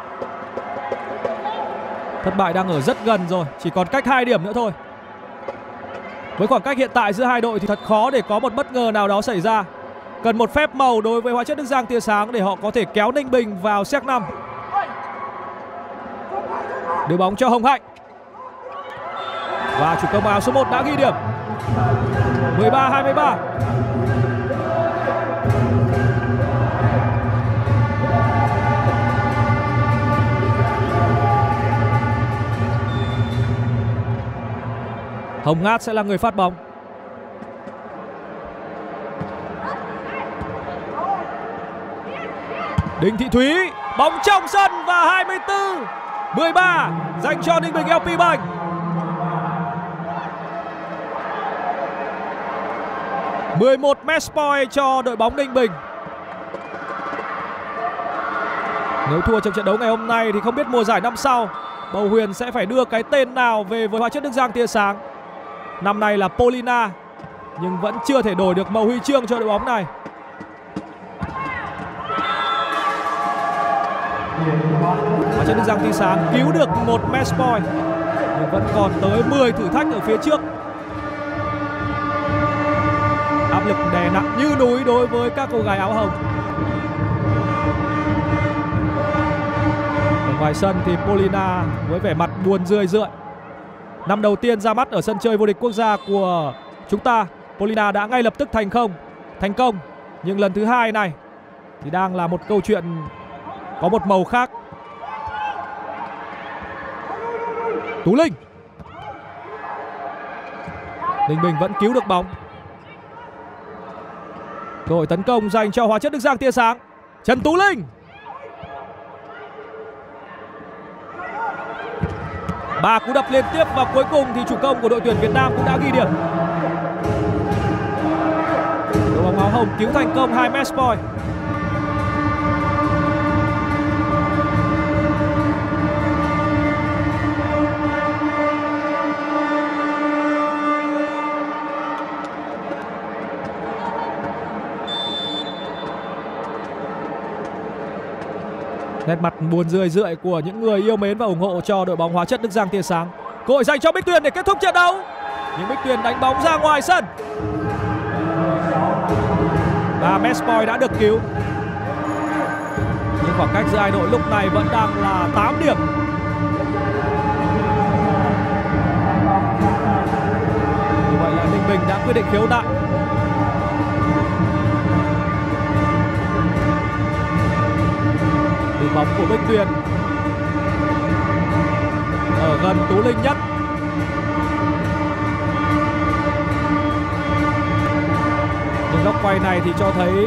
Speaker 1: Thất bại đang ở rất gần rồi, chỉ còn cách 2 điểm nữa thôi. Với khoảng cách hiện tại giữa hai đội thì thật khó để có một bất ngờ nào đó xảy ra. Cần một phép màu đối với Hóa chất Đức Giang tia sáng để họ có thể kéo Ninh Bình vào séc 5. Đưa bóng cho Hồng Hạnh. Và chủ công áo số 1 đã ghi điểm. 13-23. Hồng Ngát sẽ là người phát bóng. Đinh Thị Thúy, bóng trong sân và 24-13 dành cho Ninh Bình LP Bank. ...11 match point cho đội bóng Ninh Bình. Nếu thua trong trận đấu ngày hôm nay thì không biết mùa giải năm sau Bầu Huyền sẽ phải đưa cái tên nào về với Hóa chất Đức Giang tia sáng. Năm nay là Polina, nhưng vẫn chưa thể đổi được màu huy chương cho đội bóng này. Hóa chất Đức Giang tia sáng cứu được một match point, nhưng vẫn còn tới 10 thử thách ở phía trước. Áp lực đè nặng như núi đối với các cô gái áo hồng. Ở ngoài sân thì Polina với vẻ mặt buồn rười rượi. Năm đầu tiên ra mắt ở sân chơi vô địch quốc gia của chúng ta, Polina đã ngay lập tức thành công. Nhưng lần thứ hai này thì đang là một câu chuyện có một màu khác. Tú Linh. Ninh Bình vẫn cứu được bóng. Cơ hội tấn công dành cho Hóa chất Đức Giang tia sáng. Trần Tú Linh. 3 cú đập liên tiếp và cuối cùng thì chủ công của đội tuyển Việt Nam cũng đã ghi điểm. Đội bóng áo hồng cứu thành công 2 match point. Nét mặt buồn rười của những người yêu mến và ủng hộ cho đội bóng Hóa Chất Đức Giang tia sáng. Cơ hội dành cho Bích Tuyền để kết thúc trận đấu, nhưng Bích Tuyền đánh bóng ra ngoài sân và match point đã được cứu. Nhưng khoảng cách giữa hai đội lúc này vẫn đang là 8 điểm. Như vậy là Ninh Bình đã quyết định khiếu nại. Đường bóng của Bích Tuyền ở gần Tú Linh nhất. Nhưng góc quay này thì cho thấy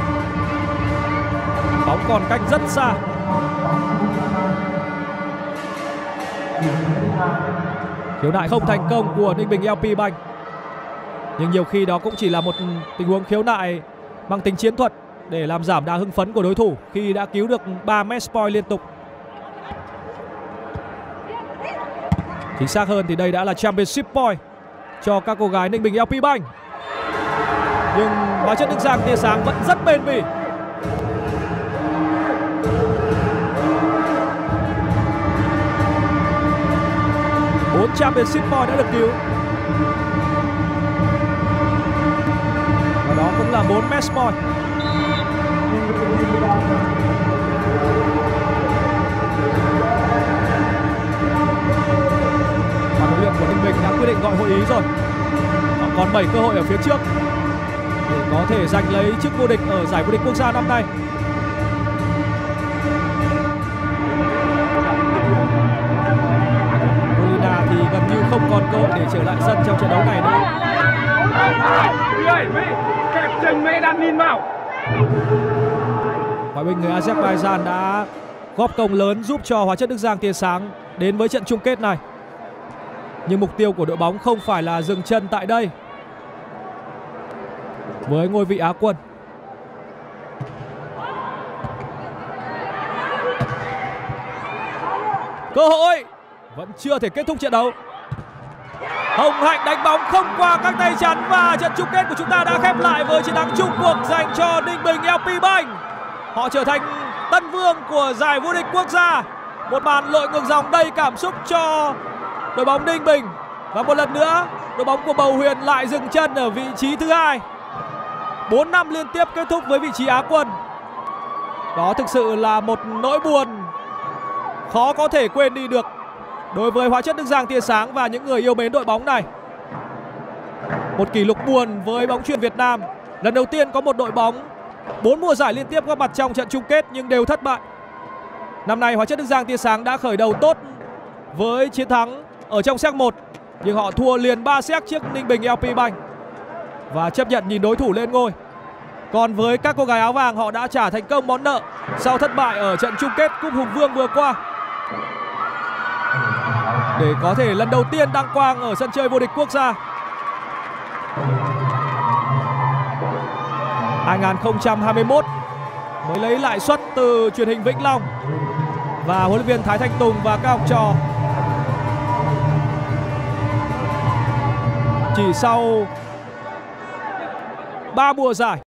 Speaker 1: bóng còn cách rất xa. Khiếu nại không thành công của Ninh Bình LP Bank. Nhưng nhiều khi đó cũng chỉ là một tình huống khiếu nại mang tính chiến thuật để làm giảm đà hưng phấn của đối thủ khi đã cứu được 3 match point liên tục. Chính xác hơn thì đây đã là championship point cho các cô gái Ninh Bình LP Bank. Nhưng Hóa Chất Đức Giang tia sáng vẫn rất bền bỉ. Bốn championship point đã được cứu. Và đó cũng là 4 match point. Ban huấn luyện của Ninh Bình đã quyết định gọi hội ý rồi. Họ còn 7 cơ hội ở phía trước để có thể giành lấy chức vô địch ở giải vô địch quốc gia năm nay. Molina thì gần như không còn cơ hội để trở lại sân trong trận đấu này nữa. Ngoại binh người Azerbaijan đã góp công lớn giúp cho Hóa Chất Đức Giang tia sáng đến với trận chung kết này. Nhưng mục tiêu của đội bóng không phải là dừng chân tại đây với ngôi vị Á quân. Cơ hội vẫn chưa thể kết thúc trận đấu. Hồng Hạnh đánh bóng không qua các tay chắn và trận chung kết của chúng ta đã khép lại với chiến thắng chung cuộc dành cho Ninh Bình LP Bank. Họ trở thành tân vương của giải vô địch quốc gia. Một màn lội ngược dòng đầy cảm xúc cho đội bóng Ninh Bình. Và một lần nữa, đội bóng của Bầu Huyền lại dừng chân ở vị trí thứ 2. 4 năm liên tiếp kết thúc với vị trí Á quân. Đó thực sự là một nỗi buồn khó có thể quên đi được đối với Hóa Chất Đức Giang tia sáng và những người yêu mến đội bóng này. Một kỷ lục buồn với bóng chuyền Việt Nam. Lần đầu tiên có một đội bóng 4 mùa giải liên tiếp góp mặt trong trận chung kết nhưng đều thất bại. Năm nay Hóa Chất Đức Giang tia sáng đã khởi đầu tốt với chiến thắng ở trong set 1, nhưng họ thua liền 3 set trước Ninh Bình LP Bank và chấp nhận nhìn đối thủ lên ngôi. Còn với các cô gái áo vàng, họ đã trả thành công món nợ sau thất bại ở trận chung kết Cúp Hùng Vương vừa qua để có thể lần đầu tiên đăng quang ở sân chơi vô địch quốc gia. 2021 mới lấy lại suất từ truyền hình Vĩnh Long và huấn luyện viên Thái Thanh Tùng và các học trò chỉ sau 3 mùa giải